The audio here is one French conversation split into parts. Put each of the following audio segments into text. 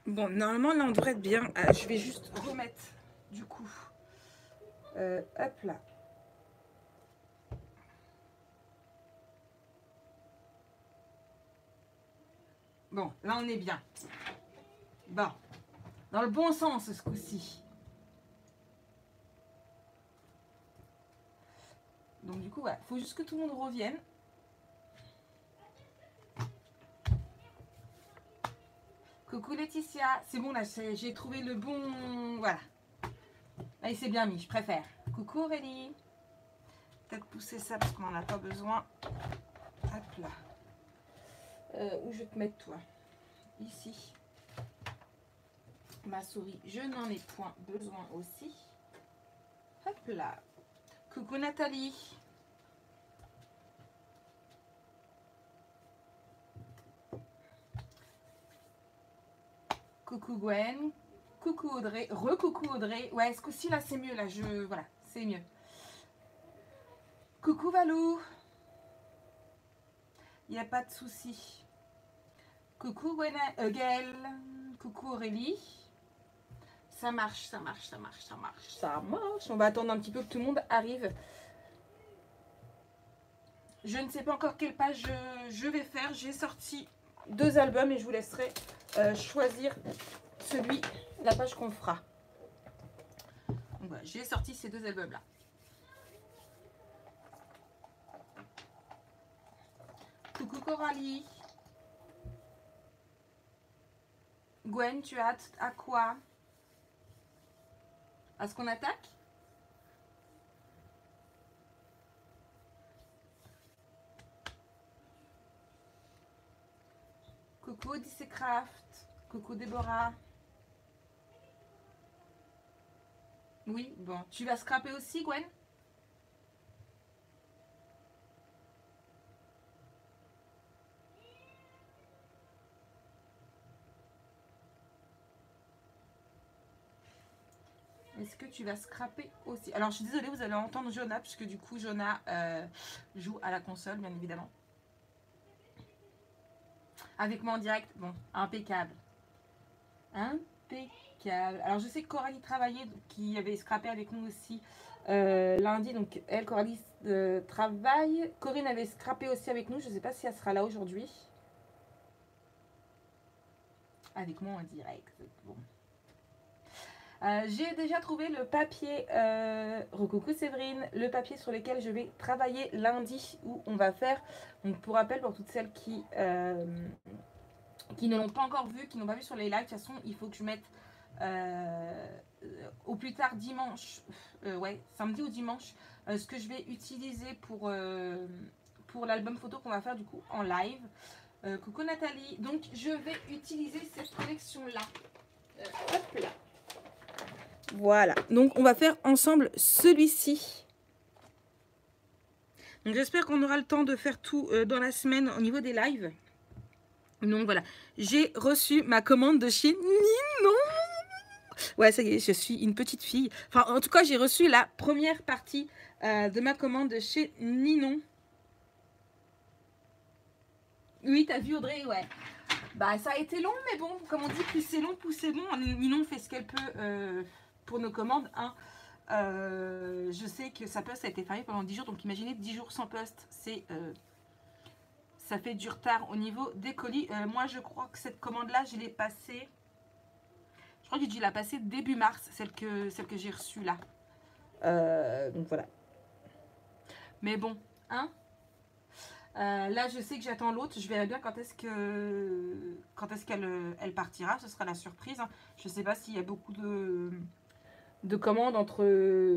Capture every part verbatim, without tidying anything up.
Bon, normalement, là, on devrait être bien. Ah, je vais juste remettre, du coup. Euh, hop là. Bon, là, on est bien. Bon, dans le bon sens, ce coup-ci. Donc, du coup, voilà. Il faut juste que tout le monde revienne. Coucou Laetitia. C'est bon, là, j'ai trouvé le bon... Voilà. Là, il s'est bien mis, je préfère. Coucou Aurélie. Peut-être pousser ça parce qu'on n'en a pas besoin. Hop là. Euh, où je vais te mettre, toi? Ici. Ma souris, je n'en ai point besoin aussi. Hop là. Coucou Nathalie. Coucou Gwen. Coucou Audrey. Re-coucou Audrey. Ouais, ce coup-ci, là, c'est mieux. Là, je... Voilà, c'est mieux. Coucou Valou. Il n'y a pas de souci. Coucou Gwen, euh, Gaëlle. Coucou Aurélie. Ça marche, ça marche, ça marche, ça marche, ça marche. On va attendre un petit peu que tout le monde arrive. Je ne sais pas encore quelle page je, je vais faire. J'ai sorti deux albums et je vous laisserai euh, choisir celui, la page qu'on fera. Donc voilà, j'ai sorti ces deux albums là. Coucou Coralie. Gwen, tu as hâte à quoi? À ce qu'on attaque? Coucou Odyssey Craft. Coucou Déborah. Oui, bon. Tu vas scraper aussi, Gwen? Est-ce que tu vas scraper aussi? Alors, je suis désolée, vous allez entendre Jonah, puisque du coup, Jonah euh, joue à la console, bien évidemment. Avec moi en direct, bon, impeccable. Impeccable. Alors, je sais que Coralie travaillait, qui avait scrappé avec nous aussi euh, lundi. Donc, elle, Coralie, euh, travaille. Corinne avait scrappé aussi avec nous. Je ne sais pas si elle sera là aujourd'hui. Avec moi en direct. Bon. Euh, j'ai déjà trouvé le papier, euh, recoucou Séverine, le papier sur lequel je vais travailler lundi, où on va faire, donc pour rappel, pour toutes celles qui, euh, qui ne l'ont pas encore vu, qui n'ont pas vu sur les lives, de toute façon, il faut que je mette euh, au plus tard dimanche, euh, ouais, samedi ou dimanche, euh, ce que je vais utiliser pour, euh, pour l'album photo qu'on va faire du coup en live. Euh, coucou Nathalie, donc je vais utiliser cette collection-là. Euh, hop là. Voilà, donc on va faire ensemble celui-ci. Donc j'espère qu'on aura le temps de faire tout euh, dans la semaine au niveau des lives. Donc voilà, j'ai reçu ma commande de chez Ninon. Ouais, ça y est, je suis une petite fille. Enfin, en tout cas, j'ai reçu la première partie euh, de ma commande de chez Ninon. Oui, t'as vu Audrey, ouais. Bah ça a été long, mais bon, comme on dit, plus c'est long, plus c'est bon. Ninon fait ce qu'elle peut euh, pour nos commandes, hein. Euh, je sais que sa poste a été fermée pendant dix jours, donc imaginez dix jours sans poste, c'est euh, ça fait du retard au niveau des colis. Euh, moi, je crois que cette commande-là, je l'ai passée, je crois que j'ai dû la passer début mars, celle que, celle que j'ai reçue là. Euh, donc voilà. Mais bon, hein. Euh, là, je sais que j'attends l'autre. Je verrai bien quand est-ce que quand est-ce qu'elle elle partira. Ce sera la surprise. Je sais pas s'il y a beaucoup de de commandes entre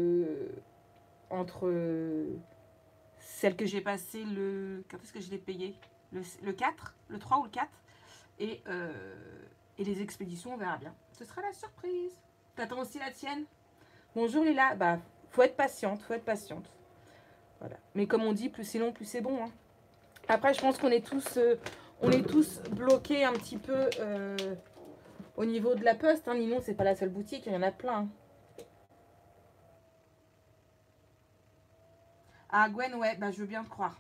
entre celle que j'ai passée le quand est-ce que je l'ai payée le, le quatre, le trois ou le quatre et euh, et les expéditions. On verra bien. Ce sera la surprise. T'attends aussi la tienne? Bonjour Lila. Bah, faut être patiente, faut être patiente. Voilà. Mais comme on dit, plus c'est long, plus c'est bon. Hein. Après, je pense qu'on est tous, euh, on est tous bloqués un petit peu euh, au niveau de la poste. Hein. Ninon, c'est pas la seule boutique, il y en a plein. Ah, Gwen, ouais, bah je veux bien te croire.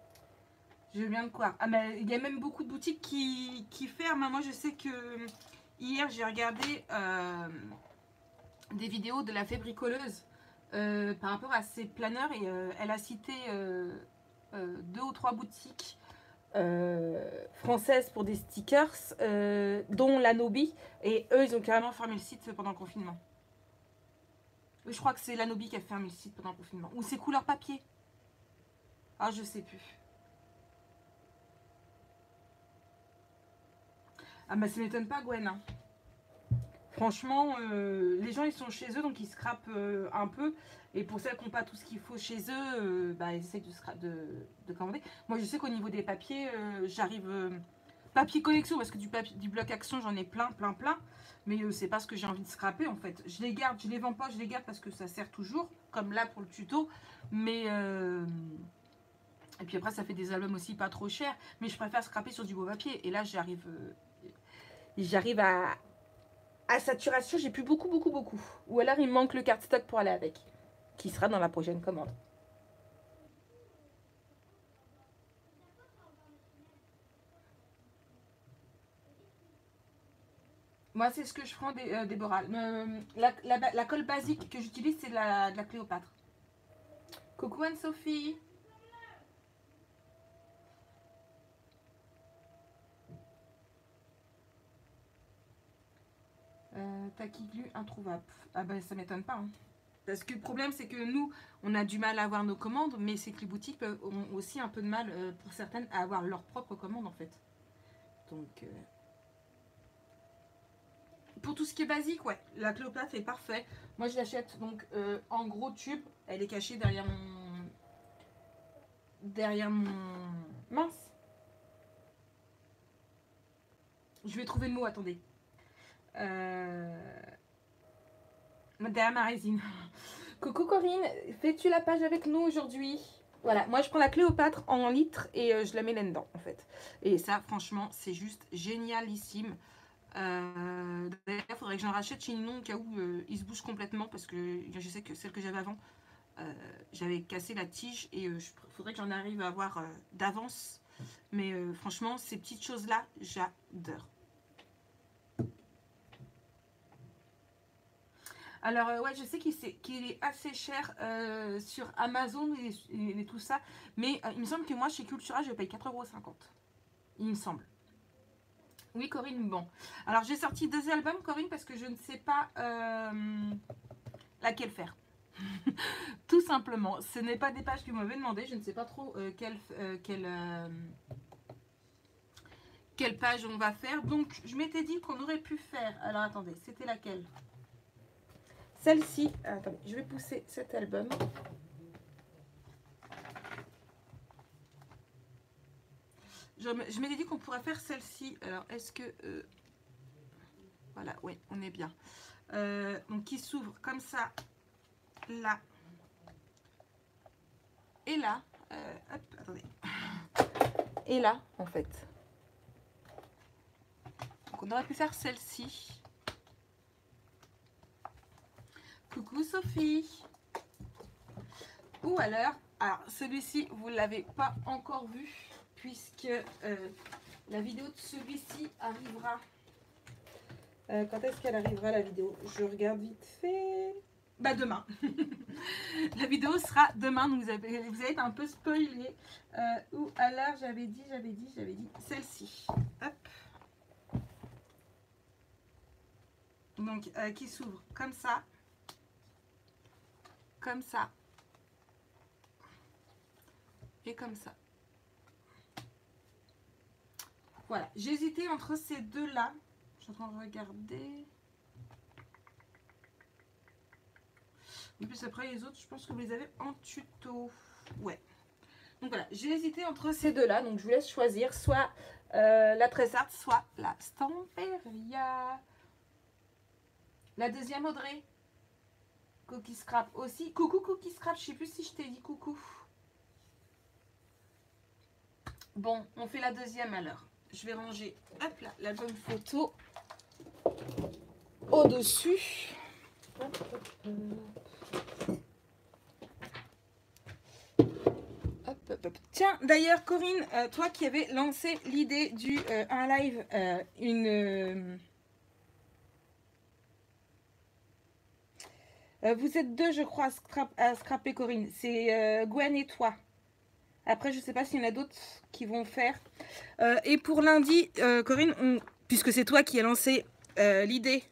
Je veux bien te croire. Ah, mais il y a même beaucoup de boutiques qui, qui ferment. Moi, je sais que hier, j'ai regardé euh, des vidéos de la fée bricoleuse euh, par rapport à ses planeurs et euh, elle a cité euh, euh, deux ou trois boutiques euh, françaises pour des stickers, euh, dont la Nobi. Et eux, ils ont carrément fermé le site pendant le confinement. Je crois que c'est la Nobi qui a fermé le site pendant le confinement. Ou c'est couleur papier. Ah, je sais plus. Ah bah ça m'étonne pas, Gwen. Hein. Franchement, euh, les gens ils sont chez eux donc ils scrapent euh, un peu. Et pour celles qui n'ont pas tout ce qu'il faut chez eux, euh, bah, ils essayent de, scrap, de, de commander. Moi je sais qu'au niveau des papiers, euh, j'arrive... Euh, papier collection, parce que du, papier, du bloc action j'en ai plein, plein, plein. Mais euh, c'est pas ce que j'ai envie de scraper en fait. Je les garde, je les vends pas, je les garde parce que ça sert toujours. Comme là pour le tuto. Mais... Euh, et puis après ça fait des albums aussi pas trop chers. Mais je préfère scraper sur du beau papier. Et là j'arrive... Euh, j'arrive à... à saturation, j'ai plus beaucoup, beaucoup, beaucoup. Ou alors il me manque le cardstock pour aller avec, qui sera dans la prochaine commande. Moi, c'est ce que je prends, des, euh, Déborah. Euh, la, la, la colle basique que j'utilise, c'est de la, de la Cléopâtre. Coucou Anne-Sophie. Euh, Taquiglu introuvable. Ah ben, ça m'étonne pas. Hein. Parce que le problème, c'est que nous, on a du mal à avoir nos commandes, mais c'est que les boutiques peuvent, ont aussi un peu de mal, euh, pour certaines, à avoir leurs propres commandes, en fait. Donc... Euh... Pour tout ce qui est basique, ouais, la Cléopâtre est parfait. Moi, je l'achète donc euh, en gros tube. Elle est cachée derrière mon... Derrière mon... Mince. Je vais trouver le mot, attendez. Euh... Derrière ma résine. Coucou Corinne, fais-tu la page avec nous aujourd'hui? Voilà, moi je prends la Cléopâtre en litre et euh, je la mets là-dedans en fait. Et ça, franchement, c'est juste génialissime. Euh, D'ailleurs, il faudrait que j'en rachète chez Ninon au cas où euh, il se bouge complètement parce que je sais que celle que j'avais avant, euh, j'avais cassé la tige et il euh, faudrait que j'en arrive à avoir euh, d'avance. Mais euh, franchement, ces petites choses-là, j'adore. Alors, euh, ouais, je sais qu'il est, qu'il est assez cher euh, sur Amazon et, et, et tout ça. Mais euh, il me semble que moi, chez Cultura, je paye quatre euros cinquante. Il me semble. Oui, Corinne, bon. Alors, j'ai sorti deux albums, Corinne, parce que je ne sais pas euh, laquelle faire. Tout simplement. Ce n'est pas des pages que vous m'avez demandé. Je ne sais pas trop euh, quelle, euh, quelle, euh, quelle page on va faire. Donc, je m'étais dit qu'on aurait pu faire... Alors, attendez, c'était laquelle? Celle-ci. Attendez, je vais pousser cet album. Je, je m'étais dit qu'on pourrait faire celle-ci. Alors, est-ce que... Euh, voilà, oui, on est bien. Euh, donc, qui s'ouvre comme ça, là. Et là. Euh, hop, attendez. Et là, en fait. Donc, on aurait pu faire celle-ci. Coucou Sophie. Ou alors, alors celui-ci, vous ne l'avez pas encore vu, puisque euh, la vidéo de celui-ci arrivera. Euh, quand est-ce qu'elle arrivera la vidéo? Je regarde vite fait. Bah demain. La vidéo sera demain, donc vous avez, vous avez été un peu spoilé. Euh, ou alors j'avais dit, j'avais dit, j'avais dit celle-ci. Hop. Donc euh, qui s'ouvre comme ça. Comme ça. Et comme ça. Voilà. J'ai hésité entre ces deux-là. Je suis en train de regarder. Et puis après les autres, je pense que vous les avez en tuto. Ouais. Donc voilà, j'ai hésité entre ces deux-là. Donc je vous laisse choisir soit euh, la Tressart, soit la Stamperia. La deuxième Audrey. Cookie Scrap aussi. Coucou Cookie Scrap, je sais plus si je t'ai dit coucou. Bon, on fait la deuxième alors. Je vais ranger, hop là, l'album photo au-dessus. Hop, hop, hop. Tiens, d'ailleurs, Corinne, euh, toi qui avais lancé l'idée du euh, un live, euh, une... Euh, Euh, vous êtes deux, je crois, à, scrap à scraper, Corinne. C'est euh, Gwen et toi. Après, je ne sais pas s'il y en a d'autres qui vont faire. Euh, et pour lundi, euh, Corinne, on, puisque c'est toi qui as lancé euh, l'idée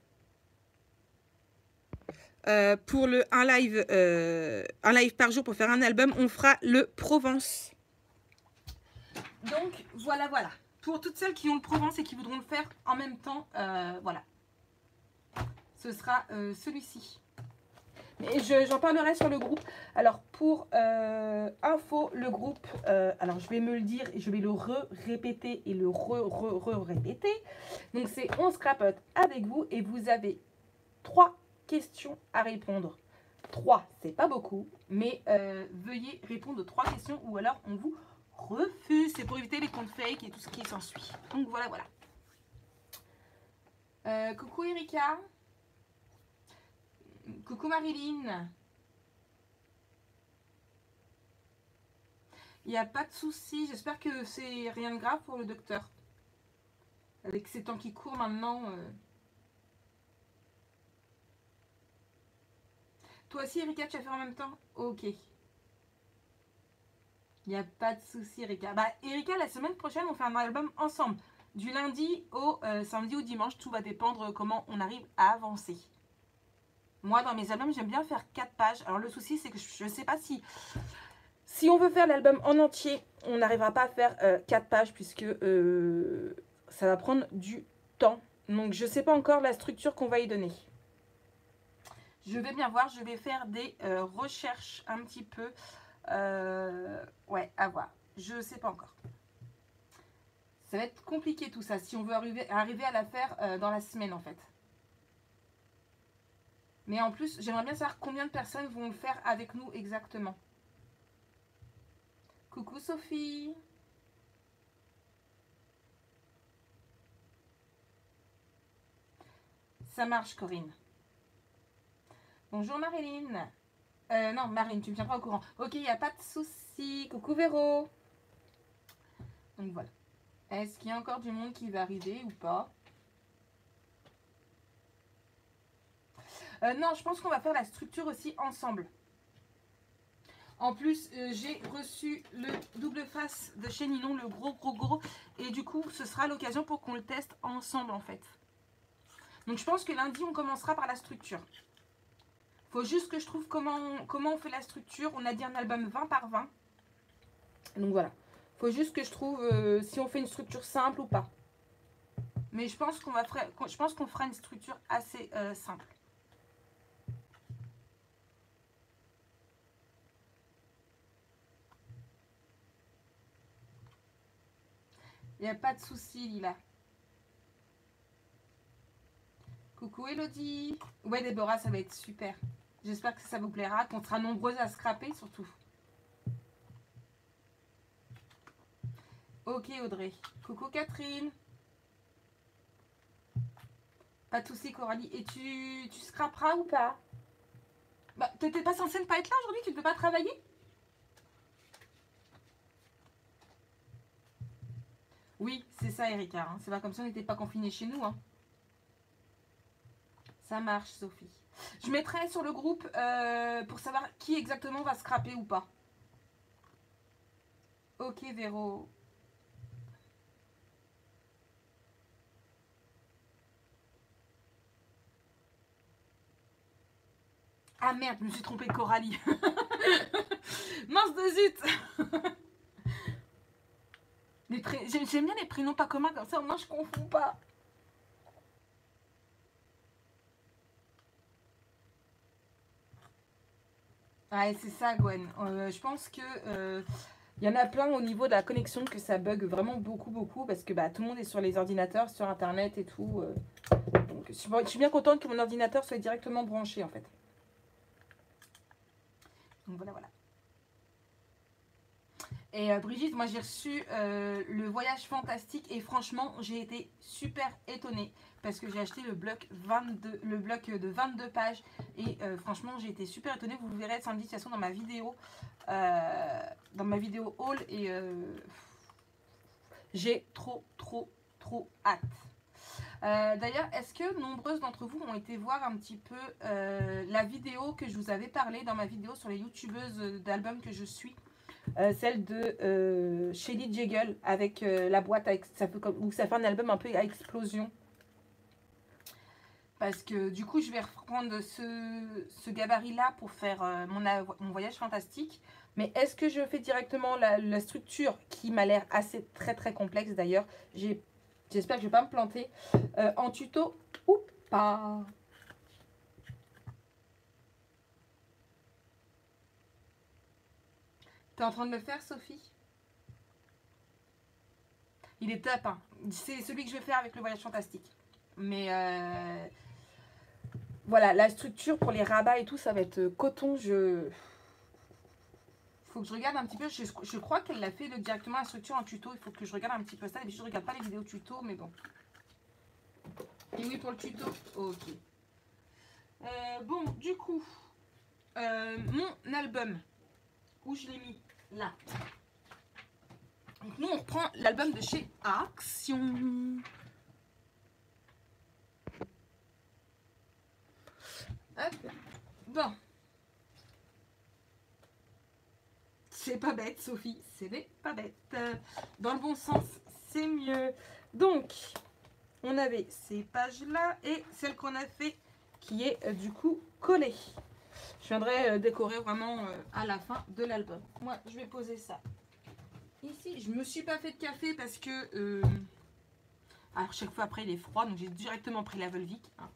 euh, pour le un live, euh, un live par jour pour faire un album, on fera le Provence. Donc, voilà, voilà. Pour toutes celles qui ont le Provence et qui voudront le faire en même temps, euh, voilà. Ce sera euh, celui-ci. Mais j'en parlerai sur le groupe. Alors, pour euh, info, le groupe, euh, alors je vais me le dire et je vais le re-répéter et le re-re-re-répéter. Donc, c'est on scrapote avec vous et vous avez trois questions à répondre. Trois, c'est pas beaucoup, mais euh, veuillez répondre aux trois questions ou alors on vous refuse. C'est pour éviter les comptes fake et tout ce qui s'ensuit. Donc, voilà, voilà. Euh, coucou Erika. Coucou Marilyn. Il n'y a pas de souci. J'espère que c'est rien de grave pour le docteur. Avec ces temps qui courent maintenant. Euh... Toi aussi, Erika, tu vas faire en même temps? Ok. Il n'y a pas de souci, Erika. Bah, Erika, la semaine prochaine, on fait un album ensemble. Du lundi au euh, samedi ou dimanche. Tout va dépendre comment on arrive à avancer. Moi, dans mes albums, j'aime bien faire quatre pages. Alors, le souci, c'est que je ne sais pas si... Si on veut faire l'album en entier, on n'arrivera pas à faire euh, quatre pages puisque euh, ça va prendre du temps. Donc, je ne sais pas encore la structure qu'on va y donner. Je vais bien voir, je vais faire des euh, recherches un petit peu. Euh, ouais, à voir. Je ne sais pas encore. Ça va être compliqué tout ça si on veut arriver, arriver à la faire euh, dans la semaine en fait. Mais en plus, j'aimerais bien savoir combien de personnes vont le faire avec nous exactement. Coucou Sophie. Ça marche Corinne. Bonjour Marilyn. Euh, non, Marine, tu me tiens pas au courant. Ok, il n'y a pas de souci. Coucou Véro. Donc voilà. Est-ce qu'il y a encore du monde qui va arriver ou pas? euh, Non, je pense qu'on va faire la structure aussi ensemble. En plus, euh, j'ai reçu le double face de chez Ninon, le gros, gros, gros. Et du coup, ce sera l'occasion pour qu'on le teste ensemble, en fait. Donc, je pense que lundi, on commencera par la structure. Faut juste que je trouve comment, comment on fait la structure. On a dit un album vingt par vingt. Donc, voilà. Faut juste que je trouve euh, si on fait une structure simple ou pas. Mais je pense qu'on va faire, je pense qu'on fera une structure assez euh, simple. Il n'y a pas de souci, Lila. Coucou Elodie. Ouais, Déborah, ça va être super. J'espère que ça vous plaira, qu'on sera nombreuses à scraper surtout. Ok Audrey. Coucou Catherine. Pas de soucis Coralie. Et tu, tu scraperas ou pas? Bah, t'étais pas censée ne pas être là aujourd'hui? Tu ne peux pas travailler? Oui, c'est ça Erika. Hein. C'est pas comme si on n'était pas confinés chez nous. Hein. Ça marche Sophie. Je mettrai sur le groupe euh, pour savoir qui exactement va scraper ou pas. Ok Véro. Ah merde, je me suis trompée de Coralie. Mince de zut. Pré... J'aime bien les prénoms pas communs comme ça, au moins je confonds pas. Ouais, c'est ça Gwen. Euh, je pense que euh, y en a plein au niveau de la connexion que ça bug vraiment beaucoup beaucoup parce que bah, tout le monde est sur les ordinateurs, sur internet et tout. Euh. Donc je suis, je suis bien contente que mon ordinateur soit directement branché en fait. Donc voilà voilà. Et euh, Brigitte, moi j'ai reçu euh, le voyage fantastique et franchement j'ai été super étonnée parce que j'ai acheté le bloc vingt-deux, le bloc de vingt-deux pages et euh, franchement j'ai été super étonnée. Vous verrez samedi de toute façon dans ma vidéo, euh, dans ma vidéo haul et euh, j'ai trop trop trop hâte. Euh, D'ailleurs, est-ce que nombreuses d'entre vous ont été voir un petit peu euh, la vidéo que je vous avais parlé dans ma vidéo sur les youtubeuses d'albums que je suis, euh, celle de euh, Shelly Jaggle avec euh, la boîte à ça fait comme, où ça fait un album un peu à explosion. Parce que du coup, je vais reprendre ce, ce gabarit-là pour faire euh, mon, mon voyage fantastique. Mais est-ce que je fais directement la, la structure qui m'a l'air assez très très complexe d'ailleurs. J'espère que je ne vais pas me planter euh, en tuto ou pas. T'es en train de le faire, Sophie? Il est top, hein. C'est celui que je vais faire avec le voyage fantastique. Mais euh, voilà, la structure pour les rabats et tout, ça va être coton. Je... Faut que je regarde un petit peu. Je, je crois qu'elle l'a fait le, directement la structure en tuto. Il faut que je regarde un petit peu ça. Je ne regarde pas les vidéos tuto, mais bon. Et oui, pour le tuto. Ok. Euh, bon, du coup, euh, mon album, où je l'ai mis là. Donc nous, on reprend l'album de chez Action. Hop. Bon. C'est pas bête, Sophie. C'est pas bête. Dans le bon sens, c'est mieux. Donc, on avait ces pages-là et celle qu'on a fait qui est euh, du coup collée. Je viendrai euh, décorer vraiment euh, à la fin de l'album. Moi, je vais poser ça ici. Je me suis pas fait de café parce que... Euh... Alors, chaque fois après, il est froid. Donc, j'ai directement pris la Volvic. Hein.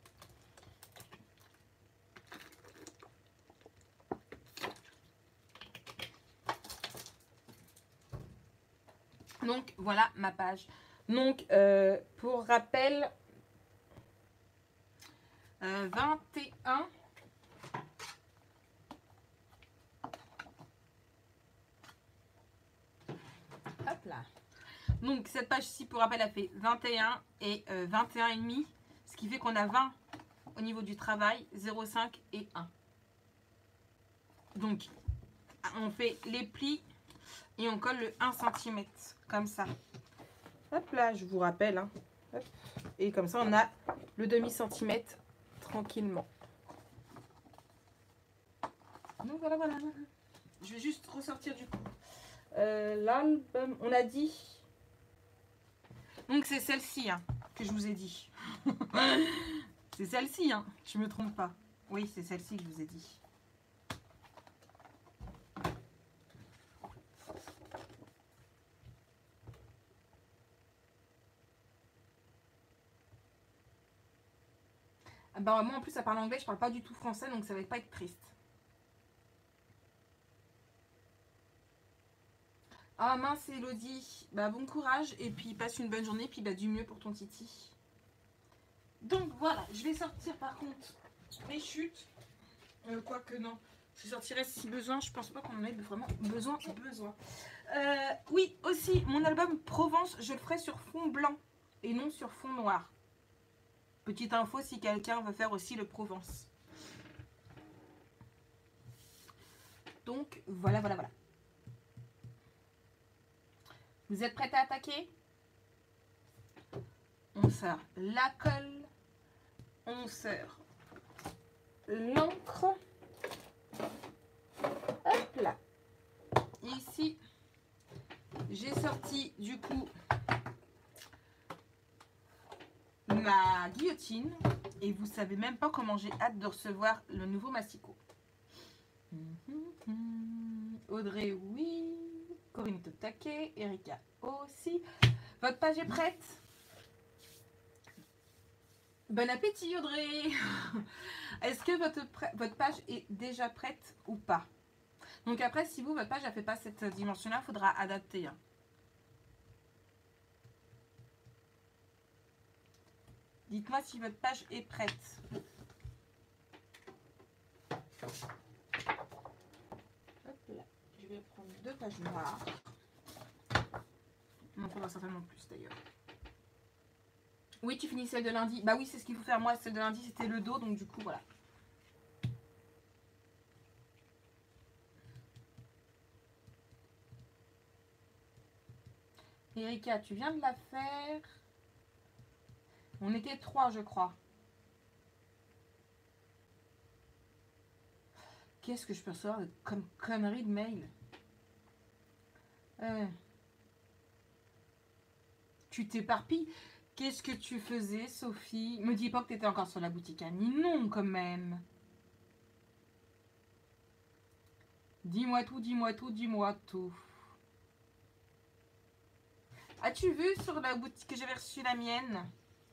Donc, voilà ma page. Donc, euh, pour rappel, euh, vingt et un... Hop là. Donc, cette page-ci, pour rappel, a fait vingt et un et euh, vingt et un et demi. Ce qui fait qu'on a vingt au niveau du travail, zéro virgule cinq et un. Donc, on fait les plis et on colle le un centimètre, comme ça. Hop là, je vous rappelle. Hein. Hop. Et comme ça, on a le demi-centimètre tranquillement. Donc, voilà, voilà. Je vais juste ressortir du coup. Euh, L'album, on a dit... Donc, c'est celle-ci hein, que je vous ai dit. C'est celle-ci, hein, je me trompe pas. Oui, c'est celle-ci que je vous ai dit. Ah bah, moi, en plus, ça parle anglais, je parle pas du tout français, donc ça va pas être triste. Ah mince, Elodie. Bah, bon courage, et puis passe une bonne journée, puis bah, du mieux pour ton titi. Donc, voilà, je vais sortir, par contre, mes chutes. Euh, Quoique, non. Je sortirai si besoin, je pense pas qu'on en ait vraiment besoin. besoin. Euh, oui, aussi, mon album Provence, je le ferai sur fond blanc et non sur fond noir. Petite info si quelqu'un veut faire aussi le Provence. Donc, voilà, voilà, voilà. Vous êtes prêts à attaquer? On sort la colle. On sort l'encre. Hop là. Ici, j'ai sorti du coup ma guillotine. Et vous savez même pas comment j'ai hâte de recevoir le nouveau Massicot. Audrey, oui. Corinne est au taquet. Erika aussi. Votre page est prête? Bon appétit, Audrey. Est-ce que votre, votre page est déjà prête ou pas? Donc après, si vous, votre page ne fait pas cette dimension-là, il faudra adapter. Hein. Dites-moi si votre page est prête. Hop là. Je vais prendre deux pages noires. Il en faudra certainement plus d'ailleurs. Oui, tu finis celle de lundi. Bah oui, c'est ce qu'il faut faire. Moi, celle de lundi, c'était le dos. Donc du coup, voilà. Erika, tu viens de la faire. On était trois, je crois. Qu'est-ce que je peux recevoir de comme connerie de mail? euh, Tu t'éparpilles. Qu'est-ce que tu faisais, Sophie? Me dis pas que tu étais encore sur la boutique Annie. Non, quand même. Dis-moi tout, dis-moi tout, dis-moi tout. As-tu vu sur la boutique que j'avais reçu la mienne?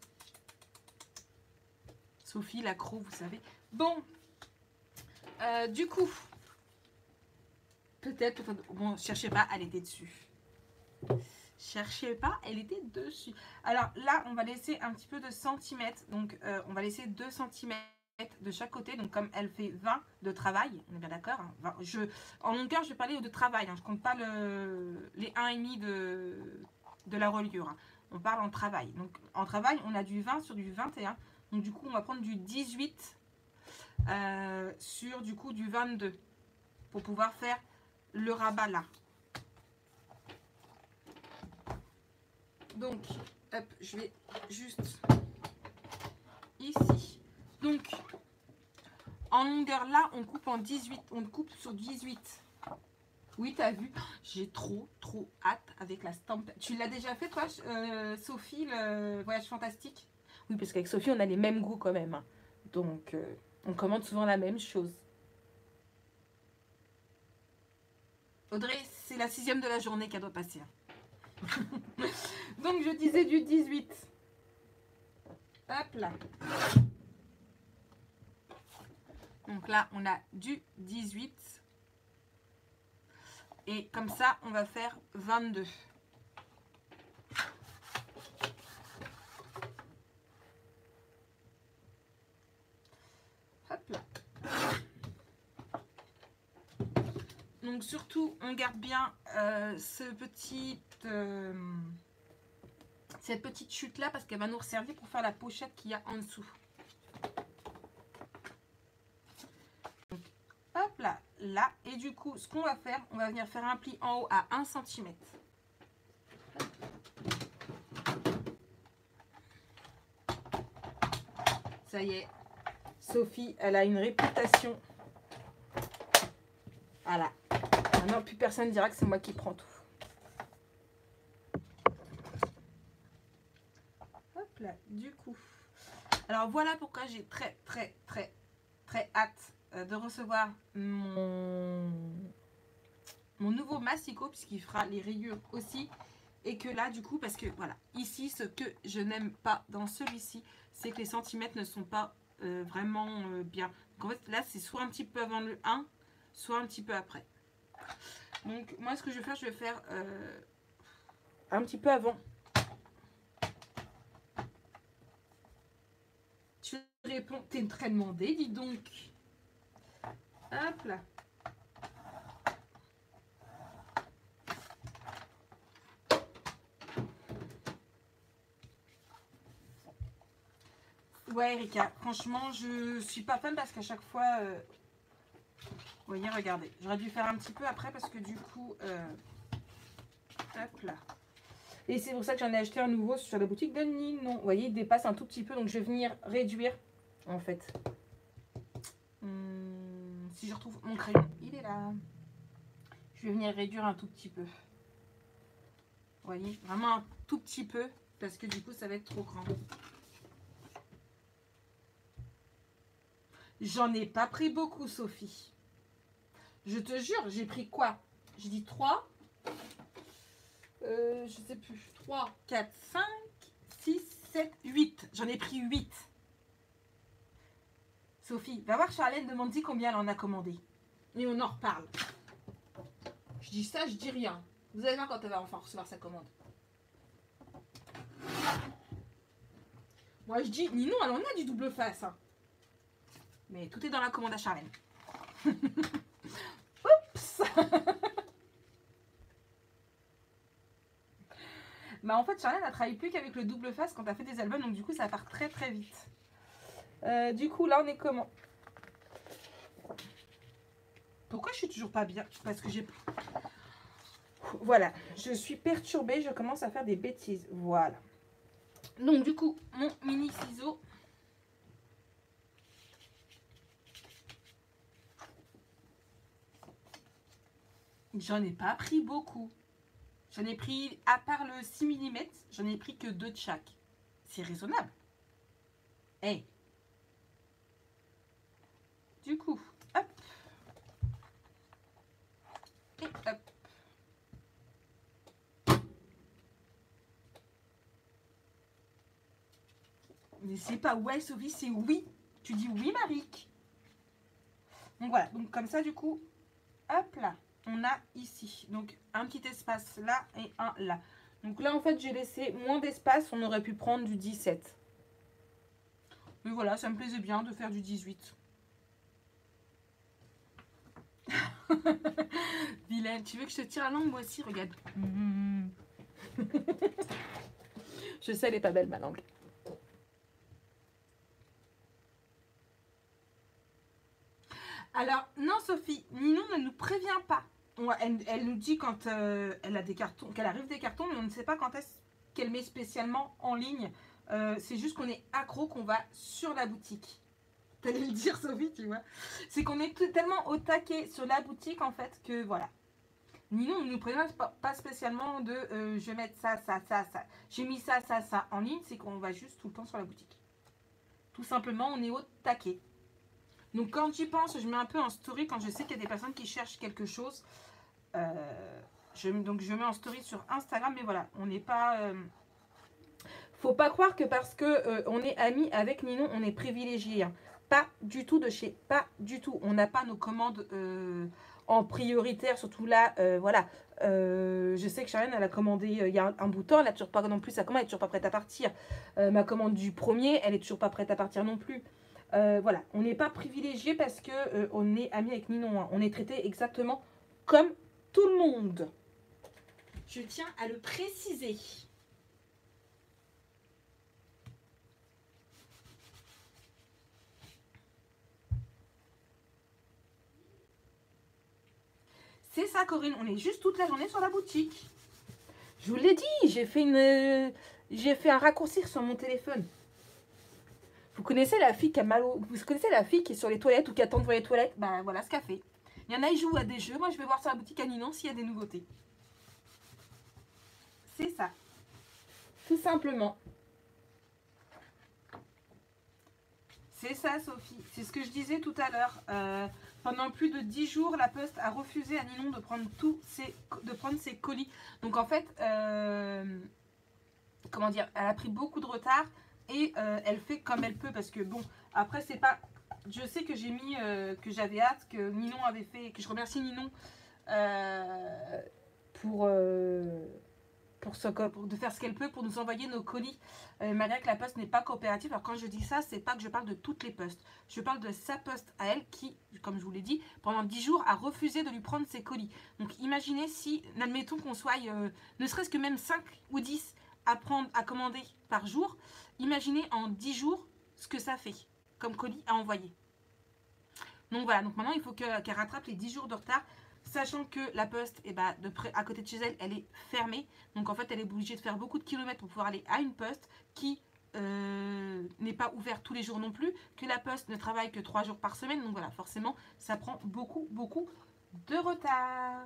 Sophie, l'accro, vous savez. Bon. Euh, du coup. Peut-être, peut-être. Bon, cherchez pas, elle était dessus. Cherchez pas, elle était dessus. Alors là, on va laisser un petit peu de centimètres. Donc, euh, on va laisser deux centimètres de chaque côté. Donc, comme elle fait vingt de travail, on est bien d'accord, hein, je, en longueur, je vais parler de travail. Hein, je compte pas le, les un virgule cinq de, de la reliure. Hein. On parle en travail. Donc, en travail, on a du vingt sur du vingt et un. Donc, du coup, on va prendre du dix-huit euh, sur du coup du vingt-deux pour pouvoir faire le rabat là. Donc, hop, je vais juste ici. Donc, en longueur là, on coupe en dix-huit. On coupe sur dix-huit. Oui, t'as vu. J'ai trop, trop hâte avec la stamp. Tu l'as déjà fait, toi, euh, Sophie, le voyage fantastique? Oui, parce qu'avec Sophie, on a les mêmes goûts quand même. Hein. Donc, euh, on commande souvent la même chose. Audrey, c'est la sixième de la journée qu'elle doit passer. Donc, je disais du dix-huit. Hop là. Donc là, on a du dix-huit. Et comme ça, on va faire vingt-deux. Hop là. Donc surtout, on garde bien euh, ce petit, euh, cette petite chute là parce qu'elle va nous servir pour faire la pochette qu'il y a en dessous. Donc, hop là, là. Et du coup, ce qu'on va faire, on va venir faire un pli en haut à un centimètre. Ça y est, Sophie, elle a une réputation. Voilà. Maintenant, plus personne ne dira que c'est moi qui prends tout. Hop là, du coup. Alors, voilà pourquoi j'ai très, très, très, très hâte de recevoir mon, mon nouveau massicot, puisqu'il fera les rayures aussi. Et que là, du coup, parce que, voilà, ici, ce que je n'aime pas dans celui-ci, c'est que les centimètres ne sont pas euh, vraiment euh, bien. Donc, en fait, là, c'est soit un petit peu avant le un, soit un petit peu après. Donc, moi, ce que je vais faire, je vais faire euh, un petit peu avant. Tu réponds, t'es très demandé, dis donc. Hop là. Ouais, Erika, franchement, je suis pas fan parce qu'à chaque fois... Euh, vous voyez, regardez. J'aurais dû faire un petit peu après parce que du coup... Euh, hop là. Et c'est pour ça que j'en ai acheté un nouveau sur la boutique de Ninon. Vous voyez, il dépasse un tout petit peu. Donc, je vais venir réduire, en fait. Hum, si je retrouve mon crayon, il est là. Je vais venir réduire un tout petit peu. Vous voyez, vraiment un tout petit peu. Parce que du coup, ça va être trop grand. J'en ai pas pris beaucoup, Sophie. Je te jure, j'ai pris quoi? J'ai dit trois. Euh, je sais plus. trois, quatre, cinq, six, sept, huit. J'en ai pris huit. Sophie, va voir Charlène, demande-y combien elle en a commandé. Et on en reparle. Je dis ça, je dis rien. Vous allez voir quand elle va enfin recevoir sa commande. Moi, je dis, Ninon, elle en a du double face. Hein. Mais tout est dans la commande à Charlène. Oups. Bah en fait, Charlène, elle travaille plus qu'avec le double face quand elle fait des albums. Donc du coup, ça part très très vite. Euh, du coup, là, on est comment? Pourquoi je suis toujours pas bien? Parce que j'ai... Voilà, je suis perturbée. Je commence à faire des bêtises. Voilà. Donc du coup, mon mini ciseau. J'en ai pas pris beaucoup. J'en ai pris, à part le six millimètres, j'en ai pris que deux de chaque. C'est raisonnable. Hey. Du coup, hop. Et hop. Mais c'est pas ouais, Sophie, c'est oui. Tu dis oui, Marik. Donc voilà, donc comme ça, du coup, hop là, on a ici. Donc un petit espace là et un là. Donc là, en fait, j'ai laissé moins d'espace. On aurait pu prendre du dix-sept. Mais voilà, ça me plaisait bien de faire du dix-huit. Vilaine, tu veux que je te tire la langue? Moi aussi, regarde. Je sais, elle est pas belle, ma langue. Alors, non, Sophie, Ninon ne nous prévient pas. On, elle, elle nous dit quand euh, elle a des cartons, qu'elle arrive des cartons, mais on ne sait pas quand est-ce qu'elle met spécialement en ligne. Euh, c'est juste qu'on est accro, qu'on va sur la boutique. T'allais le dire, Sophie, tu vois. C'est qu'on est tellement au taquet sur la boutique, en fait, que voilà. Ninon ne nous prévient pas, pas spécialement de euh, je vais mettre ça, ça, ça, ça. J'ai mis ça, ça, ça en ligne, c'est qu'on va juste tout le temps sur la boutique. Tout simplement, on est au taquet. Donc quand j'y pense, je mets un peu en story quand je sais qu'il y a des personnes qui cherchent quelque chose. Euh, je, donc je mets en story sur Instagram, mais voilà, on n'est pas... Euh... Faut pas croire que parce que euh, on est amis avec Ninon, on est privilégié. Hein. Pas du tout de chez, pas du tout. On n'a pas nos commandes euh, en prioritaire, surtout là, euh, voilà. Euh, je sais que Charlène, elle a commandé euh, il y a un, un bout de temps, elle n'a toujours pas non plus sa commande, elle n'est toujours pas prête à partir. Euh, ma commande du premier, elle est toujours pas prête à partir non plus. Euh, voilà, on n'est pas privilégié parce que euh, on est amis avec Ninon. Hein. On est traité exactement comme tout le monde. Je tiens à le préciser. C'est ça, Corinne. On est juste toute la journée sur la boutique. Je vous l'ai dit, j'ai fait une, euh, j'ai fait un raccourci sur mon téléphone. Vous connaissez la fille qui a mal au... Vous connaissez la fille qui est sur les toilettes ou qui attend devant les toilettes? Ben voilà ce qu'elle fait. Il y en a, ils jouent à des jeux. Moi, je vais voir sur la boutique à Ninon s'il y a des nouveautés. C'est ça. Tout simplement. C'est ça, Sophie. C'est ce que je disais tout à l'heure. Euh, pendant plus de dix jours, la Poste a refusé à Ninon de prendre tous ses, de prendre ses colis. Donc en fait, euh, comment dire, elle a pris beaucoup de retard et euh, elle fait comme elle peut parce que bon, après c'est pas, je sais que j'ai mis, euh, que j'avais hâte, que Ninon avait fait, que je remercie Ninon euh, pour... Euh, Pour, ce, pour de faire ce qu'elle peut pour nous envoyer nos colis, euh, malgré que la poste n'est pas coopérative. Alors quand je dis ça, c'est pas que je parle de toutes les postes. Je parle de sa poste à elle qui, comme je vous l'ai dit, pendant dix jours a refusé de lui prendre ses colis. Donc imaginez si, admettons qu'on soit euh, ne serait-ce que même cinq ou dix à, prendre, à commander par jour, imaginez en dix jours ce que ça fait comme colis à envoyer. Donc voilà, donc maintenant il faut qu'elle qu rattrape les dix jours de retard. Sachant que la poste, eh ben, de près, à côté de chez elle, elle est fermée. Donc en fait, elle est obligée de faire beaucoup de kilomètres pour pouvoir aller à une poste qui euh, n'est pas ouverte tous les jours non plus. Que la poste ne travaille que trois jours par semaine. Donc voilà, forcément, ça prend beaucoup, beaucoup de retard.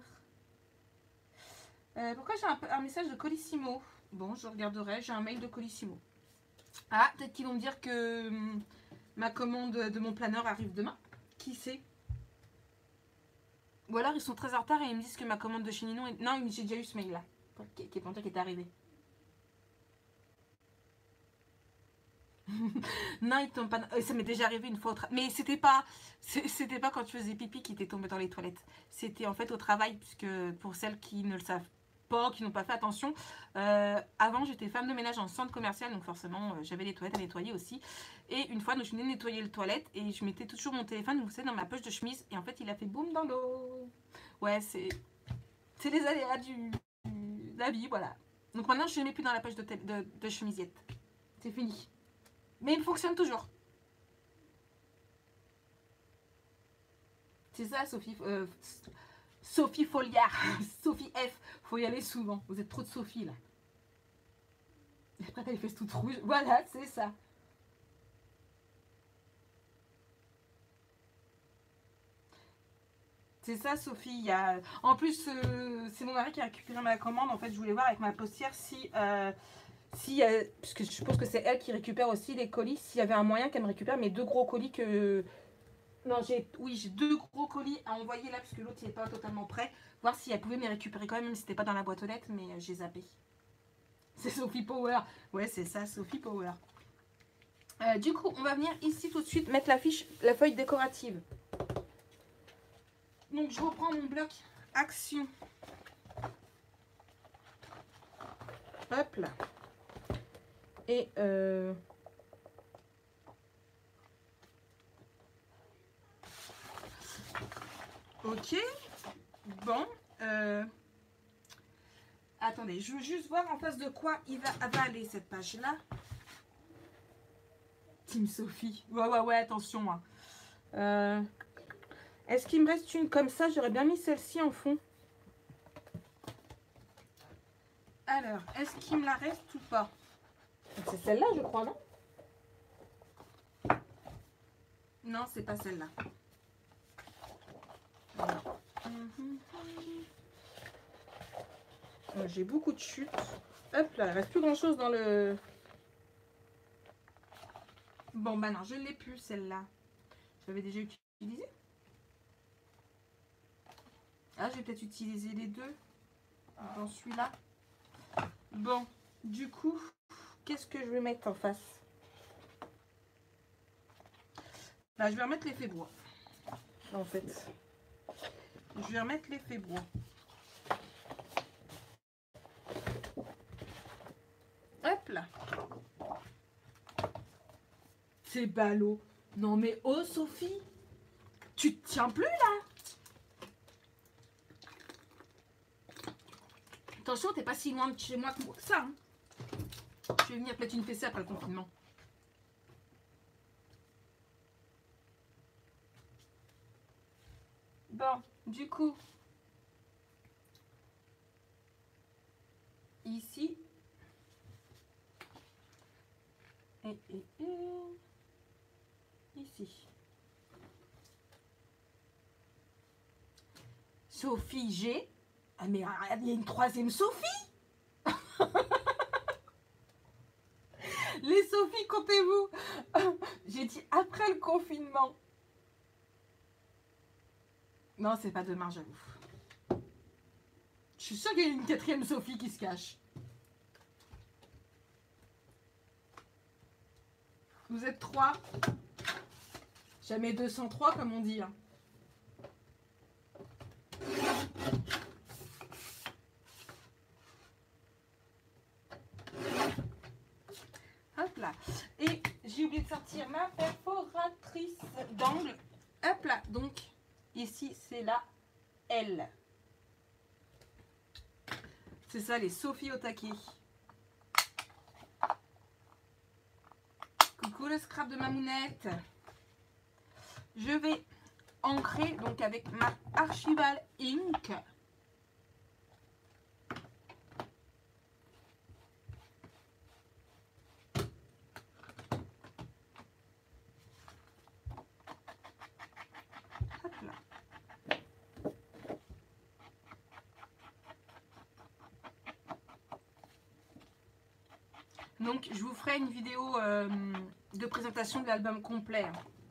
Euh, pourquoi j'ai un, un message de Colissimo? Bon, je regarderai, j'ai un mail de Colissimo. Ah, peut-être qu'ils vont me dire que hum, ma commande de mon planeur arrive demain. Qui sait? Ou alors ils sont très en retard et ils me disent que ma commande de chez Ninon est... Non, j'ai déjà eu ce mail là qui est pour dire qu'il est arrivé. Non, ils tombent pas. Ça m'est déjà arrivé une fois au travail. Mais c'était pas c'était pas quand tu faisais pipi qui t'est tombé dans les toilettes. C'était en fait au travail, puisque pour celles qui ne le savent pas, qui n'ont pas fait attention, euh, avant j'étais femme de ménage en centre commercial, donc forcément euh, j'avais les toilettes à nettoyer aussi. Et une fois, donc, je venais de nettoyer les toilettes et je mettais toujours mon téléphone, vous savez, dans ma poche de chemise. Et en fait, il a fait boum dans l'eau. Ouais, c'est c'est les aléas du, du, de la vie, voilà. Donc maintenant, je ne les mets plus dans la poche de, de, de chemisette. C'est fini. Mais il fonctionne toujours. C'est ça, Sophie. Euh, Sophie Foliard. Sophie F. Faut y aller souvent. Vous êtes trop de Sophie, là. Et après, t'as les fesses toutes rouges. Voilà, c'est ça. C'est ça, Sophie. Il y a... En plus, euh, c'est mon mari qui a récupéré ma commande. En fait, je voulais voir avec ma postière si... Euh, si euh, parce que je suppose que c'est elle qui récupère aussi les colis. S'il y avait un moyen qu'elle me récupère mes deux gros colis que... Non, j'ai... Oui, j'ai deux gros colis à envoyer là, parce que l'autre, il n'est pas totalement prêt. Voir si elle pouvait me les récupérer quand même, même si c'était pas dans la boîte aux lettres, mais euh, j'ai zappé. C'est Sophie Power. Ouais, c'est ça, Sophie Power. Euh, du coup, on va venir ici tout de suite mettre la fiche, la feuille décorative. Donc, je reprends mon bloc action. Hop là. Et euh... ok. Bon. Euh... Attendez, je veux juste voir en face de quoi il va, va aller cette page-là. Team Sophie. Ouais, ouais, ouais, attention. Hein. Euh... Est-ce qu'il me reste une comme ça? J'aurais bien mis celle-ci en fond. Alors, est-ce qu'il me la reste ou pas? C'est celle-là, je crois, non? Non, c'est pas celle-là. J'ai beaucoup de chutes. Hop là, il reste plus grand-chose dans le... Bon, bah non, je ne l'ai plus, celle-là. Je l'avais déjà utilisée. Ah, je vais peut-être utiliser les deux dans celui-là. Bon, du coup, qu'est-ce que je vais mettre en face? Là, je vais remettre l'effet bois. En fait, je vais remettre l'effet bois. Hop là. C'est ballot. Non mais oh Sophie, tu te tiens plus là? Attention, t'es pas si loin de chez moi que ça. Hein. Je vais venir peut-être une fessée après le confinement. Bon, du coup, ici, et, et, et ici. Sophie G. Ah mais il y a une troisième Sophie. Les Sophie, comptez-vous. J'ai dit après le confinement. Non, c'est pas demain, j'avoue. Je suis sûre qu'il y a une quatrième Sophie qui se cache. Vous êtes trois. Jamais deux cent trois, comme on dit. Hein. Hop là. Et j'ai oublié de sortir ma perforatrice d'angle. Hop là. Donc, ici, c'est la L. C'est ça, les Sophie au taquet. Coucou le scrap de ma mounette. Je vais ancrer donc avec ma Archival Ink. Hop là. Donc je vous ferai une vidéo euh, de présentation de l'album complet.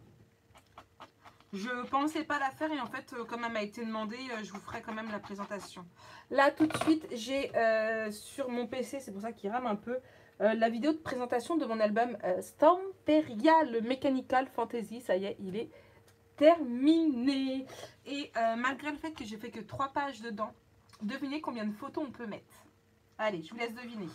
Je pensais pas la faire et en fait, euh, comme elle m'a été demandée, euh, je vous ferai quand même la présentation. Là, tout de suite, j'ai euh, sur mon P C, c'est pour ça qu'il rame un peu, euh, la vidéo de présentation de mon album euh, Stamperia, le Mechanical Fantasy. Ça y est, il est terminé. Et euh, malgré le fait que j'ai fait que trois pages dedans, devinez combien de photos on peut mettre. Allez, je vous laisse deviner.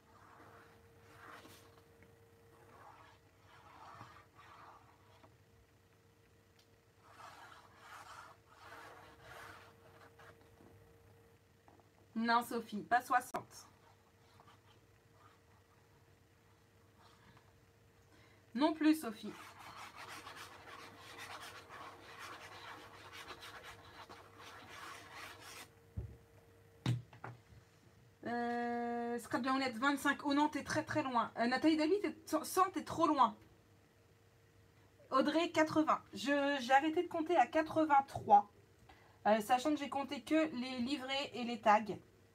Non, Sophie, pas soixante. Non plus, Sophie. Euh... Euh, Scrap de Omelette vingt-cinq. Oh non, t'es très très loin. Euh, Nathalie David, cent, t'es trop loin. Audrey, quatre-vingts. Je, j'ai arrêté de compter à quatre-vingt-trois. Euh, sachant que j'ai compté que les livrets et les tags.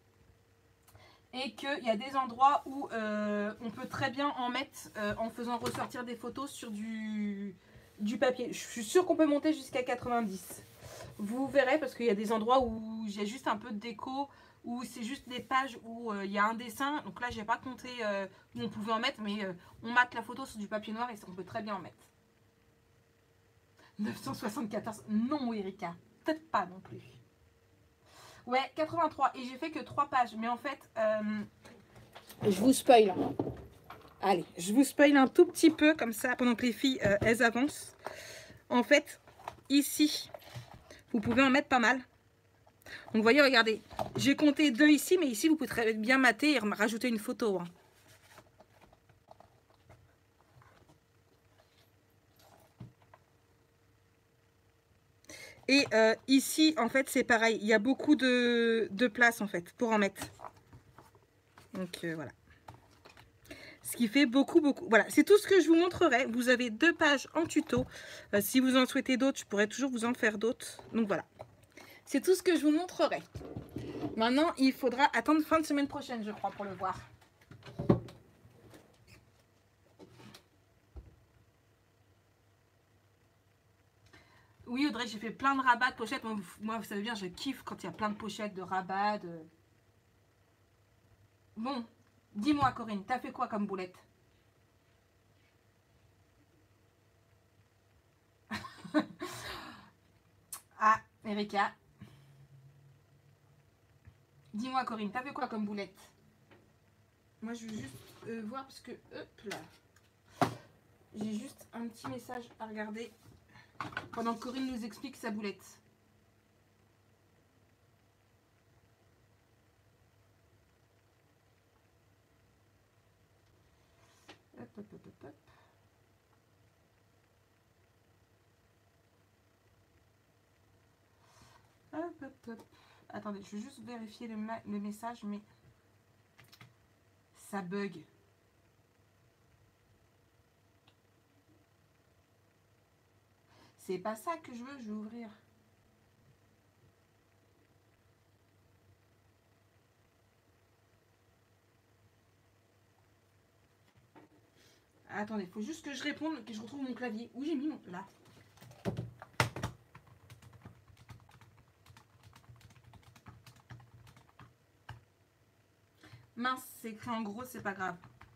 Et qu'il y a des endroits où euh, on peut très bien en mettre euh, en faisant ressortir des photos sur du, du papier. Je suis sûre qu'on peut monter jusqu'à quatre-vingt-dix. Vous verrez parce qu'il y a des endroits où j'ai juste un peu de déco, où c'est juste des pages où euh, il y a un dessin. Donc là, j'ai pas compté euh, où on pouvait en mettre, mais euh, on mate la photo sur du papier noir et on peut très bien en mettre. neuf cent soixante-quatorze. Non, Erika. Peut-être pas non plus. Ouais, quatre-vingt-trois. Et j'ai fait que trois pages. Mais en fait, euh, je vous spoil. Allez, je vous spoil un tout petit peu comme ça pendant que les filles, euh, elles avancent. En fait, ici, vous pouvez en mettre pas mal. Donc, vous voyez, regardez. J'ai compté deux ici, mais ici, vous pouvez très bien mater et rajouter une photo. Hein. Et euh, ici, en fait, c'est pareil. Il y a beaucoup de, de place, en fait, pour en mettre. Donc, euh, voilà. Ce qui fait beaucoup, beaucoup. Voilà, c'est tout ce que je vous montrerai. Vous avez deux pages en tuto. Euh, si vous en souhaitez d'autres, je pourrais toujours vous en faire d'autres. Donc, voilà. C'est tout ce que je vous montrerai. Maintenant, il faudra attendre fin de semaine prochaine, je crois, pour le voir. Oui, Audrey, j'ai fait plein de rabats de pochettes. Moi, vous savez bien, je kiffe quand il y a plein de pochettes, de rabats. De... Bon, dis-moi, Corinne, t'as fait quoi comme boulette? Ah, Erika. Dis-moi, Corinne, t'as fait quoi comme boulette? Moi, je veux juste euh, voir parce que... Hop là. J'ai juste un petit message à regarder pendant que Corinne nous explique sa boulette. Hop, hop, hop, hop, hop. Hop, hop, hop. Attendez, je vais juste vérifier le, le message, mais ça bug. C'est pas ça que je veux, je vais ouvrir. Attendez, il faut juste que je réponde, que je retrouve mon clavier. Où j'ai mis mon... Là. Mince, c'est écrit en gros, c'est pas grave.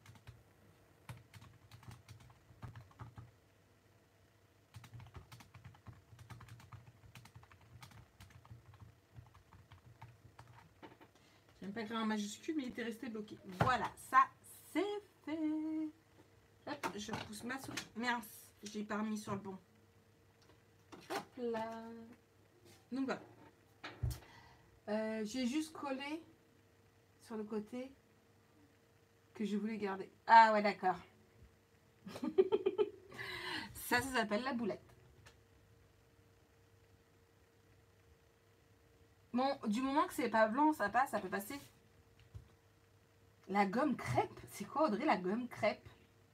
J'aime pas écrire en majuscule, mais il était resté bloqué. Voilà, ça, c'est fait. Hop, je pousse ma souris. Mince, j'ai pas remis sur le bon. Hop là. Donc voilà. Euh, j'ai juste collé sur le côté que je voulais garder. Ah ouais, d'accord. Ça, ça s'appelle la boulette. Bon, du moment que c'est pas blanc, ça passe, ça peut passer. La gomme crêpe? C'est quoi, Audrey, la gomme crêpe?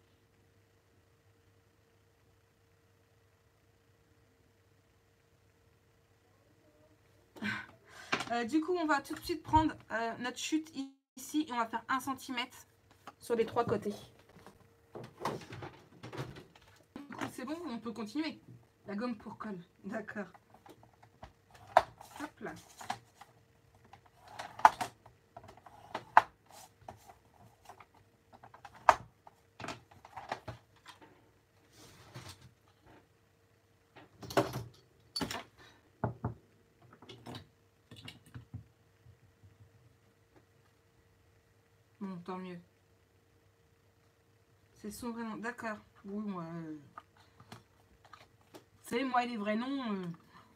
euh, Du coup, on va tout de suite prendre euh, notre chute ici et on va faire un centimètre sur les trois côtés. C'est bon, on peut continuer. La gomme pour colle, d'accord. Hop là. Bon, tant mieux. C'est son vrai nom, d'accord. Oui, moi... Euh... Vous savez, moi, les vrais noms... Euh...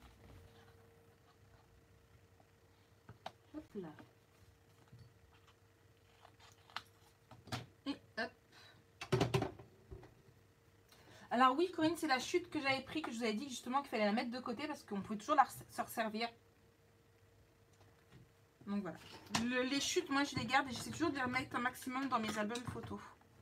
Hop là. Et hop. Alors oui, Corinne, c'est la chute que j'avais pris, que je vous avais dit justement qu'il fallait la mettre de côté parce qu'on pouvait toujours la se resservir. Donc voilà. Le, les chutes, moi je les garde et j'essaie toujours de les mettre un maximum dans mes albums photos.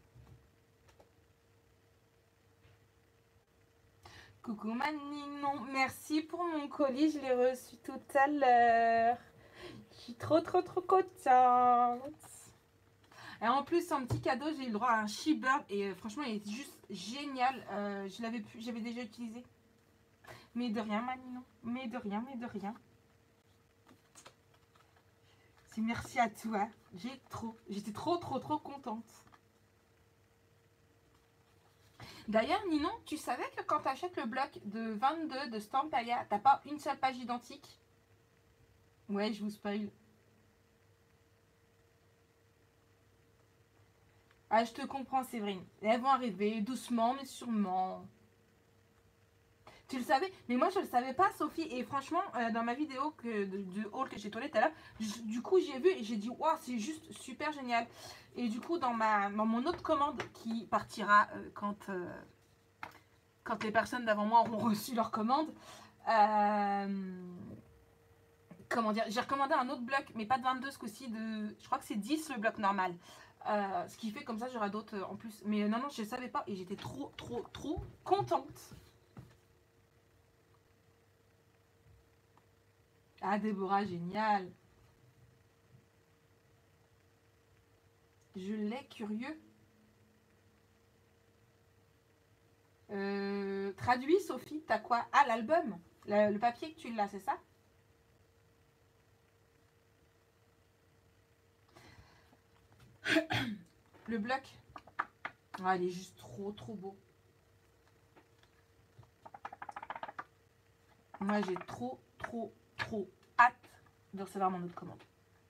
Coucou Maninon, merci pour mon colis, je l'ai reçu tout à l'heure. Je suis trop trop trop contente. Et en plus, en petit cadeau, j'ai eu le droit à un She-Bird et euh, franchement, il est juste génial. Euh, je l'avais pu, j'avais déjà utilisé. Mais de rien, Maninon. Mais de rien, mais de rien. C'est merci à toi. J'ai trop, j'étais trop trop trop contente. D'ailleurs, Ninon, tu savais que quand tu achètes le bloc de vingt-deux de Stampaya, t'as pas une seule page identique? Ouais, je vous spoil. Ah, je te comprends, Séverine. Elles vont arriver doucement, mais sûrement. Tu le savais? Mais moi, je le savais pas, Sophie. Et franchement, euh, dans ma vidéo que, de, de haul que j'ai tourné tout à l'heure, du coup, j'ai vu et j'ai dit, waouh, c'est juste super génial. Et du coup, dans, ma, dans mon autre commande qui partira euh, quand... Euh, quand les personnes d'avant moi auront reçu leur commande, euh, comment dire, j'ai recommandé un autre bloc, mais pas de vingt-deux ce coup-ci, de, je crois que c'est dix le bloc normal. Euh, ce qui fait comme ça, j'aurai d'autres en plus. Mais non, non, je ne savais pas et j'étais trop, trop, trop contente. Ah, Déborah, génial. Je l'ai curieux. Euh, traduit, Sophie, t'as quoi? Ah, l'album, le, le papier que tu l'as, c'est ça? Le bloc. Ah, il est juste trop, trop beau. Moi, j'ai trop, trop, trop hâte de recevoir mon autre commande.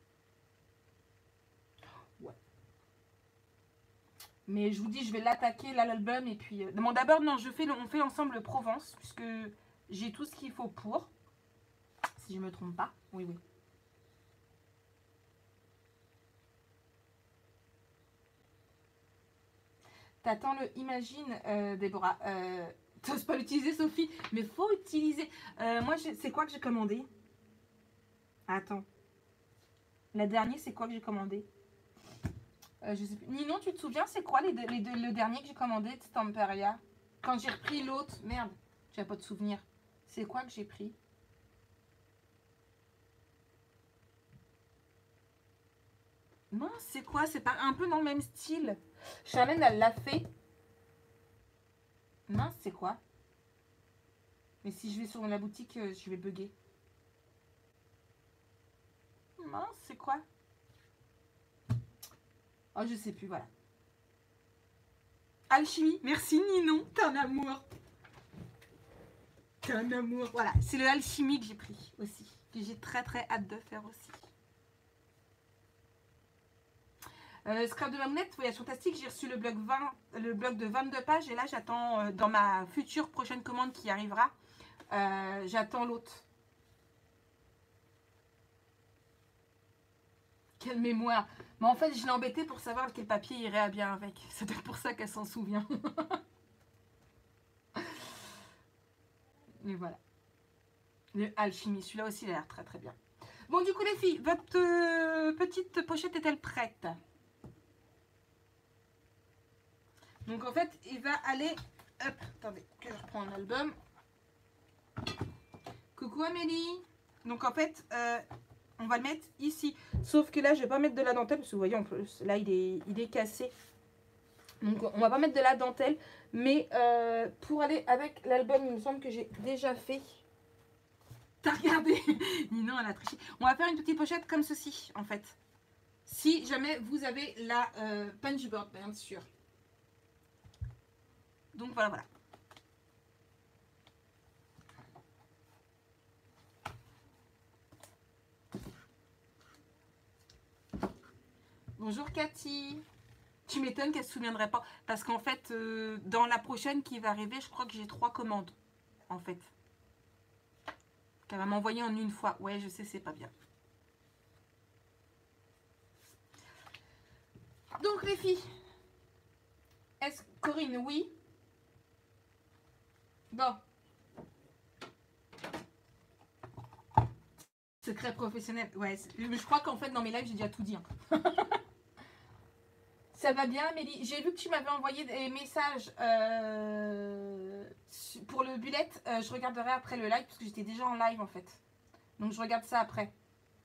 Ouais. Mais je vous dis, je vais l'attaquer, là, l'album. Et puis, euh, bon, d'abord, non, je fais, on fait ensemble Provence, puisque j'ai tout ce qu'il faut pour. Si je me trompe pas. Oui, oui. T'attends le Imagine, euh, Déborah. Euh, T'oses pas l'utiliser, Sophie, mais faut utiliser. Euh, moi, c'est quoi que j'ai commandé? Attends. La dernière, c'est quoi que j'ai commandé? euh, Je sais plus. Ninon, tu te souviens, c'est quoi les, les deux, le dernier que j'ai commandé de Stamperia? Quand j'ai repris l'autre, merde, j'avais pas de souvenir. C'est quoi que j'ai pris? Non, c'est quoi? C'est pas un peu dans le même style. Charlène, elle l'a fait. Mince, c'est quoi? Mais si je vais sur la boutique, euh, je vais bugger. Mince, c'est quoi? Oh, je sais plus, voilà. Alchimie, merci Ninon, t'es un amour. T'es un amour. Voilà, c'est le Alchimie que j'ai pris aussi. Que j'ai très très hâte de faire aussi. Euh, Scrap de Mamounette, voyage fantastique, j'ai reçu le bloc vingt, le bloc de vingt-deux pages et là j'attends euh, dans ma future prochaine commande qui arrivera, euh, j'attends l'autre. Quelle mémoire. Mais en fait je l'ai embêtée pour savoir quel papier irait bien avec. C'est peut-être pour ça qu'elle s'en souvient. Mais voilà. Le Alchimie, celui-là aussi il a l'air très très bien. Bon du coup les filles, votre euh, petite pochette est-elle prête? Donc en fait, il va aller... Hop, attendez, que je reprends un album. Coucou Amélie. Donc en fait, euh, on va le mettre ici. Sauf que là, je vais pas mettre de la dentelle. Parce que vous voyez, en plus, là, il est, il est cassé. Donc on va pas mettre de la dentelle. Mais euh, pour aller avec l'album, il me semble que j'ai déjà fait. T'as regardé? Non, elle a triché. On va faire une petite pochette comme ceci, en fait. Si jamais vous avez la euh, punchboard, bien sûr. Donc voilà, voilà. Bonjour Cathy. Tu m'étonnes qu'elle ne se souviendrait pas. Parce qu'en fait, euh, dans la prochaine qui va arriver, je crois que j'ai trois commandes. En fait. Qu'elle va m'envoyer en une fois. Ouais, je sais, c'est pas bien. Donc les filles. Est-ce Corinne, oui. Bon. Secret. Secret professionnel. Ouais, je crois qu'en fait, dans mes lives, j'ai déjà tout dit. Hein. Ça va bien, Amélie. J'ai vu que tu m'avais envoyé des messages euh, pour le bullet. Euh, je regarderai après le live parce que j'étais déjà en live en fait. Donc je regarde ça après.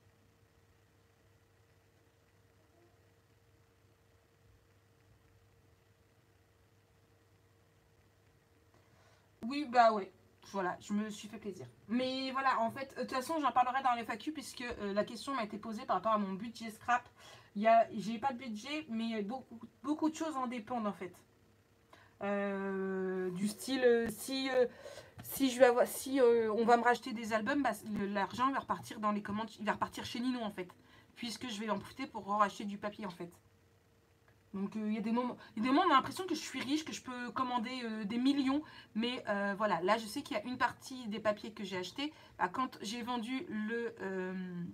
Oui, bah ouais. Voilà, je me suis fait plaisir. Mais voilà, en fait, de toute façon, j'en parlerai dans les F A Q puisque euh, la question m'a été posée par rapport à mon budget scrap. J'ai pas de budget, mais beaucoup, beaucoup de choses en dépendent en fait. Euh, du style, euh, si, euh, si, je vais avoir, si euh, on va me racheter des albums, bah, l'argent va repartir dans les commandes, il va repartir chez Ninon en fait. Puisque je vais en profiter pour racheter du papier en fait. Donc il euh, y a des moments, il y a des moments on a l'impression que je suis riche, que je peux commander euh, des millions, mais euh, voilà, là je sais qu'il y a une partie des papiers que j'ai acheté. Bah, quand j'ai vendu le euh,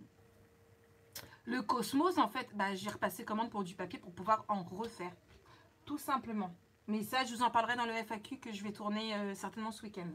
le Cosmos, en fait, bah, j'ai repassé commande pour du papier pour pouvoir en refaire, tout simplement. Mais ça, je vous en parlerai dans le F A Q que je vais tourner euh, certainement ce week-end.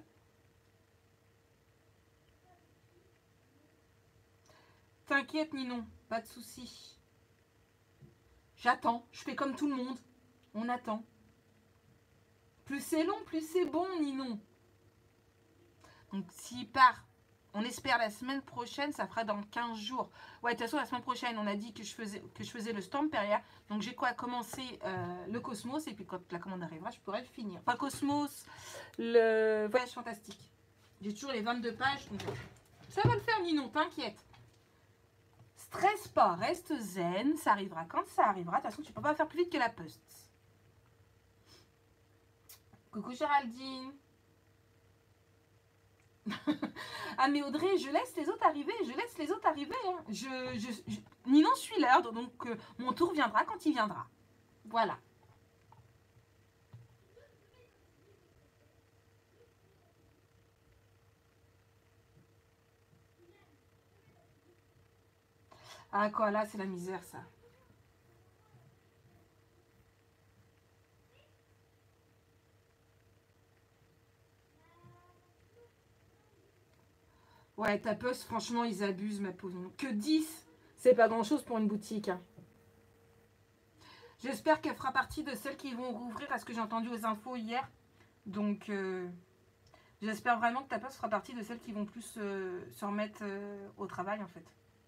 T'inquiète, Ninon, pas de souci. J'attends, je fais comme tout le monde. On attend. Plus c'est long, plus c'est bon, Ninon. Donc, s'il part, on espère la semaine prochaine, ça fera dans quinze jours. Ouais, de toute façon, la semaine prochaine, on a dit que je faisais, que je faisais le Stamperia. Donc, j'ai quoi commencer euh, le Cosmos. Et puis, quand la commande arrivera, je pourrai le finir. Pas Cosmos, le Voyage Fantastique. J'ai toujours les vingt-deux pages. Donc, ça va le faire, Ninon, t'inquiète. Stresse pas, reste zen, ça arrivera quand ça arrivera. De toute façon, tu peux pas faire plus vite que la poste. Coucou Géraldine. Ah mais Audrey, je laisse les autres arriver, je laisse les autres arriver. Hein. Je, je, je... Ninon suit l'heure, donc euh, mon tour viendra quand il viendra. Voilà. Ah quoi, là c'est la misère ça. Ouais, ta poste, franchement, ils abusent, ma pauvre. Que dix, c'est pas grand-chose pour une boutique. Hein. J'espère qu'elle fera partie de celles qui vont rouvrir, à ce que j'ai entendu aux infos hier. Donc, euh, j'espère vraiment que ta poste fera partie de celles qui vont plus euh, se remettre euh, au travail, en fait.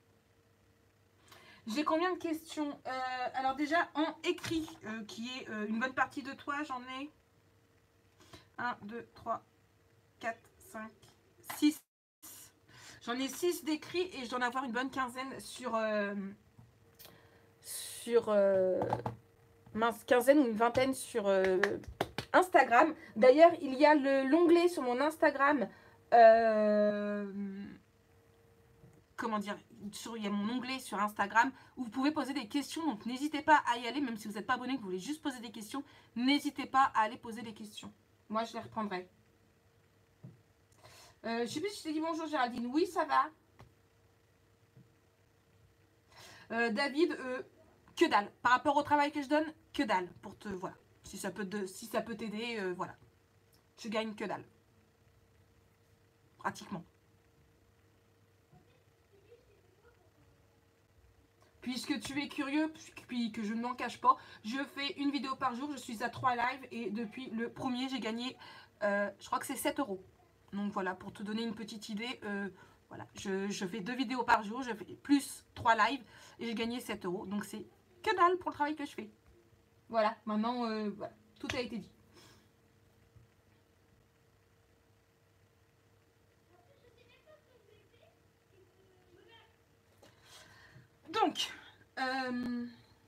J'ai combien de questions euh, Alors déjà, en écrit, euh, qui est euh, une bonne partie de toi, j'en ai un, deux, trois, quatre, cinq, six. J'en ai six d'écrits et je dois en avoir une bonne quinzaine sur... Euh, sur... Euh, mince, quinzaine ou une vingtaine sur euh, Instagram. D'ailleurs, il y a l'onglet sur mon Instagram... Euh, comment dire, sur, il y a mon onglet sur Instagram où vous pouvez poser des questions. Donc, n'hésitez pas à y aller, même si vous n'êtes pas abonné, que vous voulez juste poser des questions. N'hésitez pas à aller poser des questions. Moi, je les reprendrai. Euh, je ne sais plus si je t'ai dit bonjour Géraldine. Oui, ça va. Euh, David, euh, que dalle. Par rapport au travail que je donne, que dalle. Pour te, voilà. Si ça peut te, si ça peut t'aider, euh, voilà. Je gagne que dalle. Pratiquement. Puisque tu es curieux, puis que je ne m'en cache pas, je fais une vidéo par jour. Je suis à trois lives et depuis le premier, j'ai gagné, euh, je crois que c'est sept euros. Donc voilà, pour te donner une petite idée, euh, voilà, je, je fais deux vidéos par jour, je fais plus trois lives et j'ai gagné sept euros. Donc c'est que dalle pour le travail que je fais. Voilà, maintenant, euh, voilà, tout a été dit. Donc, euh...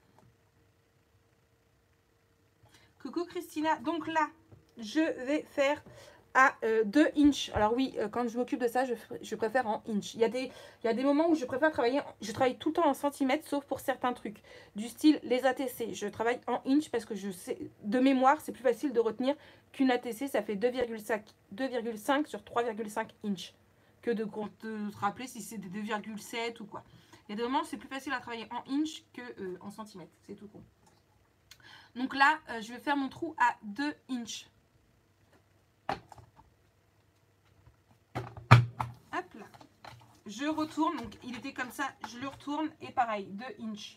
coucou Christina, donc là, je vais faire à euh, deux inches. Alors oui, euh, quand je m'occupe de ça, je, je préfère en inch. Il y, a des, il y a des moments où je préfère travailler, je travaille tout le temps en centimètres, sauf pour certains trucs. Du style les A T C, je travaille en inch parce que je sais, de mémoire, c'est plus facile de retenir qu'une A T C, ça fait deux virgule cinq sur trois virgule cinq inch. Que de, de te rappeler si c'est des deux virgule sept ou quoi. Il y a des moments où c'est plus facile à travailler en inch que euh, en centimètres, c'est tout con. Donc là, euh, je vais faire mon trou à deux inches. Hop là. je retourne. Donc, il était comme ça, je le retourne. Et pareil, deux inches.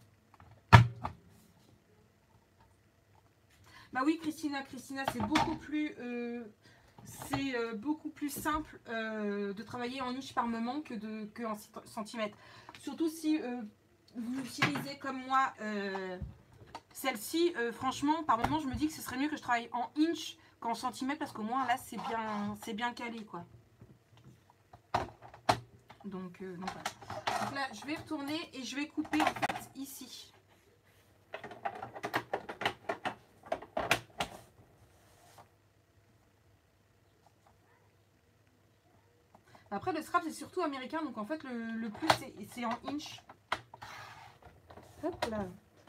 Bah oui, Christina, Christina, c'est beaucoup plus... Euh, c'est euh, beaucoup plus simple euh, de travailler en inch par moment que, de, que en centimètres. Surtout si euh, vous utilisez comme moi euh, celle-ci. Euh, franchement, par moment, je me dis que ce serait mieux que je travaille en inch qu'en centimètres parce qu'au moins là, c'est bien, c'est bien calé, quoi. Donc, euh, donc, voilà. Donc là, je vais retourner et je vais couper en fait ici. Après, le scrap, c'est surtout américain. Donc, en fait, le, le plus, c'est en inch. Hop là.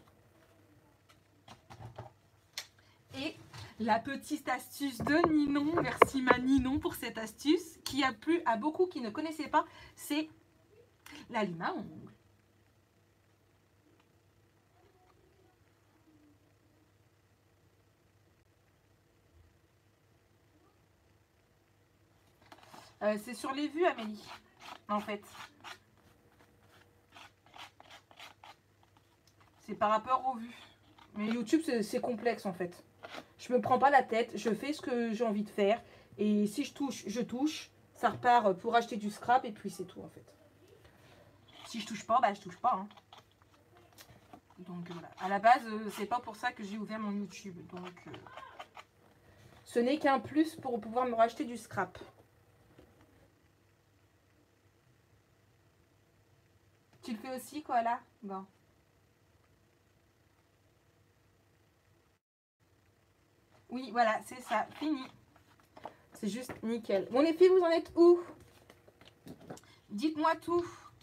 Et la petite astuce de Ninon. Merci ma Ninon pour cette astuce. Qui a plu à beaucoup qui ne connaissaient pas. C'est la lime à ongles. Euh, c'est sur les vues, Amélie, en fait. C'est par rapport aux vues. Mais YouTube, c'est complexe, en fait. Je me prends pas la tête, je fais ce que j'ai envie de faire. Et si je touche, je touche. Ça repart pour acheter du scrap et puis c'est tout, en fait. Si je touche pas, bah je touche pas. Hein. Donc voilà. À la base, euh, c'est pas pour ça que j'ai ouvert mon YouTube. Donc euh, ce n'est qu'un plus pour pouvoir me racheter du scrap. Tu le fais aussi, quoi, là? Bon. Oui, voilà, c'est ça. Fini. C'est juste nickel. Bon, les filles, vous en êtes où? Dites-moi tout.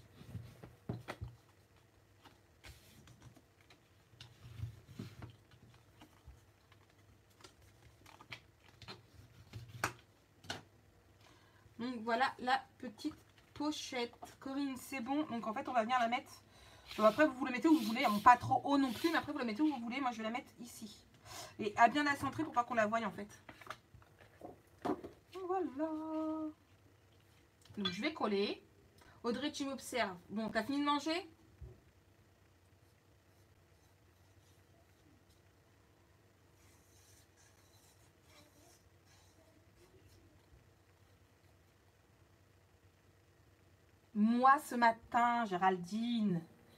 Donc, voilà la petite pochette. Corinne, c'est bon. Donc, en fait, on va venir la mettre. Donc, après, vous, vous le mettez où vous voulez. Bon, pas trop haut non plus, mais après, vous la mettez où vous voulez. Moi, je vais la mettre ici. Et à bien la centrer pour pas qu'on la voie, en fait. Voilà. Donc, je vais coller. Audrey, tu m'observes. Bon, t'as fini de manger? Moi, ce matin, Géraldine.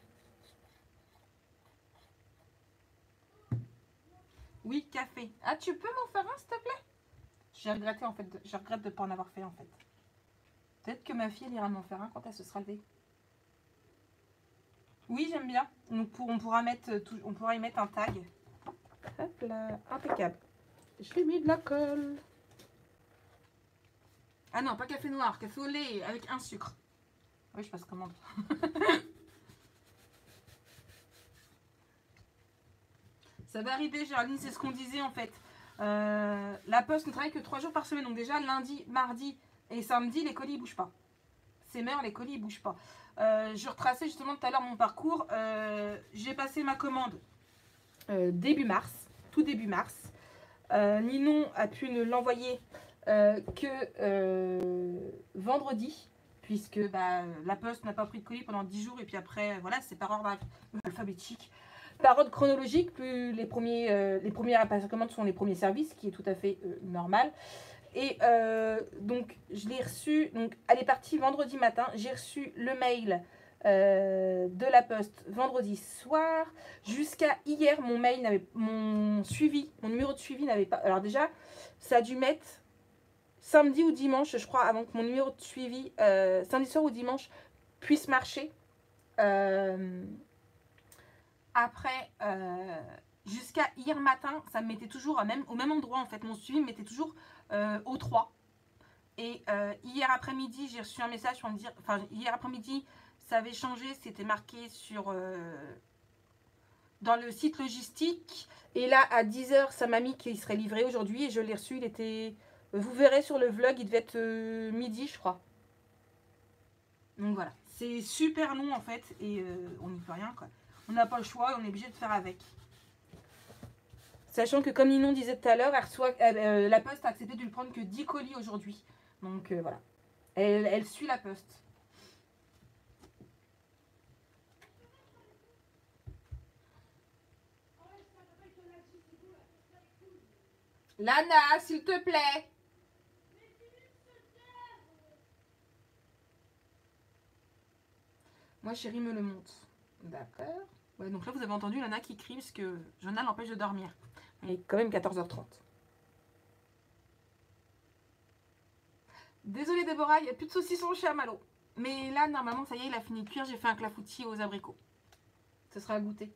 Oui, café. Ah, tu peux m'en faire un, s'il te plaît? J'ai regretté, en fait. De... Je regrette de ne pas en avoir fait, en fait. Peut-être que ma fille, elle ira m'en faire un quand elle se sera levée. Oui, j'aime bien. On, pour, on, pourra mettre, tout, on pourra y mettre un tag. Hop là, impeccable. Je l'ai mis de la colle. Ah non, pas café noir, café au lait avec un sucre. Oui, je passe commande. Ça va arriver, Géraldine, c'est ce qu'on disait en fait. Euh, la poste ne travaille que trois jours par semaine. Donc déjà, lundi, mardi et samedi, les colis ne bougent pas. C'est mort, les colis ne bougent pas. Euh, je retraçais justement tout à l'heure mon parcours. Euh, J'ai passé ma commande euh, début mars, tout début mars. Euh, Ninon a pu ne l'envoyer euh, que euh, vendredi, puisque bah, la poste n'a pas pris de colis pendant dix jours. Et puis après, voilà, c'est par ordre alphabétique. Par ordre chronologique, plus les, premiers, euh, les premières commandes sont les premiers services, ce qui est tout à fait euh, normal. Et euh, donc, je l'ai reçu, donc elle est partie vendredi matin. J'ai reçu le mail euh, de la poste vendredi soir. Jusqu'à hier, mon mail n'avait, mon suivi, mon numéro de suivi n'avait pas. Alors déjà, ça a dû mettre samedi ou dimanche, je crois, avant que mon numéro de suivi, euh, samedi soir ou dimanche, puisse marcher. Euh, Après, euh, jusqu'à hier matin, ça me mettait toujours même, au même endroit, en fait. Mon suivi me mettait toujours euh, au trois. Et euh, hier après-midi, j'ai reçu un message pour me dire... Enfin, hier après-midi, ça avait changé. C'était marqué sur... Euh, dans le site logistique. Et là, à dix heures, ça m'a mis qu'il serait livré aujourd'hui. Et je l'ai reçu. Il était... Vous verrez sur le vlog, il devait être euh, midi, je crois. Donc voilà. C'est super long, en fait. Et euh, on n'y peut rien, quoi. On n'a pas le choix et on est obligé de faire avec. Sachant que comme Ninon disait tout à l'heure, euh, la poste a accepté de lui prendre que dix colis aujourd'hui. Donc euh, voilà. Elle, elle suit la poste. Lana, s'il te plaît. Moi, chérie me le montre. D'accord. Ouais, donc là, vous avez entendu Lana qui crie parce que Jonah l'empêche de dormir. Il est quand même quatorze heures trente. Désolée Déborah, il n'y a plus de saucisson chez Amalo. Mais là, normalement, ça y est, il a fini de cuire. J'ai fait un clafoutis aux abricots. Ce sera à goûter.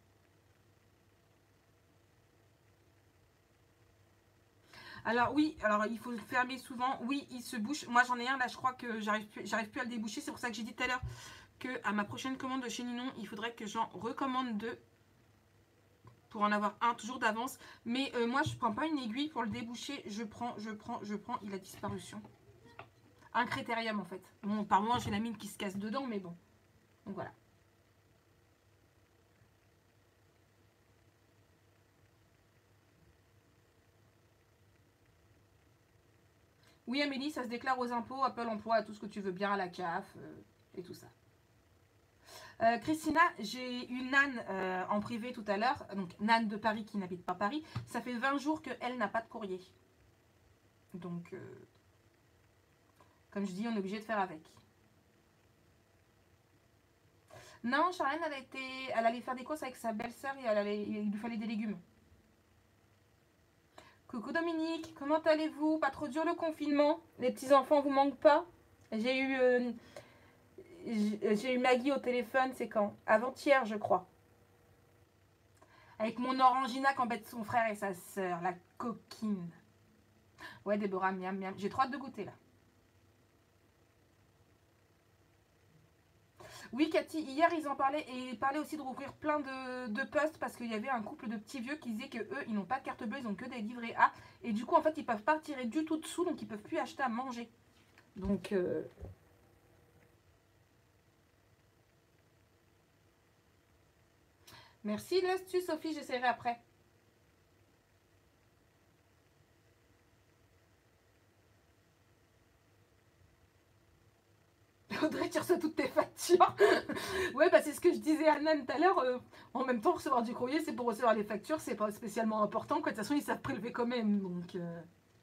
Alors oui, alors il faut le fermer souvent. Oui, il se bouche. Moi, j'en ai un là, je crois que j'arrive plus, j'arrive plus à le déboucher. C'est pour ça que j'ai dit tout à l'heure que à ma prochaine commande de chez Ninon, il faudrait que j'en recommande deux pour en avoir un toujours d'avance. Mais euh, moi, je prends pas une aiguille pour le déboucher. Je prends, je prends, je prends. Il a disparition. Un critérium en fait. Bon, par moment, j'ai la mine qui se casse dedans, mais bon. Donc voilà. Oui, Amélie, ça se déclare aux impôts, Apple Emploi, tout ce que tu veux bien, à la C A F euh, et tout ça. Euh, Christina, j'ai eu Nan euh, en privé tout à l'heure, donc Nan de Paris qui n'habite pas Paris. Ça fait vingt jours qu'elle n'a pas de courrier. Donc, euh, comme je dis, on est obligé de faire avec. Non, Charlène, elle, a été, elle allait faire des courses avec sa belle-sœur et elle allait, il lui fallait des légumes. Coucou Dominique, comment allez-vous? Pas trop dur le confinement? Les petits-enfants vous manquent pas? J'ai eu, euh, j'ai eu Maggie au téléphone, c'est quand? Avant-hier, je crois. Avec mon orangina qui embête son frère et sa sœur, la coquine. Ouais, Déborah, miam, miam. J'ai trop hâte de goûter, là. Oui, Cathy, hier, ils en parlaient et ils parlaient aussi de rouvrir plein de, de postes parce qu'il y avait un couple de petits vieux qui disaient que eux, ils n'ont pas de carte bleue, ils ont que des livrets A. Et du coup, en fait, ils peuvent pas retirer du tout dessous, donc ils peuvent plus acheter à manger. Donc... Euh... Merci de l'astuce, Sophie, j'essaierai après. Audrey, tu reçois toutes tes factures. Ouais, bah c'est ce que je disais à Nan tout à l'heure. Euh, en même temps, recevoir du courrier, c'est pour recevoir les factures. C'est pas spécialement important. Quoi. De toute façon, ils savent prélever quand même. Donc... Euh...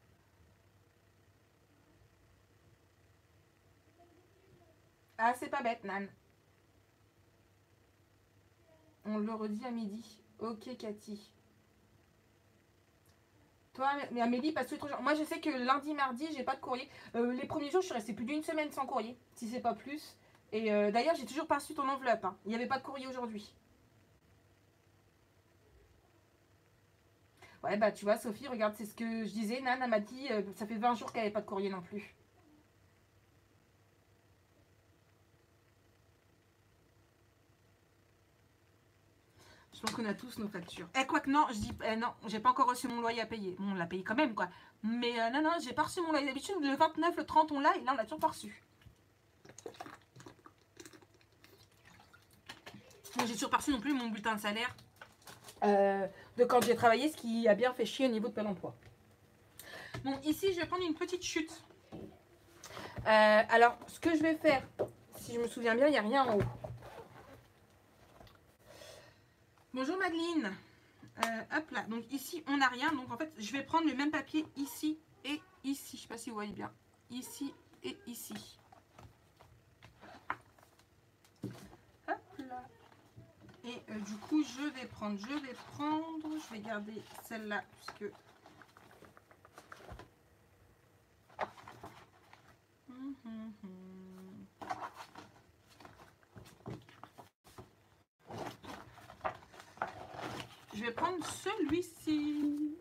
Ah, c'est pas bête, Nan. On le redit à midi. Ok, Cathy. Toi, mais Amélie, passe tous les trois jours. Moi, je sais que lundi, mardi, j'ai pas de courrier. Euh, les premiers jours, je suis restée plus d'une semaine sans courrier, si c'est pas plus. Et euh, d'ailleurs, j'ai toujours pas reçu ton enveloppe. Hein. Il n'y avait pas de courrier aujourd'hui. Ouais, bah tu vois, Sophie, regarde, c'est ce que je disais. Nan, m'a dit, euh, ça fait vingt jours qu'elle n'avait pas de courrier non plus. Je pense qu'on a tous nos factures. Eh, quoi que non, je dis, eh, non, j'ai pas encore reçu mon loyer à payer. Bon, on l'a payé quand même, quoi. Mais euh, non, non, j'ai pas reçu mon loyer. D'habitude, le vingt-neuf, le trente, on l'a, et là, on l'a toujours pas reçu. Bon, j'ai toujours pas reçu non plus mon bulletin de salaire euh, de quand j'ai travaillé, ce qui a bien fait chier au niveau de Pôle emploi. Bon, ici, je vais prendre une petite chute. Euh, alors, ce que je vais faire, si je me souviens bien, il n'y a rien en haut. Bonjour Madeleine. Euh, hop là, donc ici on n'a rien, donc en fait je vais prendre le même papier ici et ici, je sais pas si vous voyez bien, ici et ici. Hop là. Et euh, du coup je vais prendre, je vais prendre, je vais garder celle-là puisque... Hum, hum, hum. Je vais prendre celui-ci.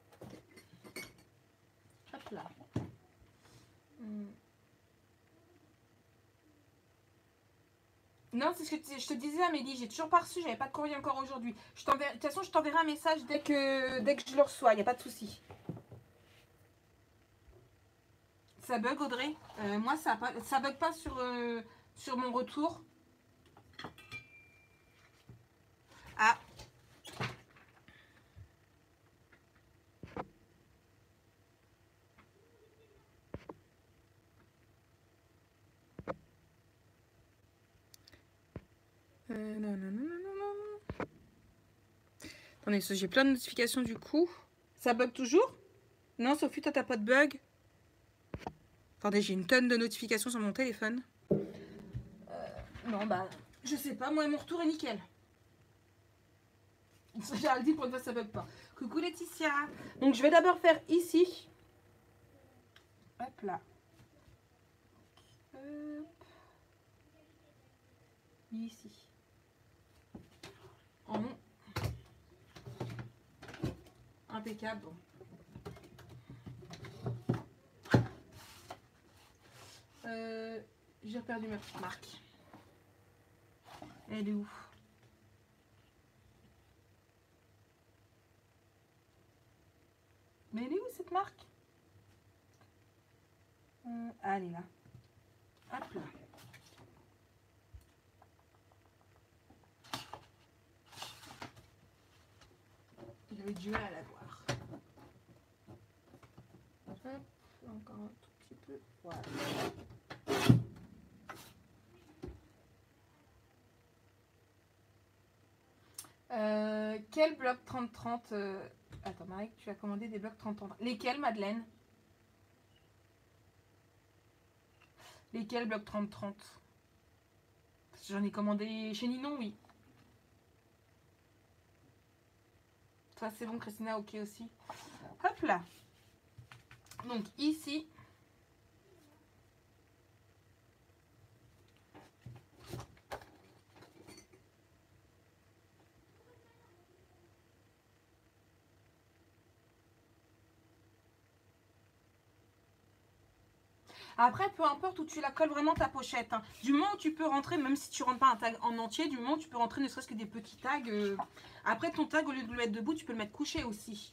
Hop là. Hum. Non, c'est ce que je te disais, Amélie, j'ai toujours pas reçu, j'avais pas de courrier encore aujourd'hui. De toute façon, je t'enverrai un message dès que, dès que je le reçois, il n'y a pas de souci. Ça bug, Audrey euh, Moi, ça, ça bug pas sur, euh, sur mon retour. Ah. Euh, non, non, non, non, non. Attendez, j'ai plein de notifications du coup. Ça bug toujours? Non, Sophie, toi, t'as pas de bug? Attendez, j'ai une tonne de notifications sur mon téléphone. Euh, non, bah, je sais pas. Moi, mon retour est nickel. Géraldine, pour une fois, ça bug pas. Coucou Laetitia. Donc, je vais d'abord faire ici. Hop là. Hop. Ici. En nom. Impeccable. Bon. Euh, j'ai perdu ma petite marque. Elle est où? Mais elle est où cette marque? euh, ah, elle est là. Hop là. J'avais du mal à la voir. Hop, encore un tout petit peu. Voilà. Euh, quel bloc trente trente euh... Attends, Marie, tu as commandé des blocs trente trente. Lesquels, Madeleine? Lesquels blocs trente trente? J'en ai commandé chez Ninon, oui. Toi, c'est bon, Christina, ok aussi. Hop là. Donc, ici. Après, peu importe où tu la colles vraiment ta pochette. Hein. Du moment où tu peux rentrer, même si tu rentres pas un tag en entier, du moment où tu peux rentrer ne serait-ce que des petits tags. Euh... Après, ton tag, au lieu de le mettre debout, tu peux le mettre couché aussi.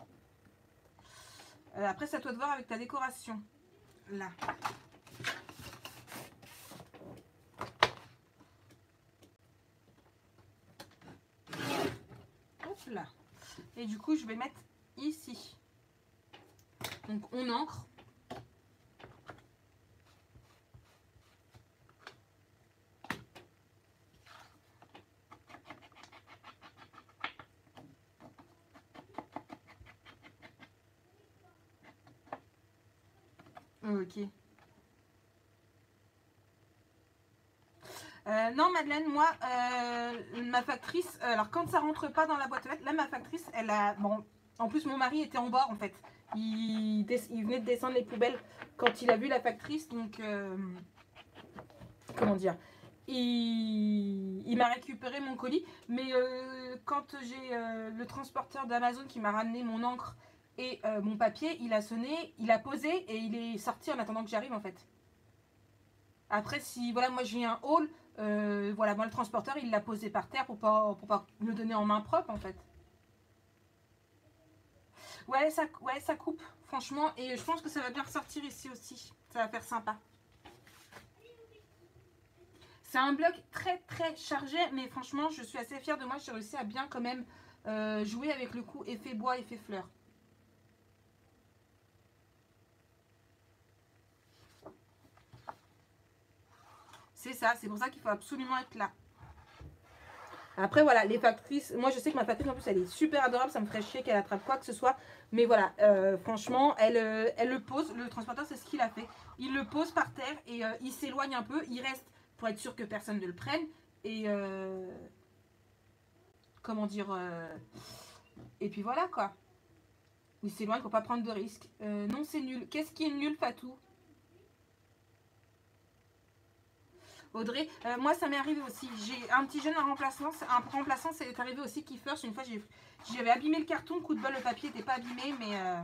Euh, après, c'est à toi de voir avec ta décoration. Là. Hop là. Et du coup, je vais mettre ici. Donc, on ancre. Ok. Euh, non, Madeleine, moi, euh, ma factrice, euh, alors quand ça rentre pas dans la boîte aux lettres, là, ma factrice, elle a, bon, en plus, mon mari était en bas, en fait. Il, il venait de descendre les poubelles quand il a vu la factrice, donc, euh, comment dire, il, il m'a récupéré mon colis, mais euh, quand j'ai euh, le transporteur d'Amazon qui m'a ramené mon encre et euh, mon papier, il a sonné, il a posé et il est sorti en attendant que j'arrive, en fait. Après, si, voilà, moi j'ai un haul, euh, voilà, moi le transporteur, il l'a posé par terre pour pas, pour pas me le donner en main propre, en fait. Ouais, ça, ouais, ça coupe, franchement, et je pense que ça va bien ressortir ici aussi. Ça va faire sympa. C'est un bloc très, très chargé, mais franchement, je suis assez fière de moi. J'ai réussi à bien, quand même, euh, jouer avec le coup effet bois, effet fleur. C'est ça, c'est pour ça qu'il faut absolument être là. Après, voilà, les factrices, moi je sais que ma factrice en plus elle est super adorable, ça me ferait chier qu'elle attrape quoi que ce soit. Mais voilà, euh, franchement, elle, euh, elle le pose, le transporteur c'est ce qu'il a fait. Il le pose par terre et euh, il s'éloigne un peu, il reste pour être sûr que personne ne le prenne. Et euh, comment dire, euh, et puis voilà quoi. Il s'éloigne pour pas prendre de risques. Euh, non, c'est nul. Qu'est-ce qui est nul, Fatou? Audrey, euh, moi ça m'est arrivé aussi. J'ai un petit jeune en remplaçant. Un remplaçant, c'est arrivé aussi qui first. Une fois, j'avais abîmé le carton. Coup de bol, le papier n'était pas abîmé, mais. Euh...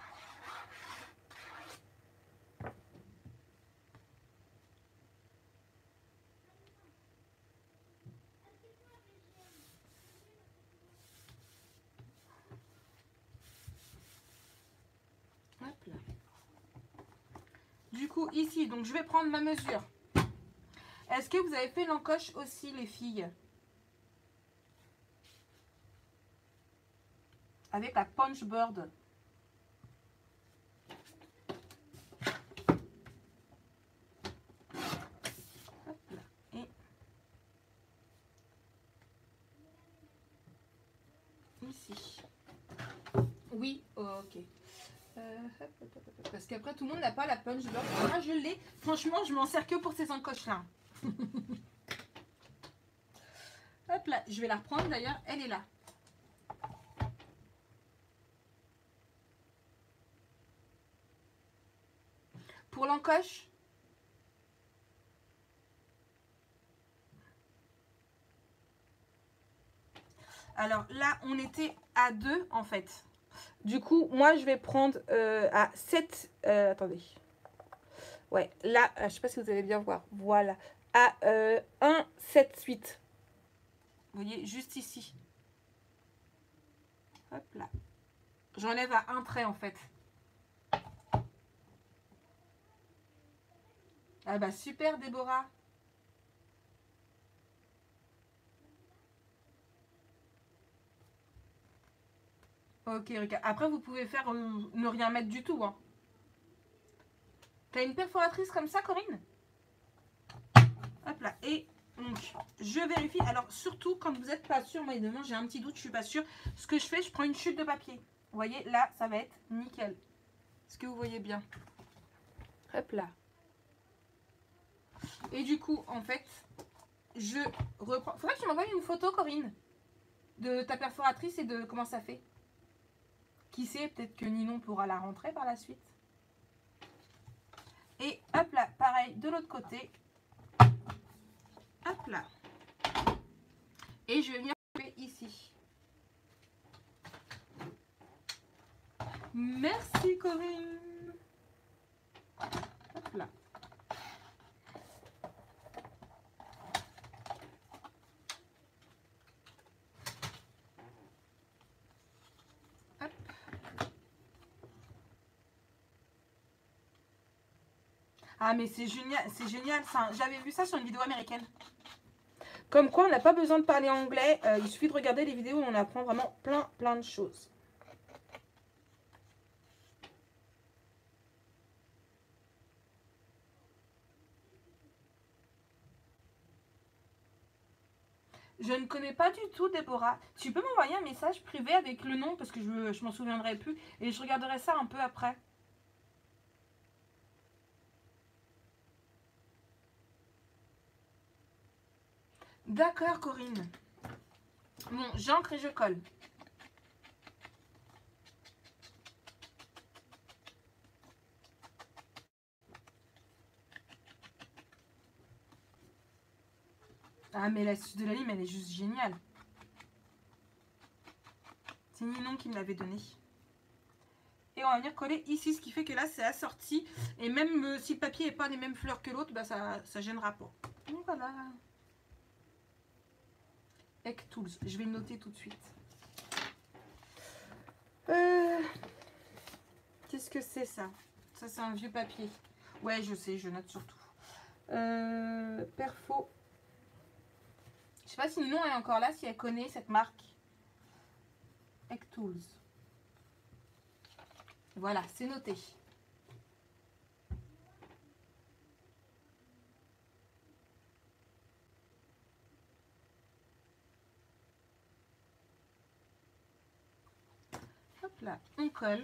Hop là. Du coup, ici, donc je vais prendre ma mesure. Est-ce que vous avez fait l'encoche aussi, les filles? Avec la punch board. Hop là. Et ici. Oui, oh, ok. Euh, parce qu'après, tout le monde n'a pas la punch box. Moi, je l'ai. Franchement, je m'en sers que pour ces encoches-là. Hop là, je vais la reprendre d'ailleurs. Elle est là. Pour l'encoche, alors là, on était à deux en fait. Du coup, moi, je vais prendre euh, à sept. Euh, attendez. Ouais, là, je ne sais pas si vous allez bien voir. Voilà. À euh, un, sept, huit. Vous voyez, juste ici. Hop là. J'enlève à un trait en fait. Ah bah super, Déborah. Ok, Rika. Après, vous pouvez faire euh, ne rien mettre du tout. Hein. T'as une perforatrice comme ça, Corinne? Hop là. Et donc, je vérifie. Alors, surtout, quand vous n'êtes pas sûr, moi, demain, j'ai un petit doute, je suis pas sûre. Ce que je fais, je prends une chute de papier. Vous voyez, là, ça va être nickel. Est-ce que vous voyez bien? Hop là. Et du coup, en fait, je reprends. Faudrait que tu m'envoies une photo, Corinne, de ta perforatrice et de comment ça fait. Qui sait, peut-être que Ninon pourra la rentrer par la suite. Et hop là, pareil, de l'autre côté. Hop là. Et je vais venir couper ici. Merci, Corinne. Hop là. Hop. Ah, mais c'est génial, c'est génial ça. J'avais vu ça sur une vidéo américaine. Comme quoi, on n'a pas besoin de parler anglais. Euh, il suffit de regarder les vidéos où on apprend vraiment plein, plein de choses. Je ne connais pas du tout, Déborah. Tu peux m'envoyer un message privé avec le nom parce que je ne m'en souviendrai plus et je regarderai ça un peu après. D'accord, Corinne. Bon, j'encre et je colle. Ah, mais l'astuce de la lime, elle est juste géniale. C'est Ninon qui me l'avait donné. Et on va venir coller ici, ce qui fait que là, c'est assorti. Et même euh, si le papier n'est pas les mêmes fleurs que l'autre, bah, ça ne gênera pas. Donc voilà. Egg Tools. Je vais le noter tout de suite. Euh... Qu'est-ce que c'est ça? Ça, c'est un vieux papier. Ouais, je sais, je note surtout. Euh... Perfo. Je sais pas si Ninon est encore là, si elle connaît cette marque. Egg Tools. Voilà, c'est noté. Hop là, on colle.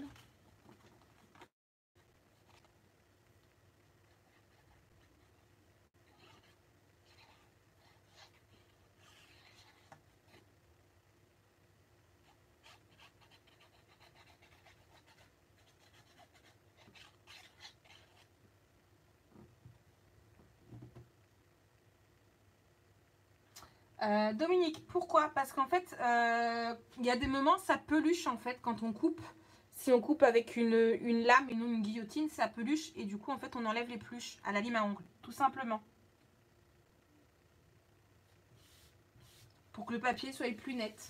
Euh, Dominique, pourquoi? Parce qu'en fait, il euh, y a des moments, ça peluche en fait quand on coupe. Si on coupe avec une, une lame et non une guillotine, ça peluche et du coup, en fait, on enlève les peluches à la lime à ongles, tout simplement. Pour que le papier soit plus net.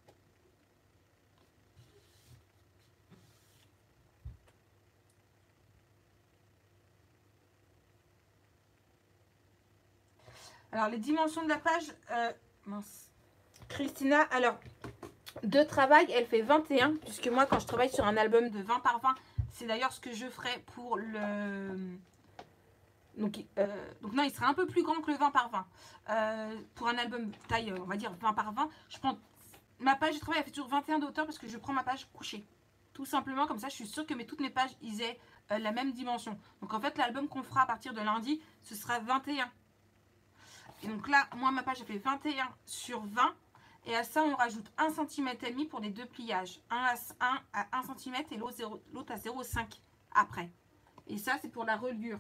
Alors, les dimensions de la page, euh, mince. Christina, alors, de travail, elle fait vingt et un, puisque moi, quand je travaille sur un album de vingt par vingt, c'est d'ailleurs ce que je ferai pour le... Donc, euh, donc non, il serait un peu plus grand que le vingt par vingt. Euh, pour un album taille, on va dire vingt par vingt, je prends ma page de travail, elle fait toujours vingt et un de hauteur parce que je prends ma page couchée. Tout simplement, comme ça, je suis sûre que mes, toutes mes pages, ils aient euh, la même dimension. Donc, en fait, l'album qu'on fera à partir de lundi, ce sera vingt et un. Et donc là, moi, ma page, elle fait vingt et un sur vingt. Et à ça, on rajoute un centimètre et demi pour les deux pliages. Un à un centimètre et l'autre à zéro virgule cinq après. Et ça, c'est pour la reliure.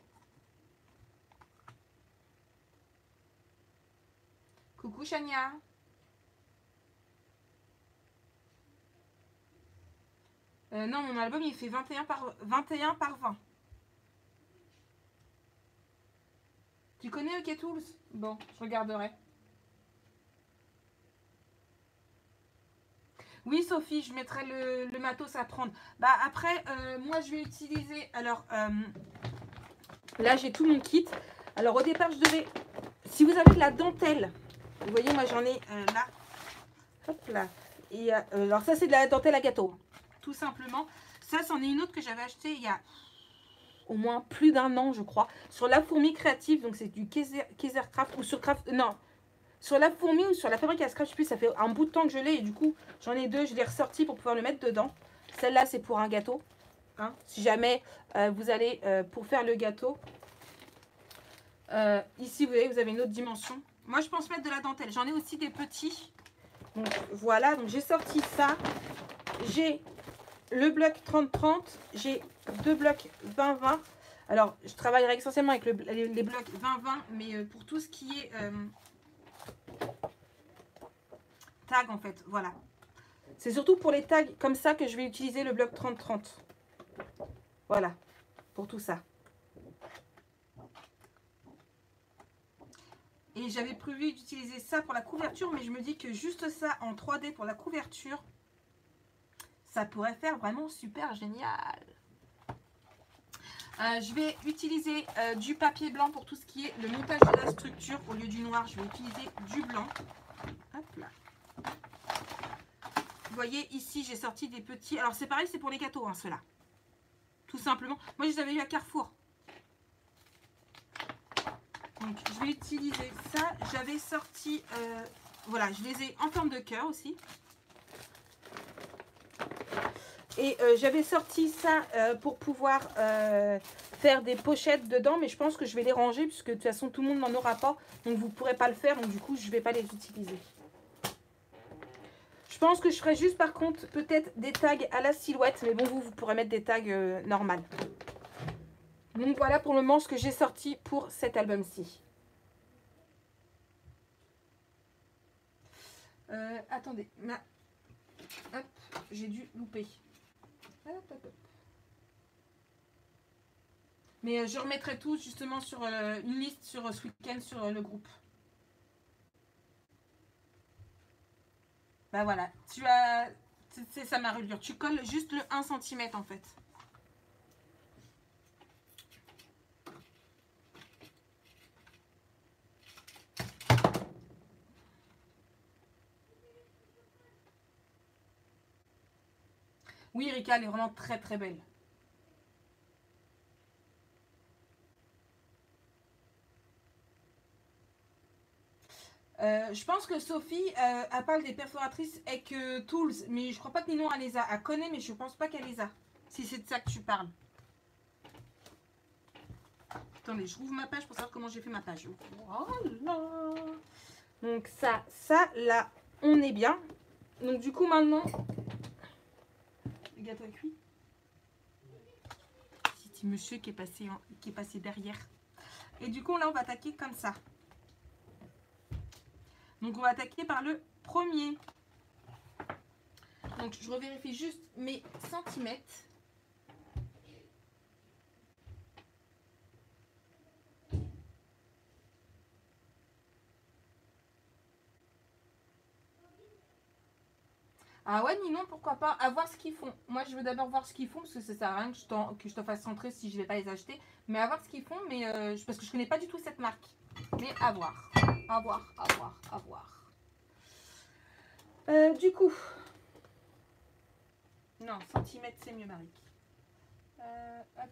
Coucou, Chania. Euh, non, mon album, il fait vingt et un par, vingt et un par vingt. Tu connais OK Tools? Bon, je regarderai. Oui, Sophie, je mettrai le, le matos à prendre. Bah après, euh, moi, je vais utiliser... Alors, euh, là, j'ai tout mon kit. Alors, au départ, je devais... Si vous avez de la dentelle, vous voyez, moi, j'en ai euh, là. Hop là. Et, euh, alors, ça, c'est de la dentelle à gâteau. Tout simplement. Ça, c'en est une autre que j'avais achetée il y a au moins plus d'un an, je crois. Sur la fourmi créative. Donc, c'est du Kaisercraft ou sur Craft... Non, sur la fourmi ou sur la fabrique à scratch, je sais plus, ça fait un bout de temps que je l'ai et du coup, j'en ai deux, je l'ai ressorti pour pouvoir le mettre dedans. Celle-là, c'est pour un gâteau. Hein, si jamais euh, vous allez euh, pour faire le gâteau. Euh, ici, vous voyez, vous avez une autre dimension. Moi, je pense mettre de la dentelle. J'en ai aussi des petits. Donc, voilà. Donc, j'ai sorti ça. J'ai le bloc trente trente. J'ai deux blocs vingt vingt. Alors, je travaillerai essentiellement avec le, les, les blocs vingt vingt, mais euh, pour tout ce qui est... Euh, tag en fait, voilà. C'est surtout pour les tags comme ça que je vais utiliser le bloc trente trente. Voilà, pour tout ça. Et j'avais prévu d'utiliser ça pour la couverture, mais je me dis que juste ça en trois D pour la couverture, ça pourrait faire vraiment super génial. Euh, je vais utiliser euh, du papier blanc pour tout ce qui est le montage de la structure. Au lieu du noir, je vais utiliser du blanc. Hop là. Vous voyez, ici, j'ai sorti des petits... Alors, c'est pareil, c'est pour les gâteaux, hein, ceux-là. Tout simplement. Moi, je les avais eu à Carrefour. Donc, je vais utiliser ça. J'avais sorti... Euh, voilà, je les ai en forme de cœur aussi. Et euh, j'avais sorti ça euh, pour pouvoir euh, faire des pochettes dedans. Mais je pense que je vais les ranger, puisque de toute façon, tout le monde n'en aura pas. Donc, vous ne pourrez pas le faire. Donc, du coup, je ne vais pas les utiliser. Je pense que je ferai juste par contre peut-être des tags à la silhouette. Mais bon, vous, vous pourrez mettre des tags euh, normales. Donc voilà pour le moment ce que j'ai sorti pour cet album-ci. Euh, attendez. Ma... Hop, j'ai dû louper. Hop, hop, hop. Mais euh, je remettrai tout justement sur euh, une liste sur euh, ce week-end sur euh, le groupe. Bah voilà, tu as, c'est ça ma reliure. Tu colles juste le un centimètre en fait. Oui, Rika, elle est vraiment très très belle. Euh, je pense que Sophie, euh, elle parle des perforatrices avec euh, Tools, mais je crois pas que Ninon elle les a. Elle connaît, mais je pense pas qu'elle les a. Si c'est de ça que tu parles. Attendez, je rouvre ma page pour savoir comment j'ai fait ma page. Voilà. Donc ça, ça, là, on est bien. Donc du coup maintenant, le gâteau est cuit. Petit monsieur qui est passé, en, qui est passé derrière. Et du coup là, on va attaquer comme ça. Donc on va attaquer par le premier. Donc je revérifie juste mes centimètres. Ah ouais, Ninon, pourquoi pas? À voir ce qu'ils font. Moi, je veux d'abord voir ce qu'ils font, parce que ça sert à rien que je, que je te fasse rentrer si je ne vais pas les acheter. Mais à voir ce qu'ils font, mais euh, parce que je connais pas du tout cette marque. Mais à voir. À voir, à voir, à voir. Euh, du coup. Non, centimètres, c'est mieux, Marie. Euh, hop.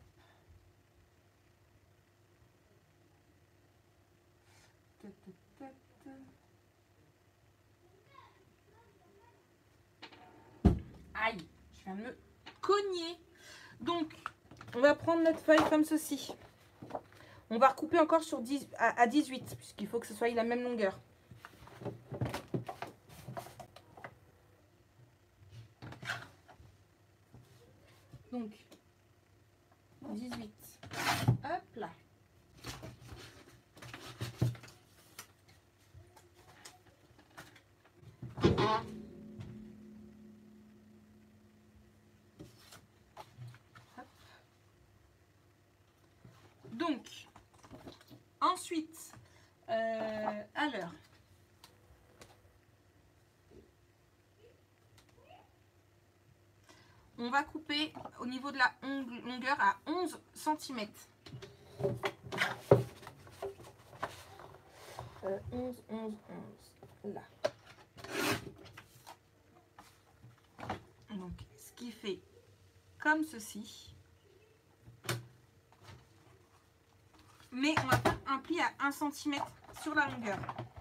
Aïe, je viens de me cogner. Donc, on va prendre notre feuille comme ceci. On va recouper encore sur dix, à, à dix-huit, puisqu'il faut que ce soit la même longueur. Donc, dix-huit. Hop là. Hop. Donc, ensuite, euh, alors, on va couper au niveau de la longueur à onze centimètres. Euh, onze, onze, onze, là. Donc, ce qui fait comme ceci. Mais on va faire un pli à un centimètre sur la longueur.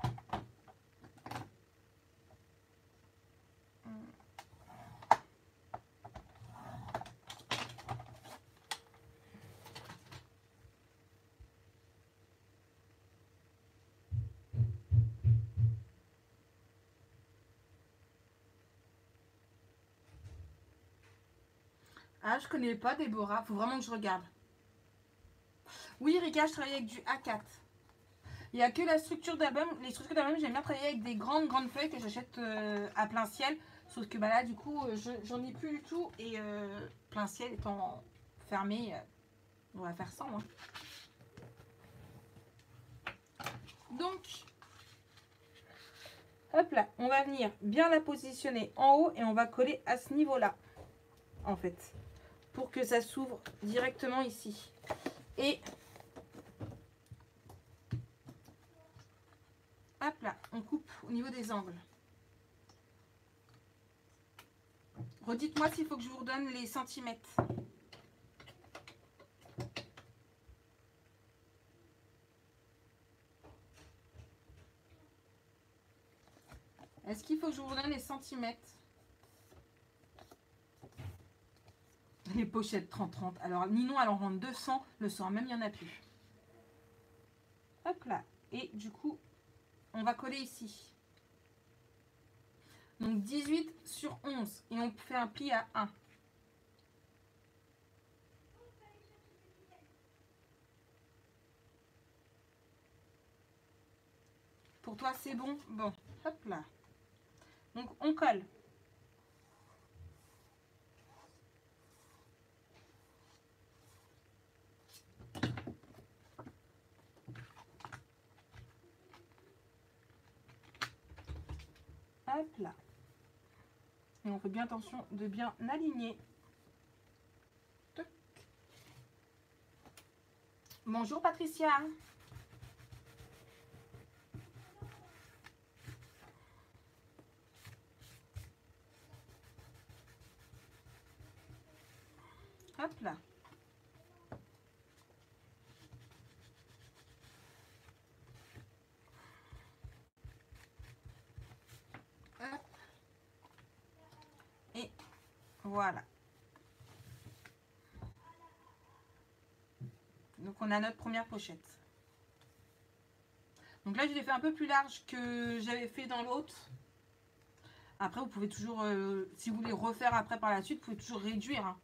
Ah, je connais pas Déborah, faut vraiment que je regarde. Oui, Rika, je travaille avec du A quatre. Il n'y a que la structure d'album. Les structures d'album, j'aime bien travailler avec des grandes, grandes feuilles que j'achète euh, à plein ciel. Sauf que bah là, du coup, euh, j'en ai plus du tout. Et euh, plein ciel étant fermé, euh, on va faire sans. Hein. Donc, hop là, on va venir bien la positionner en haut et on va coller à ce niveau-là, en fait, pour que ça s'ouvre directement ici. Et hop là, on coupe au niveau des angles. Redites-moi s'il faut que je vous redonne les centimètres. Est-ce qu'il faut que je vous redonne les centimètres? Les pochettes trente trente. Alors, Ninon, elle en rentre deux cents. Le soir même, il n'y en a plus. Hop là. Et du coup, on va coller ici. Donc, dix-huit sur onze. Et on fait un pli à un. Pour toi, c'est bon? Bon, hop là. Donc, on colle. Hop là. Et on fait bien attention de bien aligner. Toc. Bonjour Patricia. Hop là. Hop. Et voilà. Donc on a notre première pochette. Donc là je l'ai fait un peu plus large que j'avais fait dans l'autre. Après vous pouvez toujours, euh, si vous voulez refaire après par la suite, vous pouvez toujours réduire. Hein.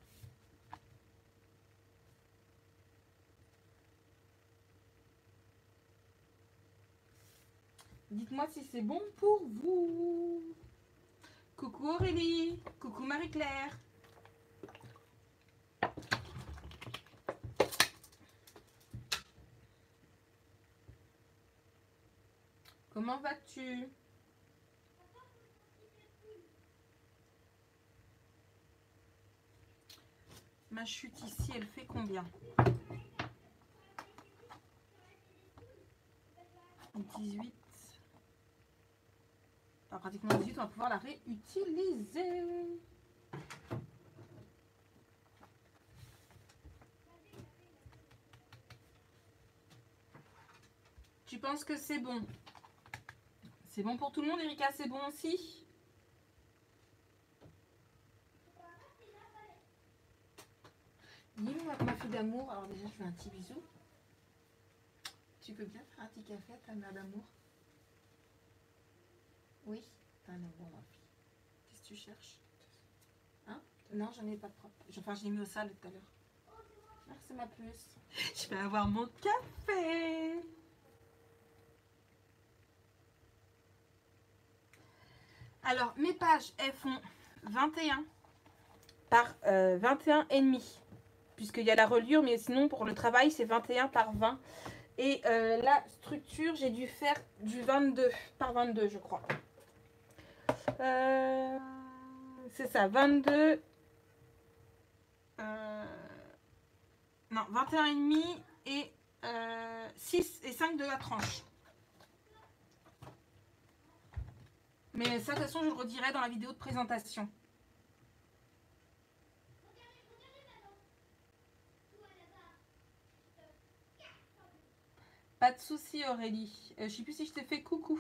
Dites-moi si c'est bon pour vous. Coucou Aurélie. Coucou Marie-Claire. Comment vas-tu? Ma chute ici, elle fait combien? dix-huit. Enfin, pratiquement dix-huit, on va pouvoir la réutiliser. Tu penses que c'est bon? C'est bon pour tout le monde, Erika? C'est bon aussi? Dis ma, ma fille d'amour. Alors déjà, je fais un petit bisou. Tu peux bien faire un petit café à ta mère d'amour? Oui. Ah non, bon, ma fille. Qu'est-ce que tu cherches? Hein? Non, j'en ai pas de propre. Enfin, je l'ai mis au sale tout à l'heure. Merci ma puce. Je vais avoir mon café. Alors, mes pages, elles font vingt et un par euh, vingt et un et demi. Puisqu'il y a la reliure, mais sinon, pour le travail, c'est vingt et un par vingt. Et euh, la structure, j'ai dû faire du vingt-deux par vingt-deux, je crois. Euh, c'est ça, vingt-deux. Euh, non, vingt et un et demi et euh, six et cinq de la tranche. Mais ça, de toute façon, je le redirai dans la vidéo de présentation. Pas de souci, Aurélie. Euh, je sais plus si je t'ai fait coucou.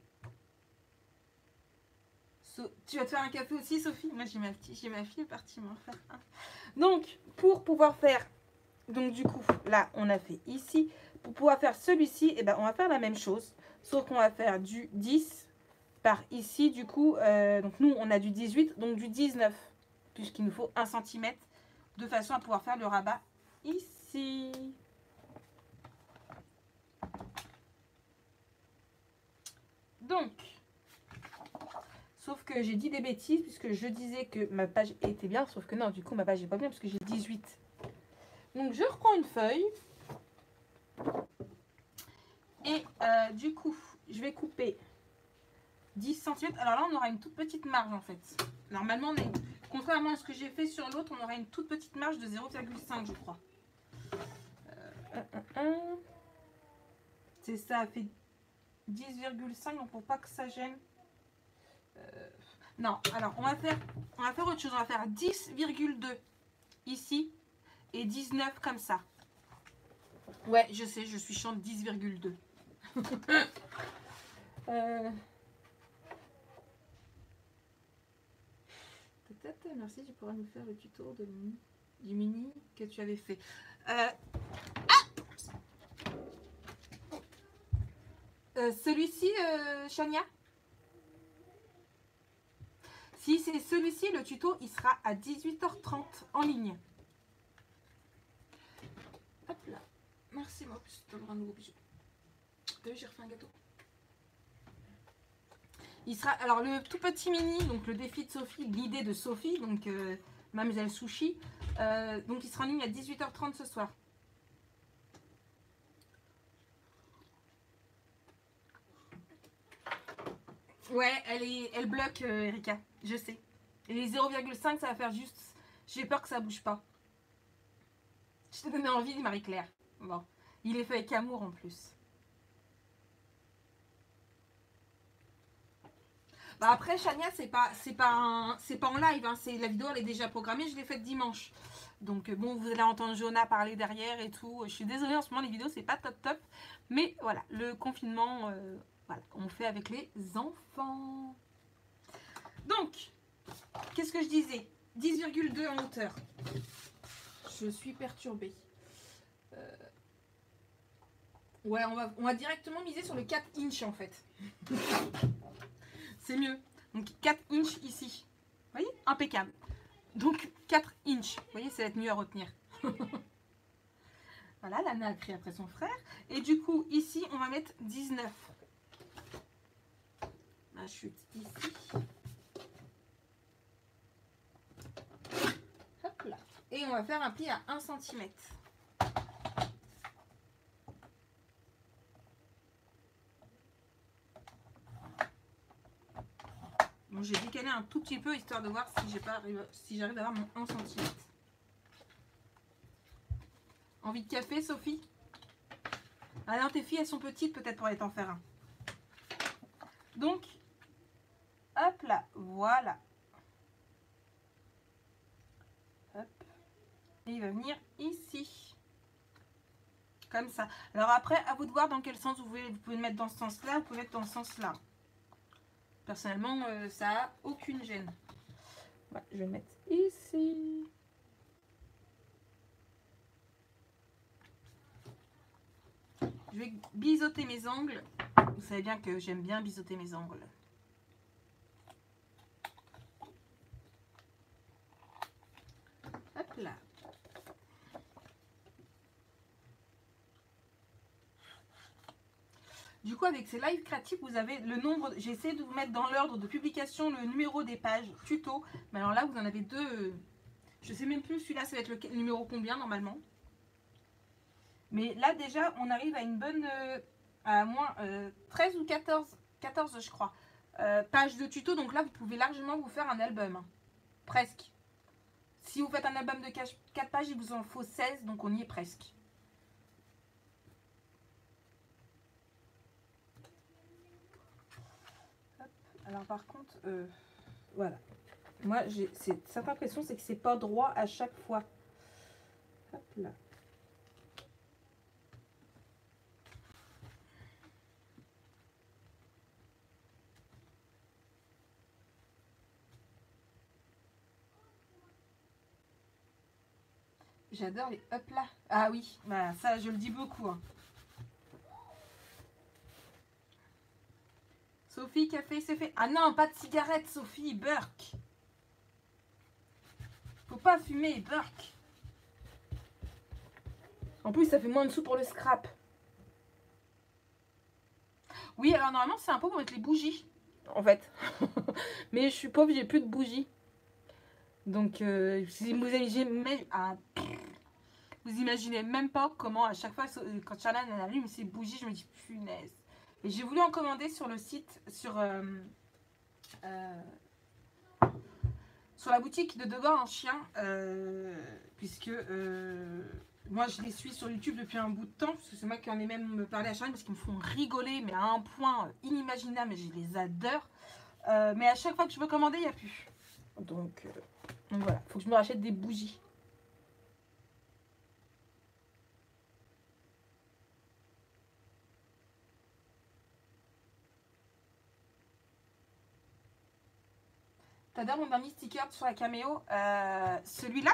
So, tu vas te faire un café aussi, Sophie? Moi, j'ai ma, j'ai ma fille partie m'en faire un. Donc, pour pouvoir faire... Donc, du coup, là, on a fait ici. Pour pouvoir faire celui-ci, eh ben, on va faire la même chose. Sauf qu'on va faire du dix par ici, du coup. Euh, donc, nous, on a du dix-huit, donc du dix-neuf. Puisqu'il nous faut un centimètre. De façon à pouvoir faire le rabat ici. Donc, sauf que j'ai dit des bêtises puisque je disais que ma page était bien, sauf que non, du coup ma page n'est pas bien parce que j'ai dix-huit. Donc je reprends une feuille et euh, du coup je vais couper dix centimètres. Alors là on aura une toute petite marge en fait. Normalement, on est, contrairement à ce que j'ai fait sur l'autre, on aura une toute petite marge de zéro virgule cinq je crois. Euh, un, un, un. C'est ça, fait dix virgule cinq, donc pour pas que ça gêne. Euh, non, alors on va faire on va faire autre chose, on va faire dix virgule deux ici et dix-neuf comme ça. Ouais, je sais, je suis chiante, dix virgule deux. euh... Peut-être, merci, tu pourras nous faire le tuto de mini, du mini que tu avais fait. Euh... Ah euh, celui-ci, euh, Chania? Si c'est celui-ci, le tuto, il sera à dix-huit heures trente en ligne. Hop là. Merci, moi, je te donnerai un nouveau bijou. T'as vu, j'ai refait un gâteau. Il sera, alors le tout petit mini, donc le défi de Sophie, l'idée de Sophie, donc euh, Mademoiselle Sushi, euh, donc il sera en ligne à dix-huit heures trente ce soir. Ouais, elle, est, elle bloque, euh, Erika, je sais. Et les zéro virgule cinq, ça va faire juste... J'ai peur que ça bouge pas. Je t'ai donné envie, Marie-Claire. Bon, il est fait avec amour en plus. Bah après, Chania, c'est pas, c'est pas, un, c'est pas en live. Hein, c'est, la vidéo, elle est déjà programmée. Je l'ai faite dimanche. Donc bon, vous allez entendre Jonah parler derrière et tout. Je suis désolée, en ce moment, les vidéos, c'est pas top top. Mais voilà, le confinement, euh, voilà, on fait avec les enfants. Donc, qu'est-ce que je disais? dix virgule deux en hauteur. Je suis perturbée. Euh... Ouais, on va, on va directement miser sur le quatre inch en fait. C'est mieux. Donc quatre inch ici. Vous voyez? Impeccable. Donc quatre inch. Vous voyez, ça va être mieux à retenir. Voilà, Lana a pris après son frère. Et du coup, ici, on va mettre dix-neuf. La chute ici. Hop là. Et on va faire un pli à un centimètre. Bon, j'ai décalé un tout petit peu histoire de voir si j'ai pas si j'arrive à avoir mon un centimètre. Envie de café, Sophie? Alors, tes filles, elles sont petites peut-être pour aller t'en faire un. Donc, hop là, voilà. Hop. Et il va venir ici. Comme ça. Alors après, à vous de voir dans quel sens vous pouvez, vous pouvez le mettre dans ce sens-là, vous pouvez le mettre dans ce sens-là. Personnellement, euh, ça n'a aucune gêne. Ouais, je vais le mettre ici. Je vais biseauter mes angles. Vous savez bien que j'aime bien biseauter mes angles. Hop là. Du coup, avec ces lives créatifs, vous avez le nombre. J'ai essayé de vous mettre dans l'ordre de publication le numéro des pages tuto. Mais alors là, vous en avez deux. Je sais même plus, celui-là, ça va être le numéro combien normalement. Mais là, déjà, on arrive à une bonne. Euh, à moins euh, treize ou quatorze, quatorze, je crois, euh, pages de tuto. Donc là, vous pouvez largement vous faire un album. Hein. Presque. Si vous faites un album de quatre pages, il vous en faut seize. Donc on y est presque. Alors par contre, euh, voilà. Moi, j'ai cette impression, c'est que c'est pas droit à chaque fois. Hop là. J'adore les hop là. Ah oui, bah ça je le dis beaucoup. Hein. Sophie, café, c'est fait. Ah non, pas de cigarette, Sophie, Burk. Faut pas fumer, Burk. En plus, ça fait moins de sous pour le scrap. Oui, alors normalement, c'est un pot pour mettre les bougies, en fait. Mais je suis pauvre, j'ai plus de bougies. Donc, euh, si vous imaginez, ah, vous imaginez même pas comment, à chaque fois, quand Charlène allume ses bougies, je me dis, punaise. Et j'ai voulu en commander sur le site, sur... Euh, euh, sur la boutique de Deborah en chien, euh, puisque euh, moi je les suis sur YouTube depuis un bout de temps, parce que c'est moi qui en ai même parlé à Charline, parce qu'ils me font rigoler, mais à un point inimaginable, mais je les adore. Euh, mais à chaque fois que je veux commander, il n'y a plus. Donc, euh, donc voilà, il faut que je me rachète des bougies. T'adores mon dernier sticker sur la caméo, euh, celui-là.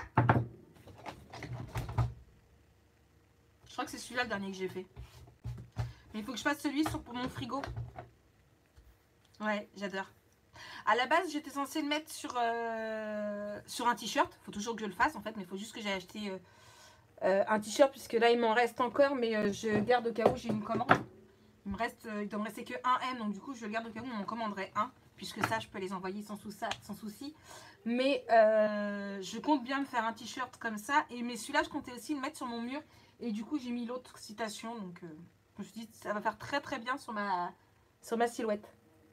Je crois que c'est celui-là le dernier que j'ai fait. Mais il faut que je fasse celui sur pour mon frigo. Ouais, j'adore. À la base, j'étais censée le mettre sur, euh, sur un t-shirt. Il faut toujours que je le fasse en fait, mais il faut juste que j'ai acheté euh, euh, un t-shirt puisque là il m'en reste encore, mais euh, je garde au cas où j'ai une commande. Il me reste, euh, il doit me rester que un M, donc du coup je le garde au cas où on m'en commanderait un, puisque ça je peux les envoyer sans, sou sans souci. Mais euh, je compte bien me faire un t-shirt comme ça, et mais celui-là je comptais aussi le mettre sur mon mur, et du coup j'ai mis l'autre citation, donc euh, je me suis dit ça va faire très très bien sur ma, sur ma silhouette.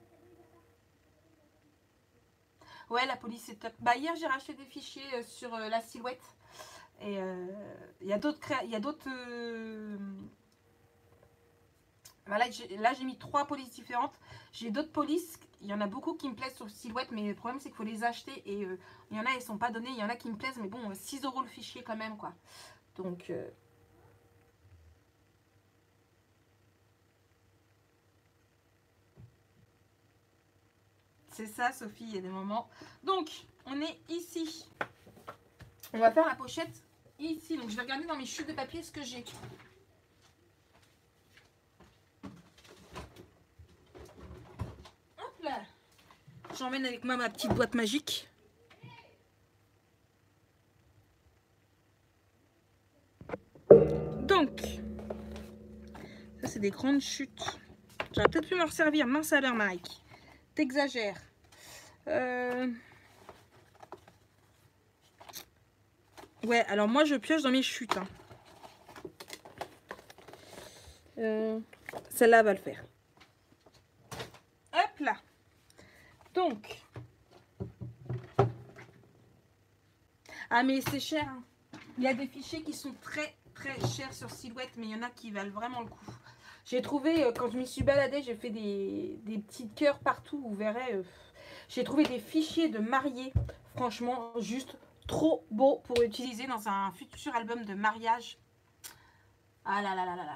Ouais, la police est top. Bah hier j'ai racheté des fichiers euh, sur euh, la silhouette, et il euh, y a d'autres il y a d'autres euh, Voilà, là j'ai mis trois polices différentes. J'ai d'autres polices, il y en a beaucoup qui me plaisent sur silhouette, mais le problème c'est qu'il faut les acheter, et euh, il y en a, ils sont pas donnés, il y en a qui me plaisent, mais bon, six euros le fichier quand même, quoi. Donc... Euh... c'est ça, Sophie, il y a des moments. Donc, on est ici. On va faire la pochette ici. Donc, je vais regarder dans mes chutes de papier ce que j'ai. Hop là. J'emmène avec moi ma petite boîte magique. Donc, ça c'est des grandes chutes. J'aurais peut-être pu m'en servir. Mince alors, Mike. T'exagères. Euh... Ouais, alors moi je pioche dans mes chutes. Hein. Euh... Celle-là va le faire. Hop là. Donc. Ah mais c'est cher. Hein. Il y a des fichiers qui sont très très chers sur Silhouette, mais il y en a qui valent vraiment le coup. J'ai trouvé, quand je m'y suis baladée, j'ai fait des, des petits cœurs partout, vous verrez. Euh, j'ai trouvé des fichiers de mariés, franchement, juste trop beaux pour utiliser dans un futur album de mariage. Ah là là là là là.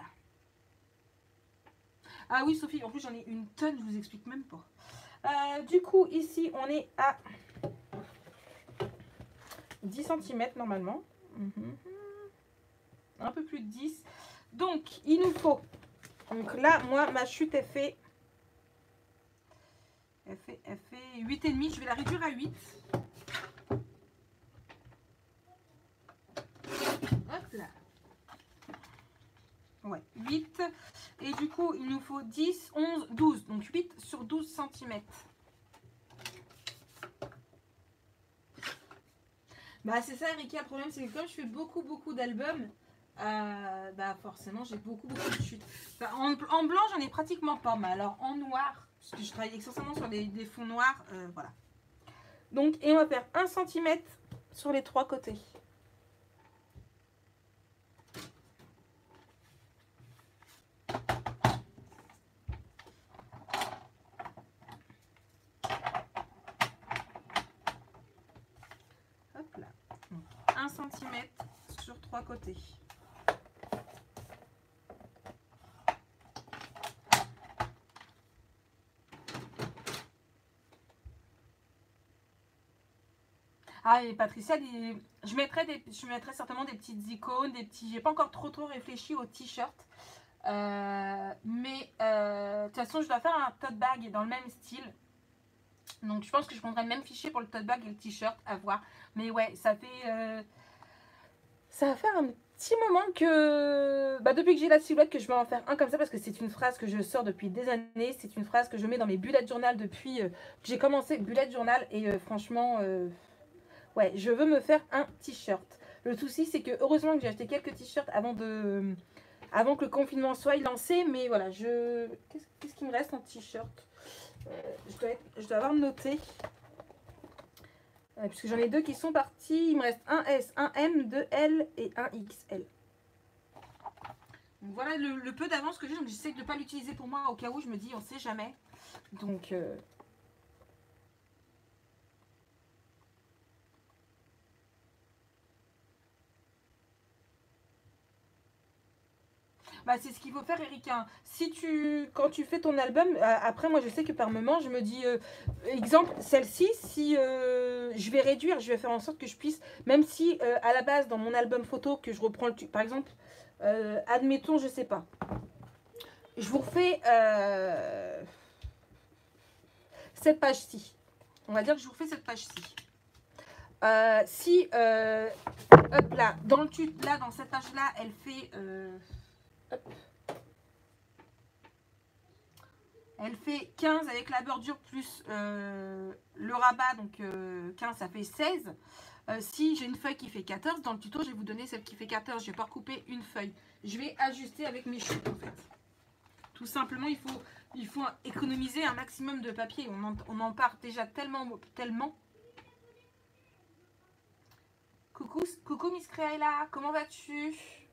Ah oui, Sophie, en plus j'en ai une tonne, je vous explique même pas. Euh, du coup, ici, on est à dix centimètres normalement. Mm-hmm. Un peu plus de dix. Donc, il nous faut Donc là, moi, ma chute, elle fait... Elle fait, elle fait huit virgule cinq. Je vais la réduire à huit. Hop là. Ouais, huit. Et du coup, il nous faut dix, onze, douze. Donc huit sur douze centimètres. Bah c'est ça, Erika, le problème c'est que comme je fais beaucoup beaucoup d'albums, euh, bah forcément j'ai beaucoup beaucoup de chutes. Bah, en, en blanc j'en ai pratiquement pas, mais alors en noir, parce que je travaille essentiellement sur des, des fonds noirs, euh, voilà. Donc, et on va faire un centimètre sur les trois côtés. Hop là. Donc, un centimètre sur trois côtés. Ah, et Patricia, des... je, mettrai des... je mettrai certainement des petites icônes, des petits... J'ai pas encore trop trop réfléchi au t-shirt. Euh, mais euh, de toute façon, je dois faire un tote bag dans le même style. Donc, je pense que je prendrai le même fichier pour le tote bag et le t-shirt à voir. Mais ouais, ça fait... Euh... Ça va faire un petit moment que... Bah, depuis que j'ai la silhouette, que je vais en faire un comme ça parce que c'est une phrase que je sors depuis des années. C'est une phrase que je mets dans mes bullet journal depuis euh, que j'ai commencé bullet journal. Et euh, franchement... Euh... Ouais, je veux me faire un t-shirt. Le souci, c'est que heureusement que j'ai acheté quelques t-shirts avant de, avant que le confinement soit lancé. Mais voilà, je... Qu'est-ce qu'est-ce qu'il me reste en t-shirt euh, je, dois être... je dois avoir noté. Euh, puisque j'en ai deux qui sont partis. Il me reste un S, un M, deux L et un X L. Donc voilà le, le peu d'avance que j'ai. Donc j'essaie de ne pas l'utiliser pour moi au cas où je me dis on sait jamais. Donc... Euh... Bah, c'est ce qu'il faut faire, Erika. Si tu, quand tu fais ton album, euh, après, moi, je sais que par moment, je me dis, euh, exemple, celle-ci, si euh, je vais réduire, je vais faire en sorte que je puisse, même si euh, à la base, dans mon album photo, que je reprends le, par exemple, euh, admettons, je sais pas, je vous refais euh, cette page-ci. On va dire que je vous refais cette page-ci. Euh, si, euh, hop là, dans le tut, là, dans cette page-là, elle fait... Euh, Hop. Elle fait quinze avec la bordure plus euh, le rabat, donc euh, quinze ça fait seize. Euh, si j'ai une feuille qui fait quatorze, dans le tuto je vais vous donner celle qui fait quatorze, je vais pas recouper une feuille. Je vais ajuster avec mes chutes en fait. Tout simplement, il faut, il faut économiser un maximum de papier. On en, on en part déjà tellement, tellement. Coucou, coucou Miss Créaïla, comment vas-tu?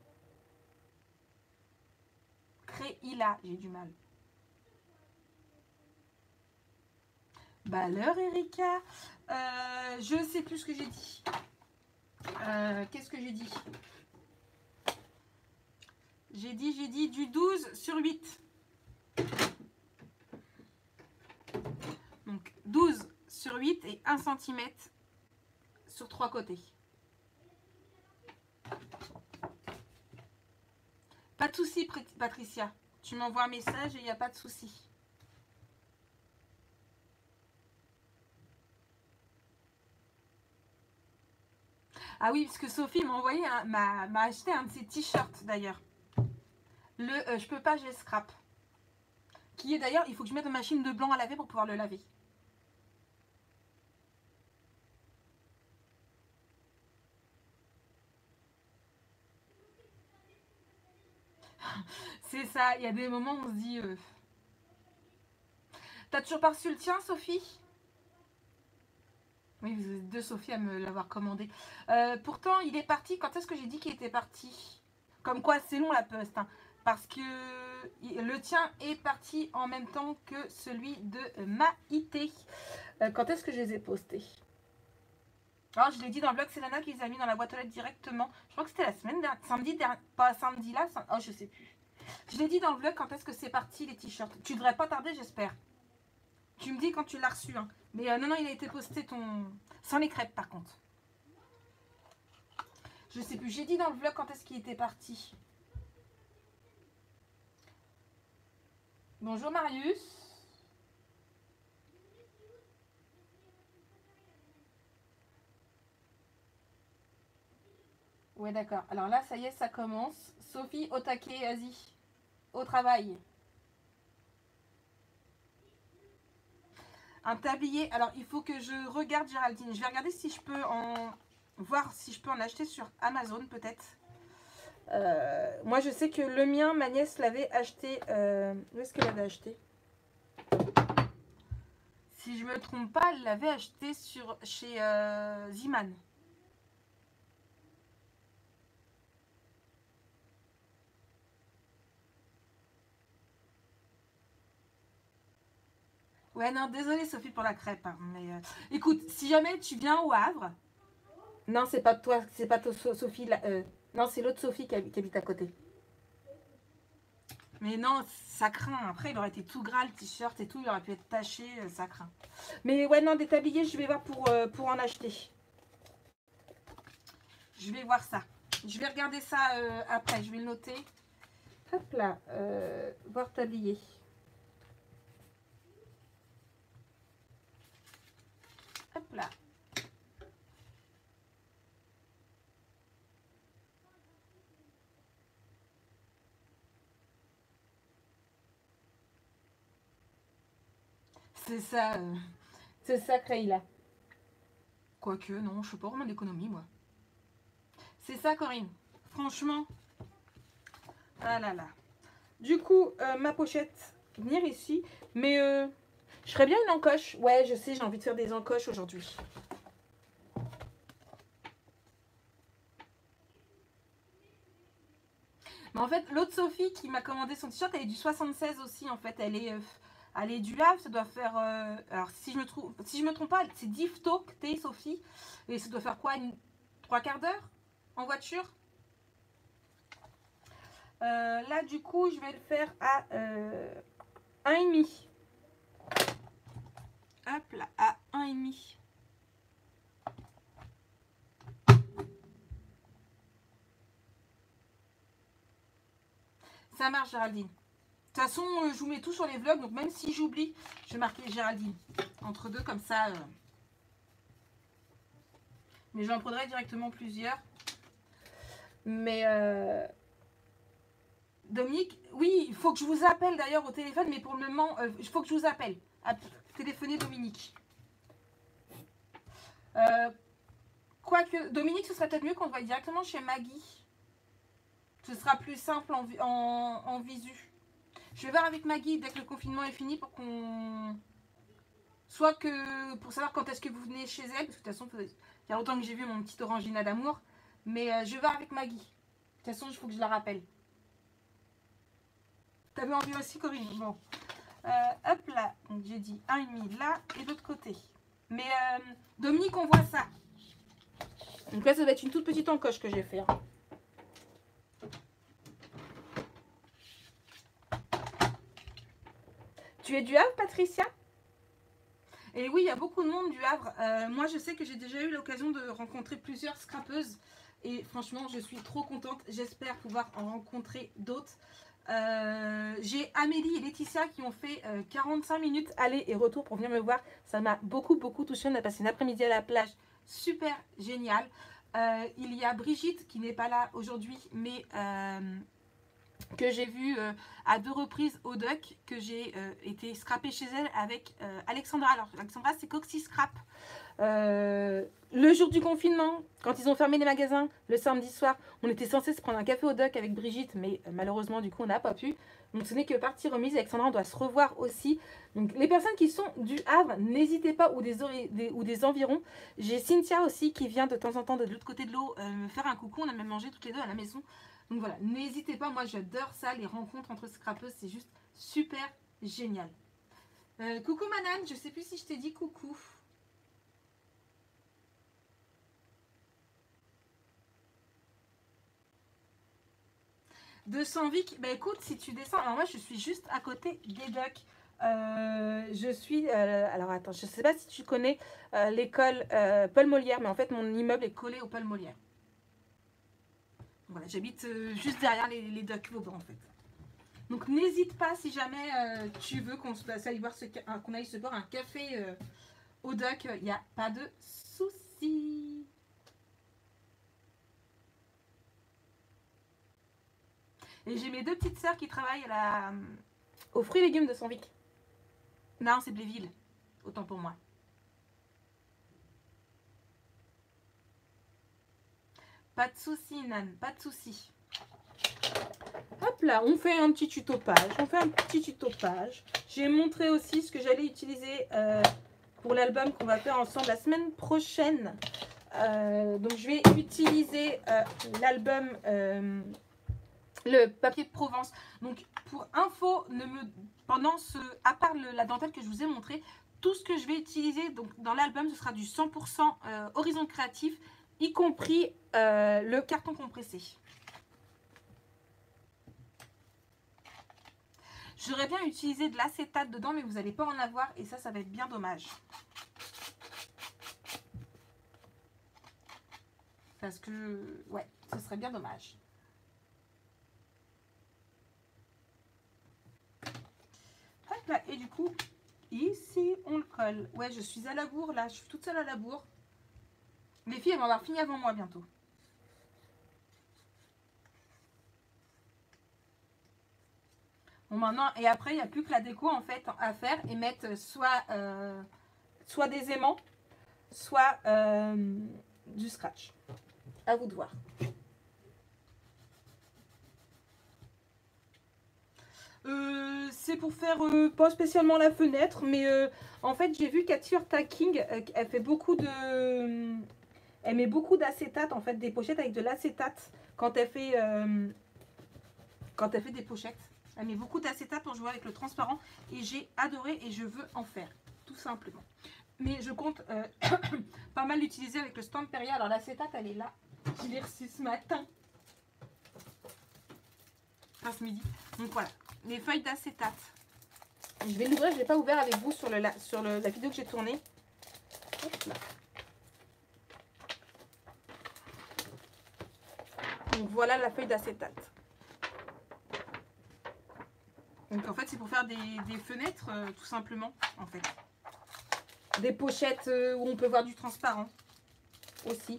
Créaïla, j'ai du mal. Bah alors Erika, euh, je sais plus ce que j'ai dit. Euh, Qu'est-ce que j'ai dit? J'ai dit, j'ai dit du douze sur huit. Donc douze sur huit et un centimètre sur trois côtés. Pas de souci, Patricia. Tu m'envoies un message et il n'y a pas de souci. Ah oui, parce que Sophie m'a envoyé, m'a acheté un de ses t-shirts d'ailleurs. Le euh, je peux pas, j'ai scrap. Qui est d'ailleurs, il faut que je mette une machine de blanc à laver pour pouvoir le laver. C'est ça, il y a des moments où on se dit... Euh... T'as toujours pas reçu le tien, Sophie? Oui, vous êtes deux Sophie à me l'avoir commandé. Euh, pourtant, il est parti. Quand est-ce que j'ai dit qu'il était parti? Comme quoi, c'est long la poste. Hein, parce que le tien est parti en même temps que celui de Maïté. Euh, quand est-ce que je les ai postés? Alors, je l'ai dit dans le blog, c'est Lana qui les a mis dans la boîte aux lettres directement. Je crois que c'était la semaine dernière. Samedi dernier. Pas samedi là. Sam... Oh, je sais plus. Je l'ai dit dans le blog quand est-ce que c'est parti les t-shirts. Tu devrais pas tarder, j'espère. Tu me dis quand tu l'as reçu. Hein. Mais euh, non, non, il a été posté ton... Sans les crêpes, par contre. Je sais plus. J'ai dit dans le vlog quand est-ce qu'il était parti. Bonjour Marius. Ouais, d'accord. Alors là, ça y est, ça commence. Sophie, au taquet, vas-y. Au travail. Un tablier. Alors, il faut que je regarde, Géraldine. Je vais regarder si je peux en... voir si je peux en acheter sur Amazon, peut-être. Euh, moi, je sais que le mien, ma nièce l'avait acheté. Euh, où est-ce qu'elle l'avait acheté? Si je me trompe pas, elle l'avait acheté sur, chez euh, Ziman. Ouais, non, désolée Sophie pour la crêpe. Hein, mais euh, écoute, si jamais tu viens au Havre, non, c'est pas toi, c'est pas toi, Sophie. Là, euh, non, c'est l'autre Sophie qui habite, qui habite à côté. Mais non, ça craint. Après, il aurait été tout gras le t-shirt et tout, il aurait pu être taché, euh, ça craint. Mais ouais, non, des tabliers, je vais voir pour, euh, pour en acheter. Je vais voir ça. Je vais regarder ça euh, après, je vais le noter. Hop là, euh, voir tablier. Hop là. C'est ça, euh, c'est ça, Creïla. Quoique, non, je suis pas vraiment d'économie, moi. C'est ça, Corinne. Franchement. Ah là là. Du coup, euh, ma pochette, venir ici. Mais euh, je ferais bien une encoche. Ouais, je sais, j'ai envie de faire des encoches aujourd'hui. Mais en fait, l'autre Sophie qui m'a commandé son t-shirt, elle est du soixante-seize aussi. En fait, elle est, euh, elle est du Havre. Ça doit faire. Euh, alors, si je me trouve, si je me trompe pas, c'est Difto que t'es, Sophie. Et ça doit faire quoi, une, trois quarts d'heure en voiture. Euh, là, du coup, je vais le faire à euh, un virgule cinq. Hop là, à un virgule cinq. Ça marche, Géraldine. De toute façon, euh, je vous mets tout sur les vlogs, donc même si j'oublie, je vais marquer Géraldine. Entre deux, comme ça. Euh... Mais j'en prendrai directement plusieurs. Mais euh... Dominique, oui, il faut que je vous appelle d'ailleurs au téléphone, mais pour le moment, il euh, faut que je vous appelle. À téléphoner Dominique. Euh... Quoique, Dominique, ce serait peut-être mieux qu'on le voie directement chez Maggie. Ce sera plus simple en, en, en visu. Je vais voir avec Maggie dès que le confinement est fini pour qu'on... Soit que pour savoir quand est-ce que vous venez chez elle, parce que de toute façon, il y a longtemps que j'ai vu mon petit orangina d'amour. Mais euh, je vais voir avec Maggie. De toute façon, il faut que je la rappelle. T'avais envie aussi, Corinne? Bon. Euh, hop là. Donc j'ai dit un virgule cinq là et de l'autre côté. Mais euh, Dominique, on voit ça. Donc là, ça va être une toute petite encoche que je vais faire. Tu es du Havre, Patricia? Et oui, il y a beaucoup de monde du Havre. Euh, moi, je sais que j'ai déjà eu l'occasion de rencontrer plusieurs scrapeuses. Et franchement, je suis trop contente. J'espère pouvoir en rencontrer d'autres. Euh, j'ai Amélie et Laetitia qui ont fait euh, quarante-cinq minutes aller et retour pour venir me voir. Ça m'a beaucoup, beaucoup touchée. On a passé une après-midi à la plage. Super génial. Euh, il y a Brigitte qui n'est pas là aujourd'hui, mais... Euh, que j'ai vu euh, à deux reprises au Duck, que j'ai euh, été scrappée chez elle avec euh, Alexandra. Alors, Alexandra, c'est Coxy Scrap. Euh, le jour du confinement, quand ils ont fermé les magasins, le samedi soir, on était censé se prendre un café au Duck avec Brigitte, mais euh, malheureusement, du coup, on n'a pas pu. Donc, ce n'est que partie remise. Alexandra, on doit se revoir aussi. Donc, les personnes qui sont du Havre, n'hésitez pas, ou des, des, ou des environs. J'ai Cynthia aussi qui vient de temps en temps de l'autre côté de l'eau euh, me faire un coucou. On a même mangé toutes les deux à la maison. Donc voilà, n'hésitez pas, moi j'adore ça, les rencontres entre scrapeuses, c'est juste super génial. Euh, coucou Manan, je sais plus si je t'ai dit coucou. deux cents Vic, bah écoute, si tu descends, alors moi je suis juste à côté des docks. Euh, je suis, euh, alors attends, je sais pas si tu connais euh, l'école euh, Paul Molière, mais en fait mon immeuble est collé au Paul Molière. Voilà, j'habite euh, juste derrière les, les docks Vauban en fait. Donc n'hésite pas si jamais euh, tu veux qu'on aille, boire ce, qu'on aille se boire un café euh, au doc, il n'y a pas de souci. Et j'ai mes deux petites sœurs qui travaillent à la, aux fruits et légumes de Sanvic. Non, c'est Bléville. Autant pour moi. Pas de souci, Nan, pas de souci. Hop là, on fait un petit tuto page. On fait un petit tuto page. J'ai montré aussi ce que j'allais utiliser euh, pour l'album qu'on va faire ensemble la semaine prochaine. Euh, donc je vais utiliser euh, l'album, euh, le papier de Provence. Donc pour info, ne me, pendant ce, à part le, la dentelle que je vous ai montré, tout ce que je vais utiliser donc dans l'album, ce sera du cent pour cent euh, Horizon Créatif, y compris euh, le carton compressé. J'aurais bien utilisé de l'acétate dedans, mais vous n'allez pas en avoir et ça, ça va être bien dommage. Parce que, ouais, ce serait bien dommage. Hop là, et du coup, ici, on le colle. Ouais, je suis à la bourre, là, je suis toute seule à la bourre. Les filles, elles vont avoir fini avant moi bientôt. Bon, maintenant, et après, il n'y a plus que la déco, en fait, à faire et mettre soit, euh, soit des aimants, soit euh, du scratch. À vous de voir. Euh, c'est pour faire euh, pas spécialement la fenêtre, mais euh, en fait j'ai vu Cathy Tacking, euh, elle fait beaucoup de, euh, elle met beaucoup d'acétate en fait, des pochettes avec de l'acétate quand elle fait, euh, quand elle fait des pochettes. Elle met beaucoup d'acétate pour jouer avec le transparent et j'ai adoré et je veux en faire tout simplement. Mais je compte euh, pas mal l'utiliser avec le Stamperia. Alors l'acétate elle est là, je l'ai reçue ce matin, enfin ce midi. Donc voilà. Les feuilles d'acétate. Je vais l'ouvrir, je ne l'ai pas ouvert avec vous sur, le, la, sur le, la vidéo que j'ai tournée. Hop là. Donc voilà la feuille d'acétate. Donc en fait c'est pour faire des, des fenêtres euh, tout simplement en fait. Des pochettes euh, où on peut voir du transparent aussi.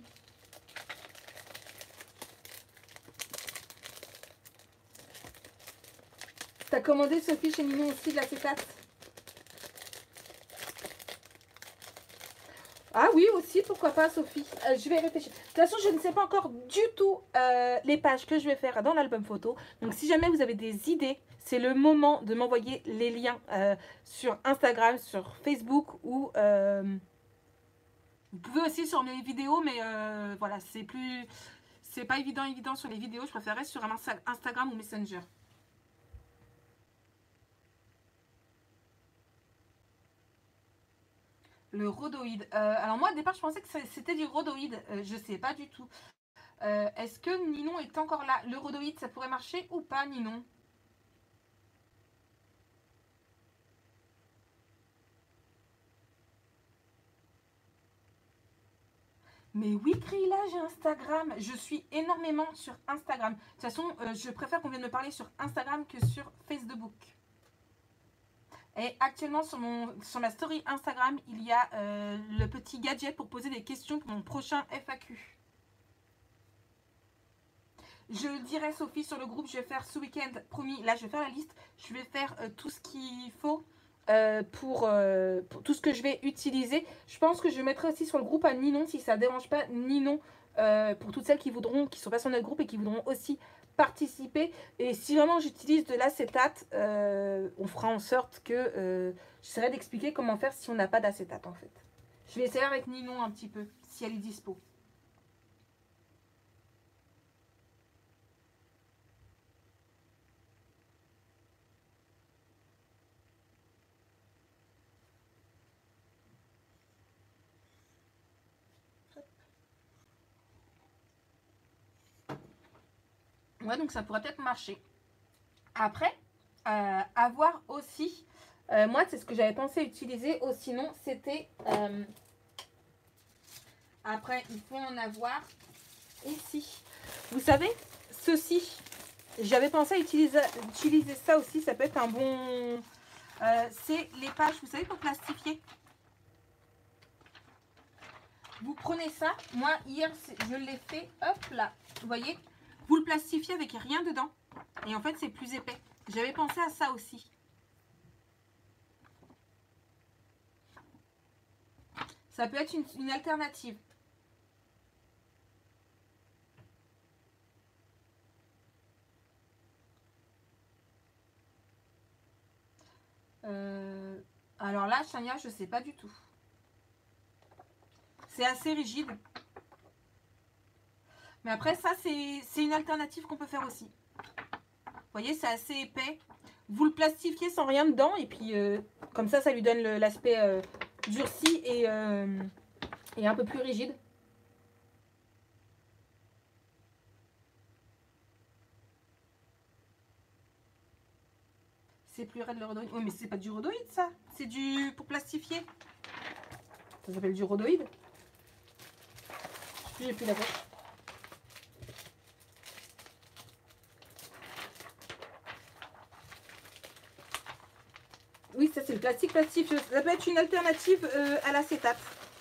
T'as commandé Sophie chez Ninon aussi de l'acétate? Ah oui aussi, pourquoi pas Sophie, euh, je vais réfléchir. De toute façon je ne sais pas encore du tout euh, les pages que je vais faire dans l'album photo. Donc si jamais vous avez des idées, c'est le moment de m'envoyer les liens euh, sur Instagram, sur Facebook ou... Euh, vous pouvez aussi sur mes vidéos, mais euh, voilà, c'est plus... C'est pas évident évident sur les vidéos, je préférerais sur un Instagram ou Messenger. Le rhodoïde. Euh, alors moi, au départ, je pensais que c'était du rhodoïde. Euh, je sais pas du tout. Euh, Est-ce que Ninon est encore là? Le rhodoïde, ça pourrait marcher ou pas, Ninon? Mais oui, Krila, j'ai Instagram. Je suis énormément sur Instagram. De toute façon, euh, je préfère qu'on vienne me parler sur Instagram que sur Facebook. Et actuellement, sur, mon, sur ma story Instagram, il y a euh, le petit gadget pour poser des questions pour mon prochain F A Q. Je le dirai, Sophie, sur le groupe, je vais faire ce week-end, promis, là, je vais faire la liste. Je vais faire euh, tout ce qu'il faut euh, pour, euh, pour tout ce que je vais utiliser. Je pense que je mettrai aussi sur le groupe à Ninon, si ça ne dérange pas Ninon, euh, pour toutes celles qui voudront, qui sont pas sur notre groupe et qui voudront aussi participer. Et si vraiment j'utilise de l'acétate, euh, on fera en sorte que euh, j'essaierai d'expliquer comment faire si on n'a pas d'acétate en fait. Je vais essayer avec Ninon un petit peu, si elle est dispo. Ouais, donc ça pourrait peut-être marcher. Après, euh, avoir aussi, euh, moi c'est ce que j'avais pensé utiliser, ou sinon c'était, euh, après il faut en avoir ici. Vous savez, ceci, J'avais pensé à utiliser, utiliser ça aussi, ça peut être un bon... Euh, c'est les pages, vous savez, pour plastifier. Vous prenez ça, moi hier je l'ai fait, hop là, vous voyez, vous le plastifiez avec rien dedans. Et en fait c'est plus épais. J'avais pensé à ça aussi. Ça peut être une, une alternative. Euh, alors là, Chania, je sais pas du tout. C'est assez rigide. Mais après, ça, c'est une alternative qu'on peut faire aussi. Vous voyez, c'est assez épais. Vous le plastifiez sans rien dedans. Et puis, euh, comme ça, ça lui donne l'aspect euh, durci et, euh, et un peu plus rigide. C'est plus raide le rhodoïde. Oui, mais c'est pas du rhodoïde, ça. C'est du... pour plastifier. Ça s'appelle du rhodoïde. J'ai plus la tête. Oui, ça c'est le plastique plastifié. Ça peut être une alternative euh, à l'acétate.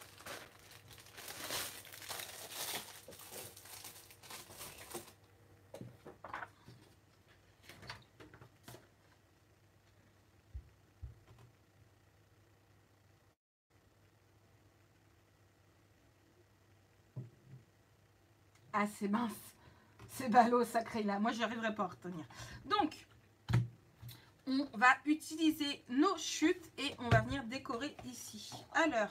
Ah, c'est mince. C'est ballot, sacré là. Moi, j'y arriverai pas à retenir. Donc, on va utiliser nos chutes et on va venir décorer ici. Alors,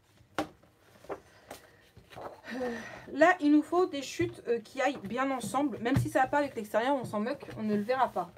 euh, là, il nous faut des chutes euh, qui aillent bien ensemble. Même si ça va pas avec l'extérieur, on s'en moque, on ne le verra pas.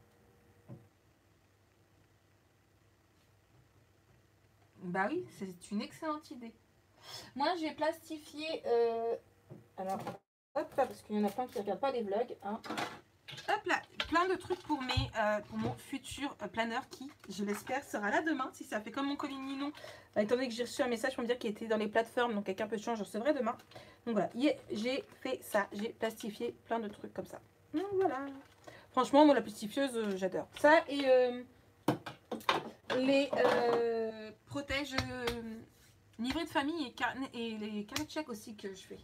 Bah oui, c'est une excellente idée. Moi, j'ai plastifié... Euh, alors, hop là, parce qu'il y en a plein qui ne regardent pas les vlogs. Hein. Hop là, plein de trucs pour, mes, euh, pour mon futur euh, planeur qui, je l'espère, sera là demain. Si ça fait comme mon colis Ninon, bah, étant donné que j'ai reçu un message pour me dire qu'il était dans les plateformes, donc quelqu'un peut changer, je recevrai demain. Donc voilà, yeah, j'ai fait ça, j'ai plastifié plein de trucs comme ça. Donc voilà. Franchement, moi, la plastifieuse, euh, j'adore. Ça et euh, les euh, protèges euh, livrets de famille et, et les carnets de chèques aussi que je fais.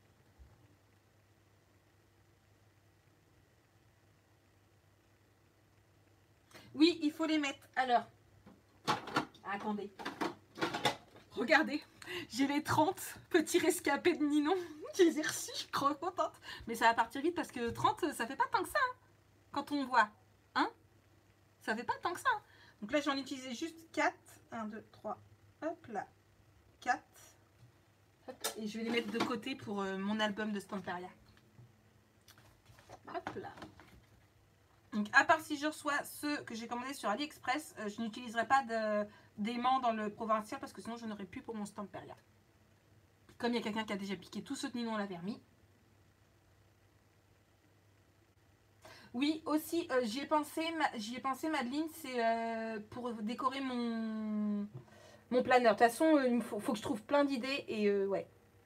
Oui, il faut les mettre. Alors, attendez. Regardez, j'ai les trente petits rescapés de Ninon. Je les ai reçus, je suis trop contente. Mais ça va partir vite parce que trente, ça fait pas tant que ça. Hein, quand on voit. Hein, ça fait pas tant que ça. Hein. Donc là, j'en ai utilisé juste quatre. un, deux, trois. Hop là. quatre. Hop, et je vais les mettre de côté pour euh, mon album de Stamperia. Hop là. Donc, à part si je reçois ceux que j'ai commandés sur AliExpress, euh, je n'utiliserai pas d'aimant dans le provincial parce que sinon je n'aurai plus pour mon Stamperia. Comme il y a quelqu'un qui a déjà piqué tout ce que Ninon l'avait remis. Oui, aussi, euh, j'y ai pensé, j'y ai pensé, Madeleine, c'est euh, pour décorer mon, mon planeur. De toute façon, euh, il faut, faut que je trouve plein d'idées et euh, ouais.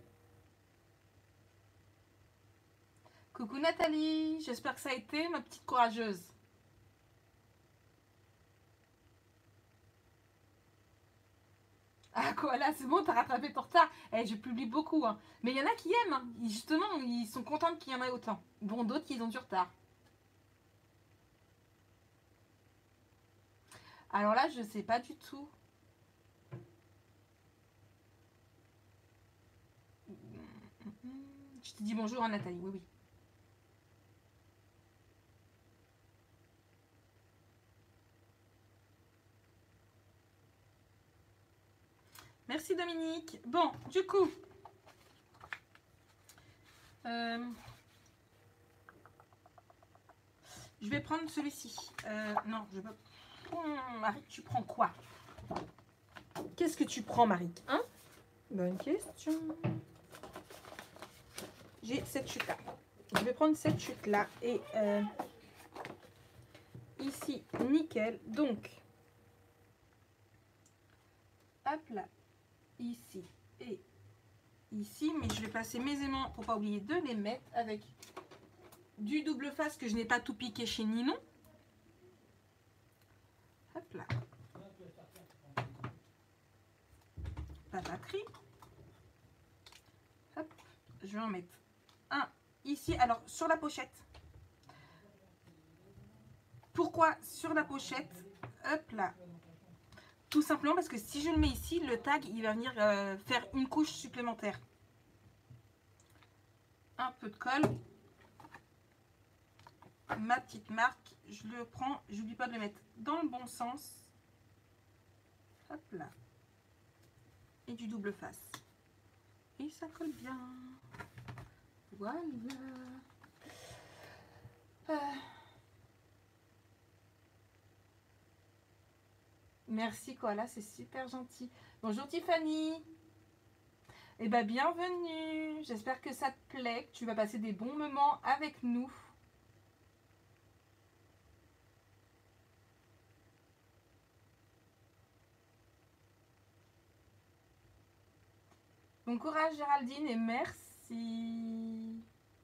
Coucou Nathalie, j'espère que ça a été, ma petite courageuse. Ah quoi là, c'est bon, t'as rattrapé ton retard. Eh, je publie beaucoup, hein. Mais il y en a qui aiment, hein. Justement, ils sont contents qu'il y en ait autant. Bon, d'autres qui ont du retard. Alors là, je sais pas du tout. Je te dis bonjour, hein, Nathalie, oui, oui. Merci Dominique. Bon, du coup, euh, je vais prendre celui-ci. Euh, non, je veux. Hum, Marie, tu prends quoi? Qu'est-ce que tu prends, Marie? Hein? Bonne question. J'ai cette chute-là. Je vais prendre cette chute-là et euh, ici, nickel. Donc, hop là, ici et ici, mais je vais passer mes aimants pour pas oublier de les mettre avec du double face que je n'ai pas tout piqué chez Ninon. Hop là. Papeterie. Hop, je vais en mettre un ici. Alors, sur la pochette. Pourquoi sur la pochette? Hop là. Tout simplement parce que si je le mets ici, le tag, il va venir euh, faire une couche supplémentaire. Un peu de colle. Ma petite marque, je le prends, je n'oublie pas de le mettre dans le bon sens. Hop là. Et du double face. Et ça colle bien. Voilà. Euh. Merci Koala, c'est super gentil. Bonjour Tiffany. Eh bien, bienvenue. J'espère que ça te plaît, que tu vas passer des bons moments avec nous. Bon courage Géraldine et merci.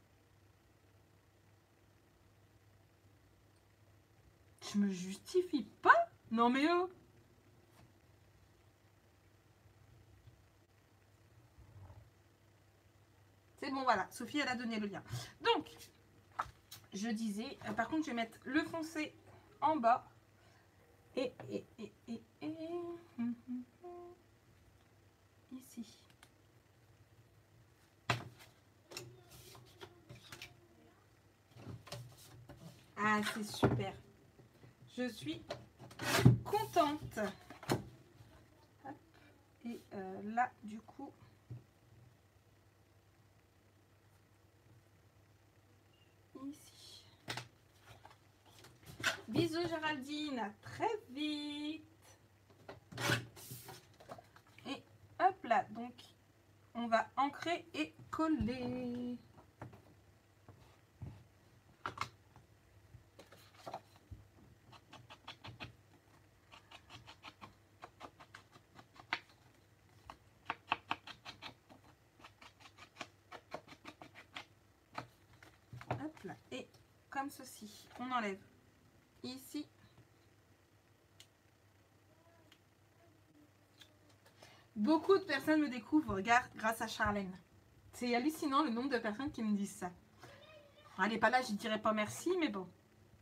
Je me justifie pas? Non mais oh. C'est bon, voilà. Sophie, elle a donné le lien. Donc, je disais, euh, par contre, je vais mettre le foncé en bas. Et, et, et, et, et hum, hum, hum, ici. Ah, c'est super. Je suis contente. Hop. Et euh, là, du coup... Ici. Bisous Géraldine, à très vite. Et hop là, donc on va ancrer et coller. Hop là, et comme ceci, on enlève ici. Beaucoup de personnes me découvrent grâce à Charlène. C'est hallucinant le nombre de personnes qui me disent ça. Elle n'est pas là, je ne dirais pas merci, mais bon.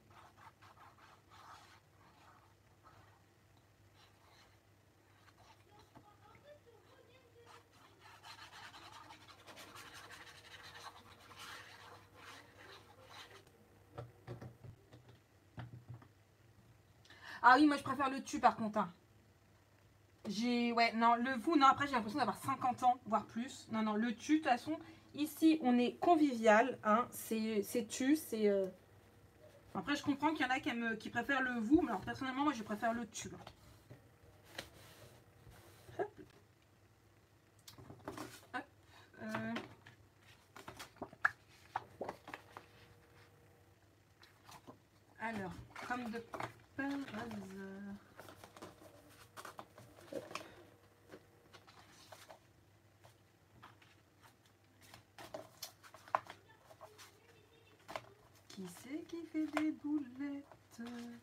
Ah oui, moi je préfère le tu par contre. Hein. J'ai, ouais, non, le vous, non, après j'ai l'impression d'avoir cinquante ans, voire plus. Non, non, le tu, de toute façon, ici on est convivial, hein, c'est tu, c'est... Euh... Après je comprends qu'il y en a qui, aiment, qui préfèrent le vous, mais alors personnellement moi je préfère le tu. Hop. Hop. Euh... Alors, comme de par hasard... Qui c'est qui fait des boulettes?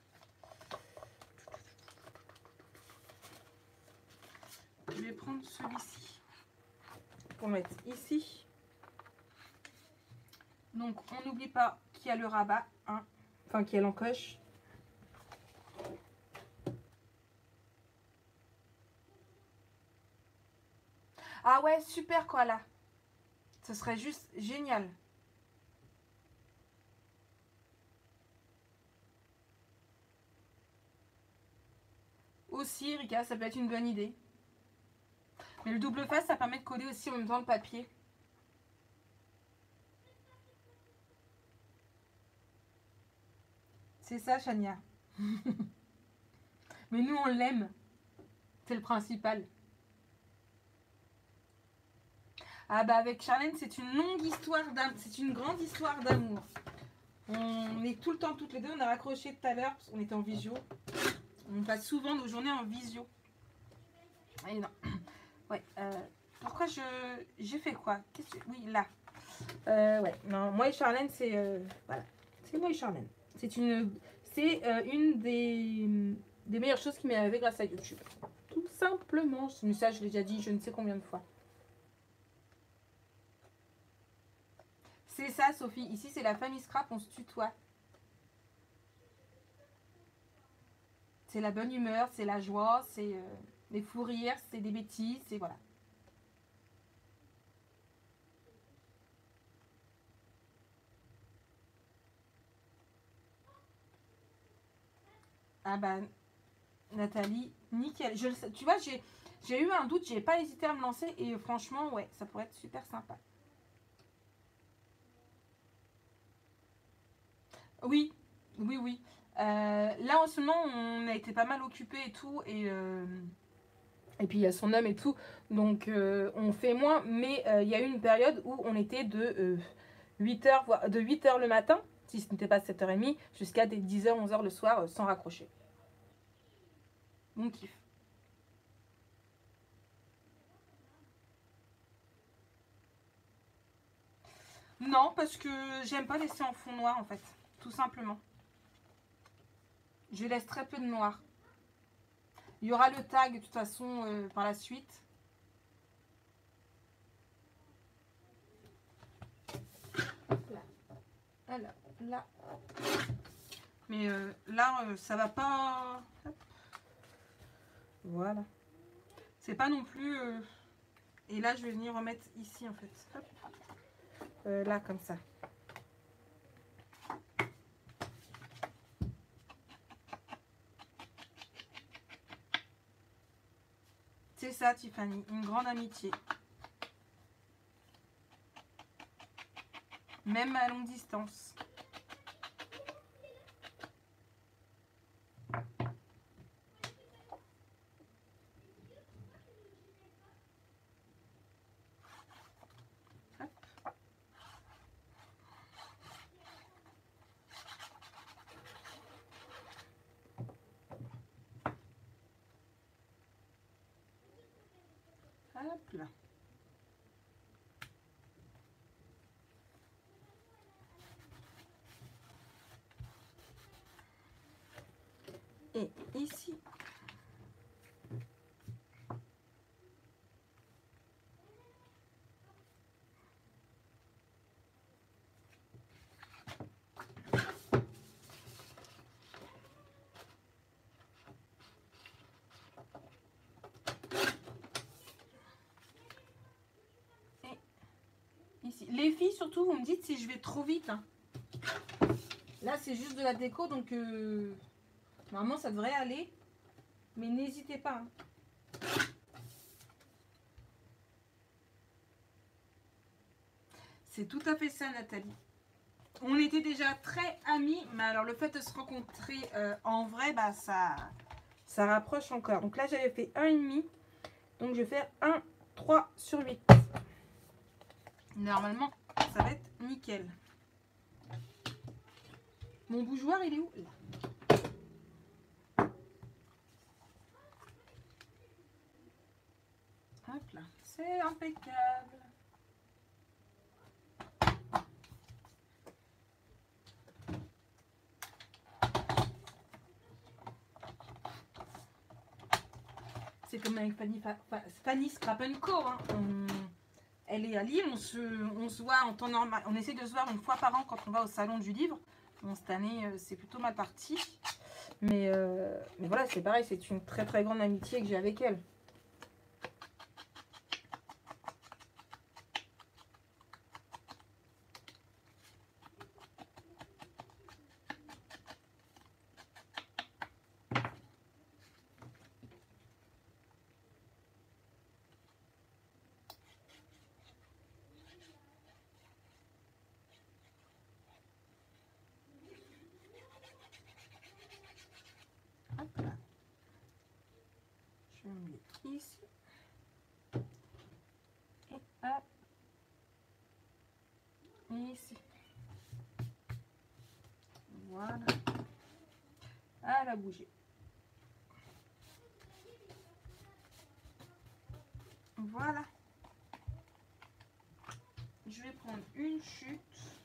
Je vais prendre celui-ci pour mettre ici. Donc on n'oublie pas qu'il y a le rabat, hein, enfin qu'il y a l'encoche. Ah ouais, super quoi là. Ce serait juste génial. Aussi, Rika, ça peut être une bonne idée. Mais le double face, ça permet de coller aussi en même temps le papier. C'est ça, Chania. Mais nous, on l'aime. C'est le principal. Ah bah avec Charlène, c'est une longue histoire d'amour. C'est une grande histoire d'amour. On est tout le temps toutes les deux. On a raccroché tout à l'heure parce qu'on était en visio. On passe souvent nos journées en visio. Et non. Ouais. Euh, pourquoi je j'ai fait quoi? Qu'est-ce que... Oui, là. Euh, ouais, non, moi et Charlène, c'est... Euh, voilà. C'est moi et Charlène. C'est une, c'est euh, une des, des meilleures choses qui m'est arrivée grâce à YouTube. Tout simplement. Mais ça, je l'ai déjà dit je ne sais combien de fois. C'est ça, Sophie. Ici, c'est la famille Scrap, on se tutoie. C'est la bonne humeur, c'est la joie, c'est euh, les fous rires, c'est des bêtises, c'est voilà. Ah bah, Nathalie, nickel. Je, tu vois, j'ai, j'ai eu un doute, j'ai pas hésité à me lancer et franchement, ouais, ça pourrait être super sympa. Oui, oui, oui. Euh, là, en ce moment, on a été pas mal occupés et tout, et, euh, et puis il y a son homme et tout, donc euh, on fait moins, mais euh, il y a eu une période où on était de euh, huit heures, voire de huit heures le matin, si ce n'était pas sept heures trente, jusqu'à des dix heures, onze heures le soir, euh, sans raccrocher. Mon kiff. Non, parce que j'aime pas laisser en fond noir en fait, tout simplement. Je laisse très peu de noir. Il y aura le tag de toute façon euh, par la suite. Là. Alors, là. Mais euh, là, euh, ça va pas. Hop. Voilà. C'est pas non plus. Euh... Et là, je vais venir remettre ici en fait. Hop. Euh, là, comme ça. C'est ça, Tiffany. Une grande amitié. Même à longue distance. Hop. Hop là. Et ici. Et ici. Les filles, surtout, vous me dites si je vais trop vite. Hein. Là, c'est juste de la déco, donc euh, normalement, ça devrait aller. Mais n'hésitez pas. Hein. C'est tout à fait ça, Nathalie. On était déjà très amis, mais alors le fait de se rencontrer euh, en vrai, bah ça, ça rapproche encore. Donc là, j'avais fait un virgule cinq. Donc je vais faire un trois sur huit. Normalement, ça va être nickel. Mon bougeoir, il est où? Là. Hop là, c'est impeccable. C'est comme avec Fanny, Fanny Scrap Co. Hein. On, elle est à Lille, on se, on se voit en temps normal. On essaie de se voir une fois par an quand on va au salon du livre. Bon, cette année, c'est plutôt mal parti. Mais, euh, mais voilà, c'est pareil, c'est une très très grande amitié que j'ai avec elle. Hop là. Je vais me mettre ici. Et hop. Et ici. Voilà. Elle a bougé. Voilà. Je vais prendre une chute.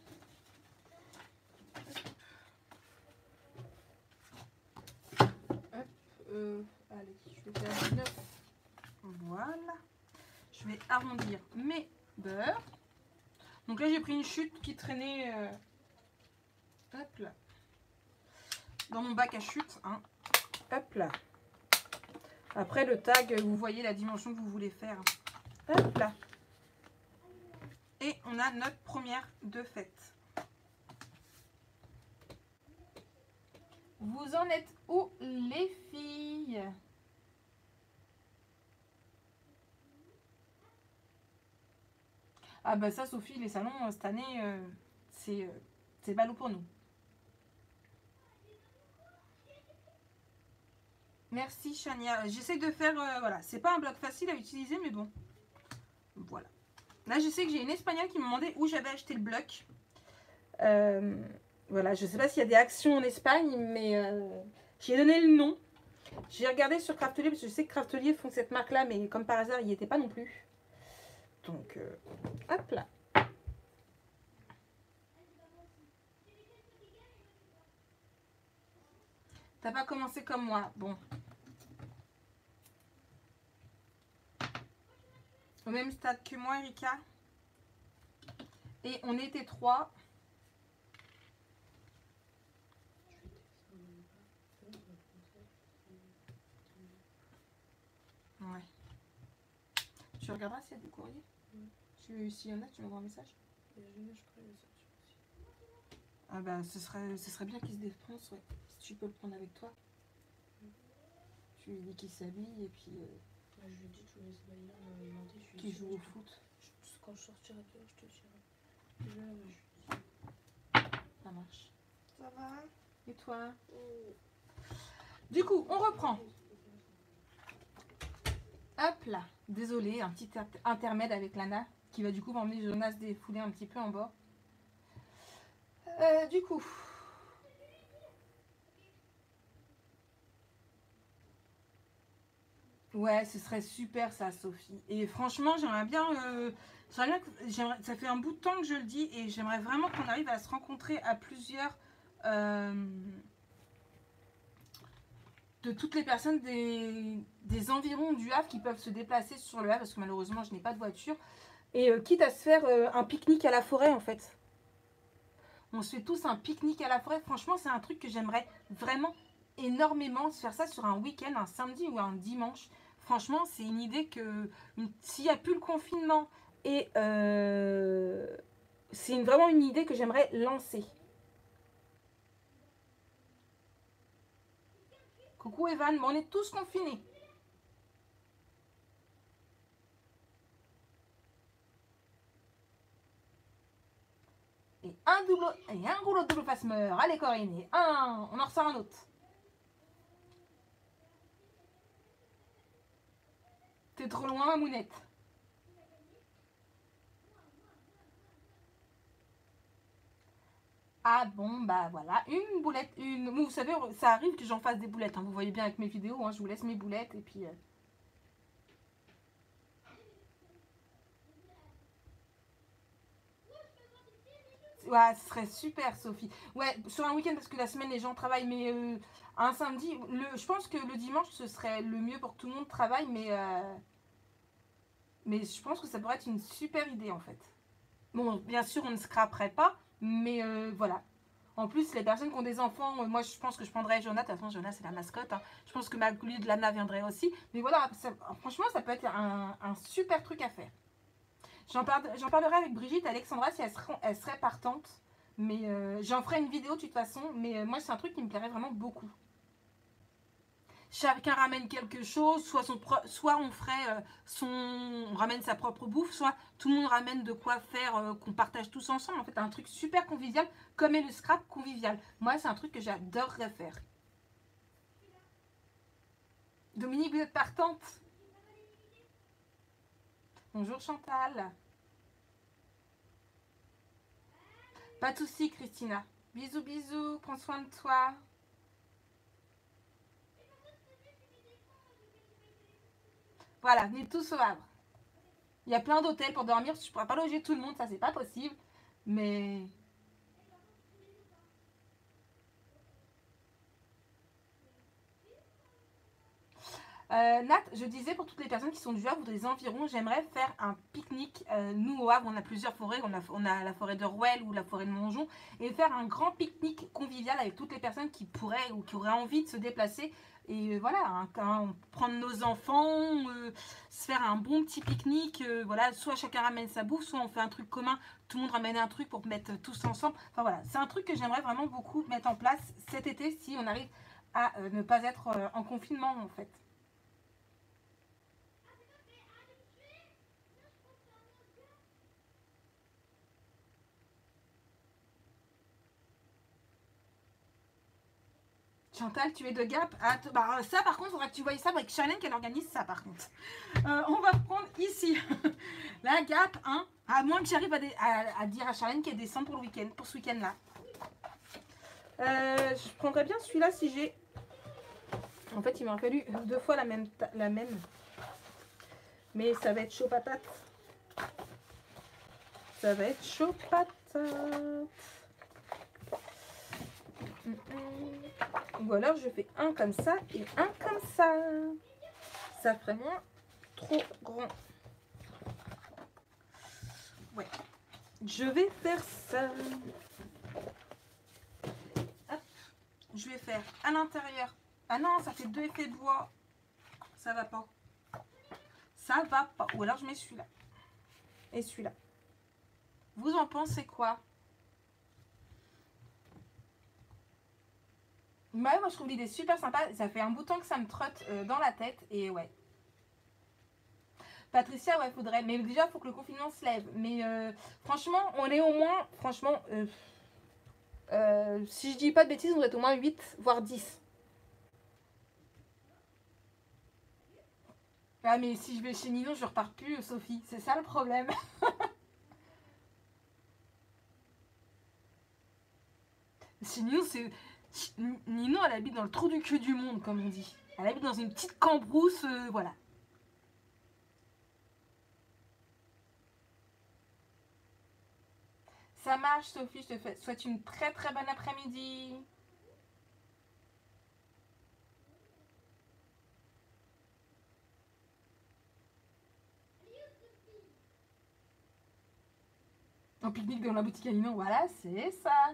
Hop, euh, allez, je vais faire neuf. Voilà. Je vais arrondir mes beurres. Donc là, j'ai pris une chute qui traînait euh, hop là, dans mon bac à chute. Hein. Hop là. Après, le tag, vous voyez la dimension que vous voulez faire. Hop là. Et on a notre première de fête. Vous en êtes où, les filles? Ah bah ça, Sophie, les salons, cette année, euh, c'est euh, c'est ballot pour nous. Merci, Chania. J'essaie de faire... Euh, voilà, c'est pas un bloc facile à utiliser, mais bon. Voilà. Là, je sais que j'ai une Espagnole qui me demandait où j'avais acheté le bloc. Euh, voilà, je sais pas s'il y a des actions en Espagne, mais euh, j'ai donné le nom. J'ai regardé sur Craftelier, parce que je sais que Craftelier font cette marque-là, mais comme par hasard, il n'y était pas non plus. Donc, euh, hop là. T'as pas commencé comme moi. Bon. Au même stade que moi, Erika. Et on était trois. Ouais. Tu regarderas s'il y a des courriers. Mm. S'il y en a, tu m'envoies un message. Ah bah ce serait, ce serait bien qu'il se défonce, ouais. Si tu peux le prendre avec toi. Mm. Tu lui dis qu'il s'habille et puis... Euh, bah, je lui dis tous les semaines là, qu'il joue au foot. Je, quand je sortirai de là, je te dirai. Je, je... Ça marche. Ça va? Et toi? Mm. Du coup, on reprend. Hop là. Désolée, un petit intermède avec Lana qui va du coup m'emmener Jonas défouler un petit peu en bas. Euh, du coup... Ouais, ce serait super ça, Sophie. Et franchement, j'aimerais bien... Euh, j'aimerais bien ça fait un bout de temps que je le dis et j'aimerais vraiment qu'on arrive à se rencontrer à plusieurs... Euh, de toutes les personnes des, des environs du Havre qui peuvent se déplacer sur le Havre, parce que malheureusement, je n'ai pas de voiture. Et euh, quitte à se faire euh, un pique-nique à la forêt, en fait. On se fait tous un pique-nique à la forêt. Franchement, c'est un truc que j'aimerais vraiment énormément. Se faire ça sur un week-end, un samedi ou un dimanche. Franchement, c'est une idée que s'il n'y a plus le confinement, et euh, c'est une, vraiment une idée que j'aimerais lancer. Coucou Evan, mais on est tous confinés. Et un double, et un rouleau de double face meurt. Allez Corinne, et un, on en ressort un autre. T'es trop loin, ma mounette. Ah bon, bah voilà, une boulette, une... Vous savez, ça arrive que j'en fasse des boulettes, hein. Vous voyez bien avec mes vidéos, hein, je vous laisse mes boulettes et puis... Euh... Ouais, ce serait super, Sophie. Ouais, sur un week-end, parce que la semaine, les gens travaillent, mais euh, un samedi, le, je pense que le dimanche, ce serait le mieux pour que tout le monde travaille, mais... Euh, mais je pense que ça pourrait être une super idée, en fait. Bon, bien sûr, on ne scraperait pas, mais euh, voilà. En plus, les personnes qui ont des enfants, euh, moi, je pense que je prendrais Jonas. De toute façon, Jonas, c'est la mascotte. Hein. Je pense que ma de Lana viendrait aussi. Mais voilà, ça, franchement, ça peut être un, un super truc à faire. J'en par, parlerai avec Brigitte, Alexandra, si elle serait, elle serait partante. Mais euh, j'en ferai une vidéo de toute façon. Mais euh, moi, c'est un truc qui me plairait vraiment beaucoup. Chacun ramène quelque chose, soit, son soit on ferait euh, son, on ramène sa propre bouffe, soit tout le monde ramène de quoi faire, euh, qu'on partage tous ensemble. En fait, un truc super convivial, comme est le scrap convivial. Moi, c'est un truc que j'adorerais faire. Dominique, vous êtes partante? Bonjour Chantal. Pas de soucis, Christina. Bisous, bisous, prends soin de toi. Voilà, venez tous au Havre. Il y a plein d'hôtels pour dormir. Je ne pourrais pas loger tout le monde, ça c'est pas possible. Mais... Euh, Nat, je disais pour toutes les personnes qui sont du Havre ou des environs, j'aimerais faire un pique-nique. Euh, nous au Havre, on a plusieurs forêts, on a, on a la forêt de Rouelle ou la forêt de Montjon, et faire un grand pique-nique convivial avec toutes les personnes qui pourraient ou qui auraient envie de se déplacer. Et euh, voilà, hein, quand, prendre nos enfants, euh, se faire un bon petit pique-nique. Euh, voilà, soit chacun ramène sa bouffe, soit on fait un truc commun, tout le monde ramène un truc pour mettre tous ensemble. Enfin voilà, c'est un truc que j'aimerais vraiment beaucoup mettre en place cet été si on arrive à euh, ne pas être euh, en confinement en fait. Chantal, tu es de Gap. Ah, bah, ça, par contre, il faudra que tu voyes ça avec Charlène qu'elle organise ça, par contre. Euh, on va prendre ici la Gap, hein, à moins que j'arrive à, à, à dire à Charlène qu'elle descend pour le week-end, pour ce week-end-là. Euh, je prendrais bien celui-là si j'ai... En fait, il m'a fallu deux fois la même, la même. Mais ça va être chaud patate. Ça va être chaud patate. Ou alors je fais un comme ça et un comme ça. Ça ferait moins trop grand. Ouais. Je vais faire ça. Hop. Je vais faire à l'intérieur. Ah non, ça fait deux effets de bois. Ça va pas. Ça va pas. Ou alors je mets celui-là. Et celui-là. Vous en pensez quoi? Ouais, moi je trouve l'idée super sympa. Ça fait un bout de temps que ça me trotte euh, dans la tête. Et ouais. Patricia, ouais, faudrait. Mais déjà, il faut que le confinement se lève. Mais euh, franchement, on est au moins. Franchement, euh, euh, si je dis pas de bêtises, on doit être au moins huit, voire dix. Ah, mais si je vais chez Ninon, je repars plus, Sophie. C'est ça le problème. Chez Ninon, c'est. Ninon, elle habite dans le trou du cul du monde, comme on dit. Elle habite dans une petite cambrousse, euh, voilà. Ça marche, Sophie, je te souhaite une très très bonne après-midi. En pique-nique dans la boutique à Ninon, voilà, c'est ça.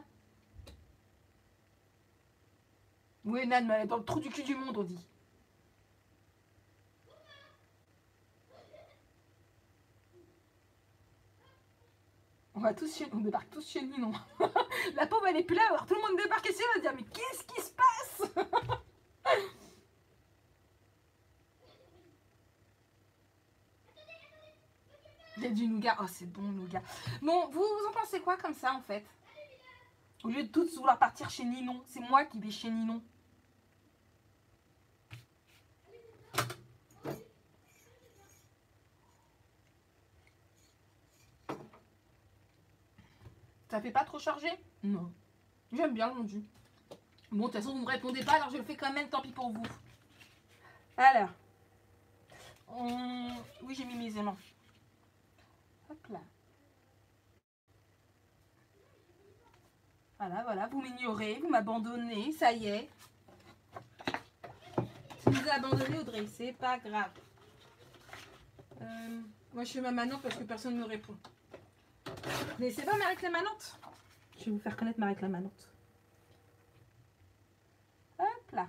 Oui, Nan, mais elle est dans le trou du cul du monde, on dit. On va tous chez... On débarque tous chez Ninon. La pauvre, elle est plus là, alors tout le monde débarque ici, elle va dire, mais qu'est-ce qui se passe? Il y a du nougat. Oh, c'est bon, nougat. Bon, vous, vous en pensez quoi comme ça, en fait? Au lieu de tous vouloir partir chez Ninon, c'est moi qui vais chez Ninon. Ça fait pas trop chargé? Non. J'aime bien le rendu. Bon, de toute façon, vous ne me répondez pas, alors je le fais quand même, tant pis pour vous. Alors. On... Oui, j'ai mis mes aimants. Hop là. Voilà, voilà, vous m'ignorez, vous m'abandonnez, ça y est. Tu nous as abandonné, Audrey, c'est pas grave. Euh, moi, je fais ma manante parce que personne ne me répond. Mais c'est pas Marie-Claire Manante. Je vais vous faire connaître Marie-Claire Manante. Hop là.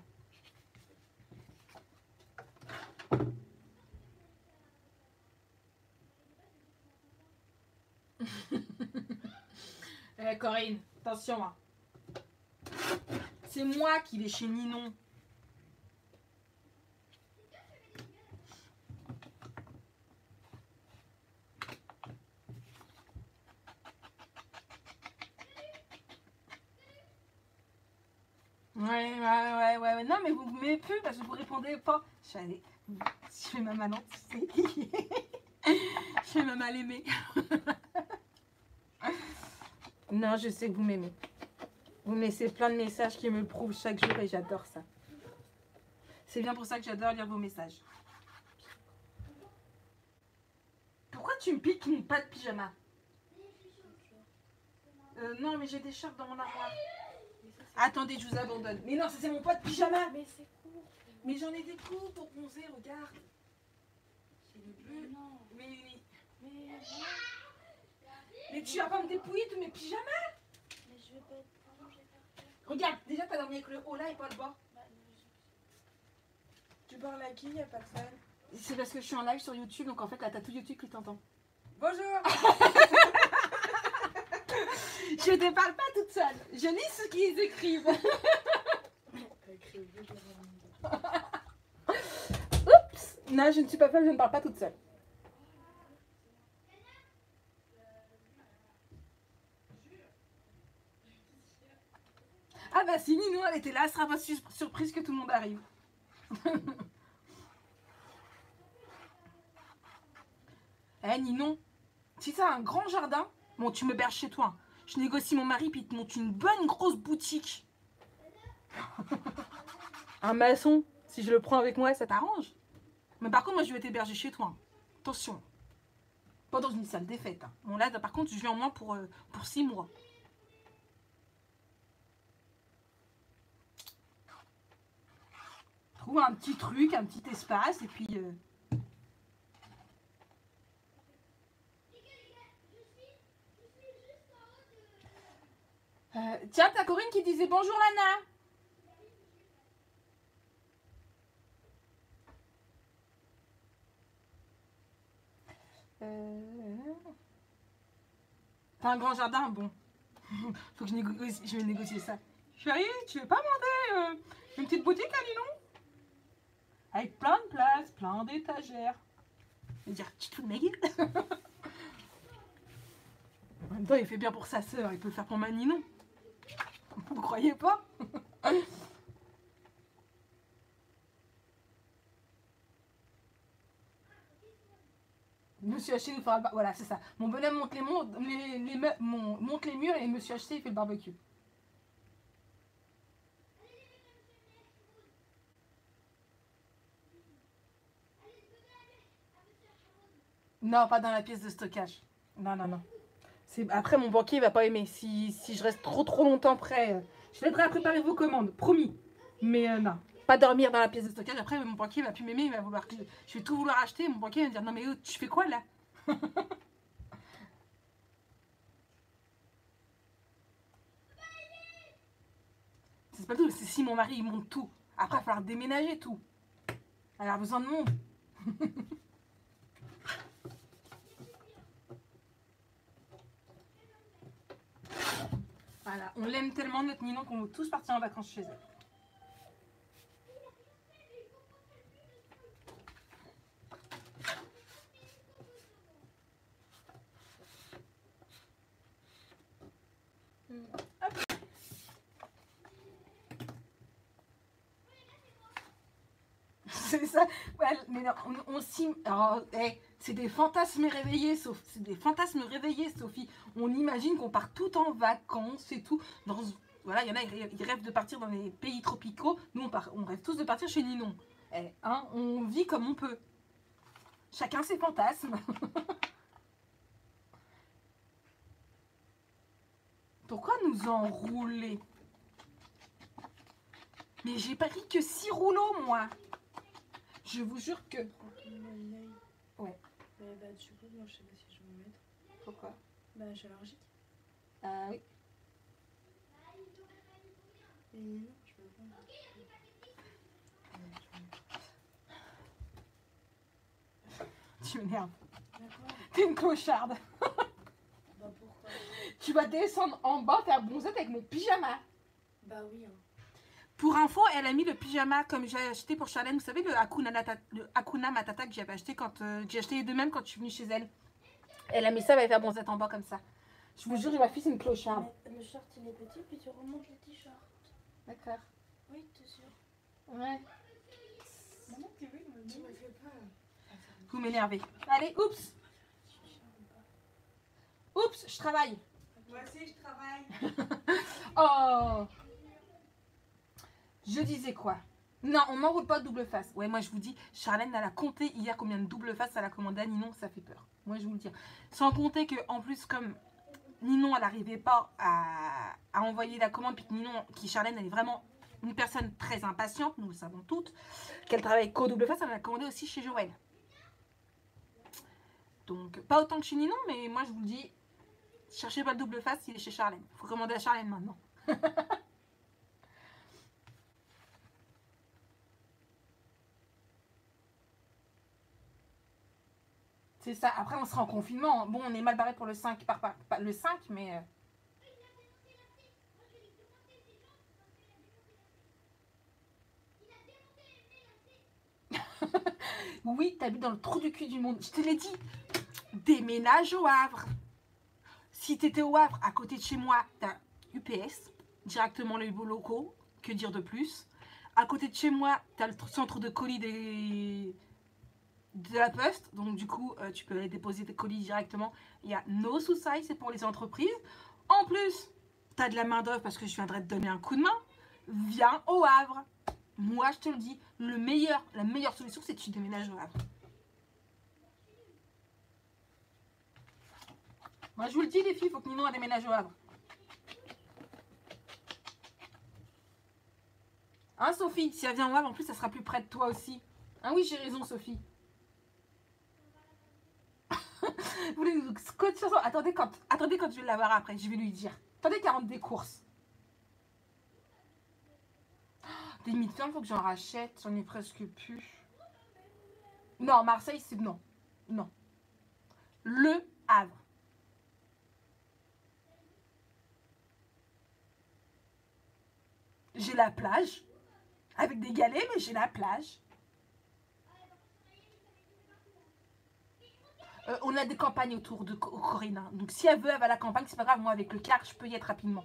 eh, Corinne, attention. Hein. C'est moi qui vais chez Ninon. Ouais, ouais, ouais, ouais. Non, mais vous ne m'aimez plus parce que vous ne répondez pas. Je suis allée. Je fais ma maman, tu sais. Je fais ma mal aimée. Non, je sais que vous m'aimez. Vous me laissez plein de messages qui me le prouvent chaque jour et j'adore ça. C'est bien pour ça que j'adore lire vos messages. Pourquoi tu me piques mon pas de pyjama? euh, Non, mais j'ai des shorts dans mon armoire. Attendez, je vous abandonne. Mais non, ça c'est mon pas de pyjama. Mais c'est court. Mais j'en ai des courts pour bronzer, regarde. C'est le bleu. Non. Mais, Mais, mais tu vas pas me dépouiller tous mes pyjamas? mais je vais pas être prolongée par terre. Regarde, déjà t'as dormi avec le haut là et pas le bas. Bah, je- Tu parles à qui? Y'a personne. C'est parce que je suis en live sur YouTube, donc en fait là t'as tout YouTube qui t'entend. Bonjour. Je te parle pas toute seule, je lis ce qu'ils écrivent. T'as écrit au bleu, je l'ai Oups. Non, je ne suis pas folle, je ne parle pas toute seule. Ah bah si Ninon elle était là, elle sera pas su- surprise que tout le monde arrive. Eh Ninon, si t'as un grand jardin, bon tu me berges chez toi. Je négocie mon mari puis il te monte une bonne grosse boutique. Un maçon, si je le prends avec moi, ça t'arrange. Mais par contre, moi je vais t'héberger chez toi. Attention. Pas dans une salle des fêtes. Hein. Bon là, par contre, je viens en moins pour, euh, pour six mois. Trouve un petit truc, un petit espace et puis... Euh... Euh, tiens, t'as Corinne qui disait bonjour Lana. Euh... T'as un grand jardin, bon. Faut que je négocie, je vais négocier ça. Chérie, tu veux pas monter euh, une petite boutique à Ninon? Avec plein de places, plein d'étagères. Je vais dire, tu te fous de ma gueule? En même temps, il fait bien pour sa sœur, il peut le faire pour ma Ninon. Vous croyez pas? Monsieur Haché nous fera le bar... Voilà, c'est ça. Mon bonhomme monte les, mon... les, les, me... mon... monte les murs et Monsieur Haché il fait le barbecue. Non, pas dans la pièce de stockage. Non, non, non. Après, mon banquier va pas aimer. Si, si je reste trop trop longtemps près, euh, je l'aiderai à préparer vos commandes, promis. Mais euh, non, pas dormir dans la pièce de stockage. Après, mon banquier va plus m'aimer, il va vouloir que je, je vais tout vouloir acheter. Mon banquier va me dire non mais oh, tu fais quoi là? C'est pas tout, c'est si mon mari il monte tout. Après, il va falloir déménager tout. Elle a besoin de monde. Voilà, on l'aime tellement notre Ninon qu'on veut tous partir en vacances chez elle. C'est ça, ouais, mais non, on, on s'y... Oh, hey, c'est des fantasmes réveillés, Sophie. C'est des fantasmes réveillés, Sophie. On imagine qu'on part tout en vacances et tout. Dans, voilà, il y en a, ils rêvent de partir dans les pays tropicaux. Nous, on, part, on rêve tous de partir chez Ninon. Hey, hein, on vit comme on peut. Chacun ses fantasmes. Pourquoi nous enrouler? Mais j'ai pris que six rouleaux, moi. Je vous jure que... Ouais. Mais bah du coup, moi je sais pas si je vais me mettre. Pourquoi? Bah je suis allergique. Ah oui. Et non, je peux pas. Tu m'énerves. D'accord. T'es une clocharde. Bah pourquoi? Tu vas descendre en bas, faire bronzette avec mon pyjama. Bah oui. Hein. Pour info, elle a mis le pyjama comme j'ai acheté pour Charlène. Vous savez, le Hakuna, Nata- le Hakuna Matata que j'avais acheté quand euh, j'ai acheté les deux mêmes quand je suis venue chez elle. Elle a mis ça, elle va faire bronzette en bas comme ça. Je vous jure, ma fille, c'est une clocharde. Mais le short il est petit, puis tu remontes le t-shirt. D'accord. Oui, t'es sûr. Ouais. Maman, tu veux, tu me fais pas. Vous m'énervez. Allez, oups. Oups, je travaille. Moi aussi, je travaille. Oh. Je disais quoi? Non, on m'enroule pas de double face. Ouais, moi je vous dis, Charlène, elle a compté hier combien de double face elle a commandé à Ninon, ça fait peur. Moi, je vous le dis. Sans compter que en plus, comme Ninon, elle n'arrivait pas à, à envoyer la commande, puis que Ninon, qui Charlène, elle est vraiment une personne très impatiente, nous le savons toutes, qu'elle travaille qu'au double face, elle l'a commandé aussi chez Joël. Donc, pas autant que chez Ninon, mais moi, je vous le dis, cherchez pas le double face, il est chez Charlène. Il faut commander à Charlène maintenant. C'est ça. Après, on sera en confinement. Bon, on est mal barré pour le cinq, par, par, par le cinq, mais... Euh... oui, t'habites dans le trou du cul du monde. Je te l'ai dit. Déménage au Havre. Si t'étais au Havre, à côté de chez moi, t'as U P S, directement les locaux. Que dire de plus? À côté de chez moi, t'as le centre de colis des... de la poste, donc du coup euh, tu peux aller déposer tes colis directement. Il y a No Souci, c'est pour les entreprises. En plus, tu as de la main d'œuvre parce que je viendrai te donner un coup de main. Viens au Havre. Moi je te le dis, le meilleur, la meilleure solution c'est que tu déménages au Havre. Moi je vous le dis les filles, il faut que Ninon déménage au Havre. Hein Sophie, si elle vient au Havre, en plus ça sera plus près de toi aussi. Hein oui, j'ai raison Sophie. Vous voulez nous scotcher sur ça? Attendez quand, attendez quand je vais l'avoir après, je vais lui dire. Attendez qu'elle rentre des courses. Des mid-term, il faut que j'en rachète, j'en ai presque plus. Non, Marseille, c'est non. Non. Le Havre. J'ai la plage. Avec des galets, mais j'ai la plage. Euh, on a des campagnes autour de Corinne. Hein. Donc si elle veut, elle va à la campagne, c'est pas grave. Moi, avec le car, je peux y être rapidement.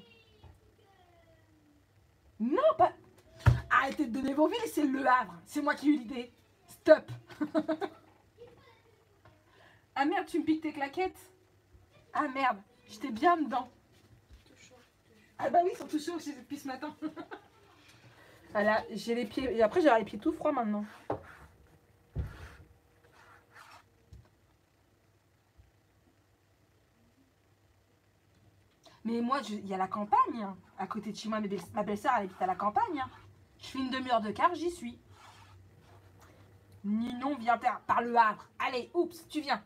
Non, pas... Arrêtez de donner vos villes, c'est Le Havre. C'est moi qui ai eu l'idée. Stop. Ah merde, tu me piques tes claquettes? Ah merde, j'étais bien dedans. Ah bah oui, ils sont tout chauds depuis ce matin. Voilà, j'ai les pieds... Et après, j'ai les pieds tout froids maintenant. Mais moi, il y a la campagne. Hein. À côté de chez moi, ma belle-sœur, elle habite à la campagne. Hein. Je fais une demi-heure de car, j'y suis. Ninon, viens par le Havre. Allez, oups, tu viens.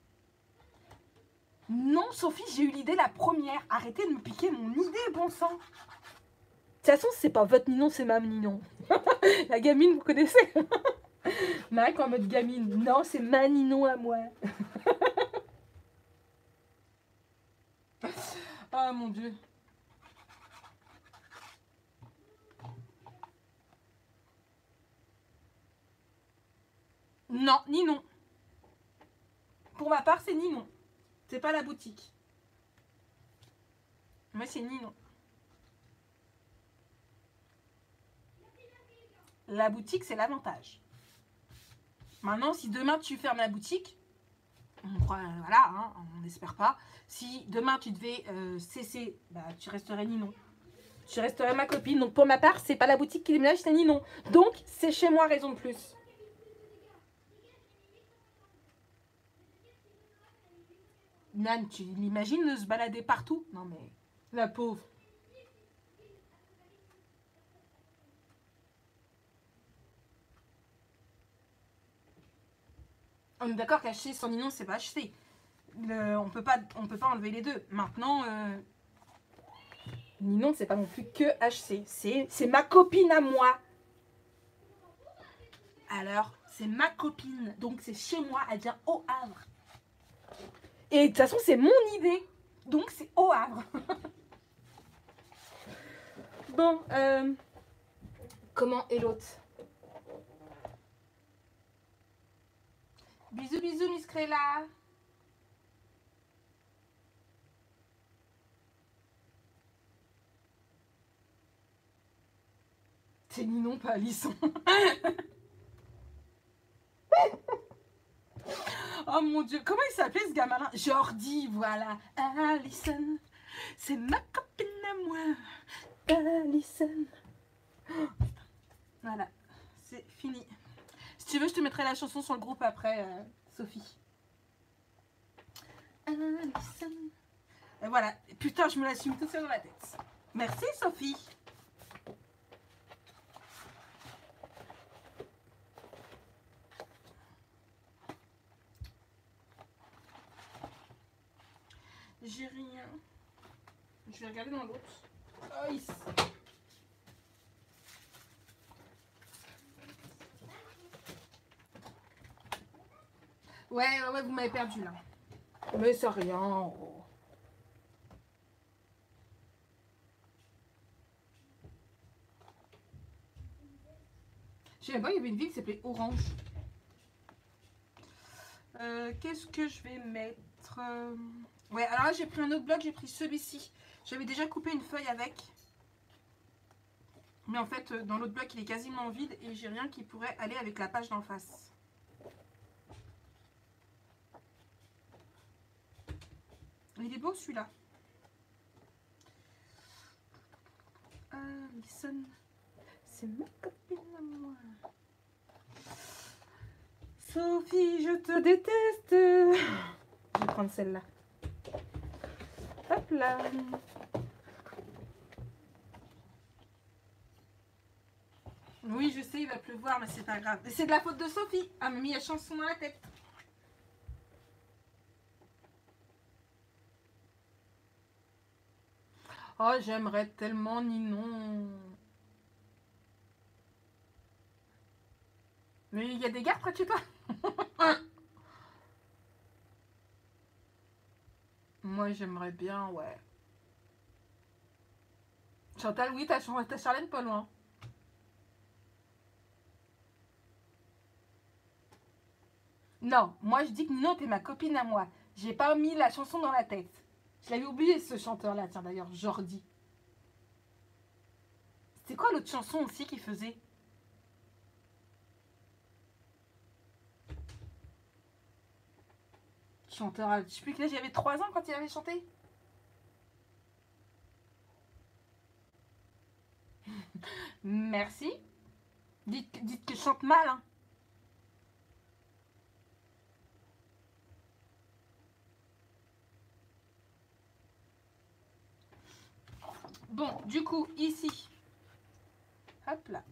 Non, Sophie, j'ai eu l'idée la première. Arrêtez de me piquer mon idée, bon sang. De toute façon, c'est pas votre Ninon, c'est ma Ninon. La gamine, vous connaissez? Mac en mode gamine. Non, c'est ma Ninon à moi. Ah mon Dieu. Non, Ninon. Pour ma part, c'est Ninon. C'est pas la boutique. Moi, c'est Ninon. La boutique, c'est l'avantage. Maintenant, si demain tu fermes la boutique, on croit, voilà, hein, on n'espère pas. Si demain tu devais euh, cesser, bah, tu resterais Ninon. Tu resterais ma copine. Donc pour ma part, c'est pas la boutique qui déménage, c'est Ninon. Donc c'est chez moi, raison de plus. Nan, tu l'imagines de se balader partout? Non mais, la pauvre. On est d'accord qu'acheter sans Ninon, c'est pas acheter. Le, on peut pas, on peut pas enlever les deux. Maintenant, euh, Ninon, c'est pas non plus que H C. C'est ma copine à moi. Alors, c'est ma copine. Donc, c'est chez moi. Elle vient au Havre. Et de toute façon, c'est mon idée. Donc, c'est au Havre. Bon, euh, comment est l'autre? Bisous, bisous, Miss Créla. C'est Ninon, pas Alisson. Oh mon Dieu, comment il s'appelait ce gamin-là? Jordi, voilà. Alisson, c'est ma copine à moi. Alisson. Voilà, c'est fini. Si tu veux, je te mettrai la chanson sur le groupe après, euh, Sophie. Alison. Et voilà. Putain, je me l'assume tout seul dans la tête. Merci, Sophie. J'ai rien. Je vais regarder dans l'autre. Oh, ici. Ouais, ouais, ouais, vous m'avez perdu là. Mais c'est rien. Oh. Je sais pas, il y avait une ville qui s'appelait Orange. Euh, Qu'est-ce que je vais mettre? euh... Ouais, alors là j'ai pris un autre bloc, j'ai pris celui-ci. J'avais déjà coupé une feuille avec. Mais en fait, dans l'autre bloc, il est quasiment vide et j'ai rien qui pourrait aller avec la page d'en face. Il est beau celui-là. Alison, c'est ma copine à moi. Sophie, je te déteste. Je vais prendre celle-là. Hop là. Oui, je sais, il va pleuvoir, mais c'est pas grave. C'est de la faute de Sophie. Elle m'a mis la chanson dans la tête. Oh, j'aimerais tellement Ninon. Mais il y a des gares près de chez toi. Moi, j'aimerais bien, ouais. Chantal, oui, t'as Charlène pas loin. Non, moi, je dis que Ninon, t'es ma copine à moi. J'ai pas mis la chanson dans la tête. Je l'avais oublié, ce chanteur-là, tiens, d'ailleurs, Jordi. C'était quoi l'autre chanson aussi qu'il faisait? Chanteur, je sais plus quel âge, il avait trois ans quand il avait chanté. Merci. Dites, dites que je chante mal, hein. Bon, du coup, ici. Hop là.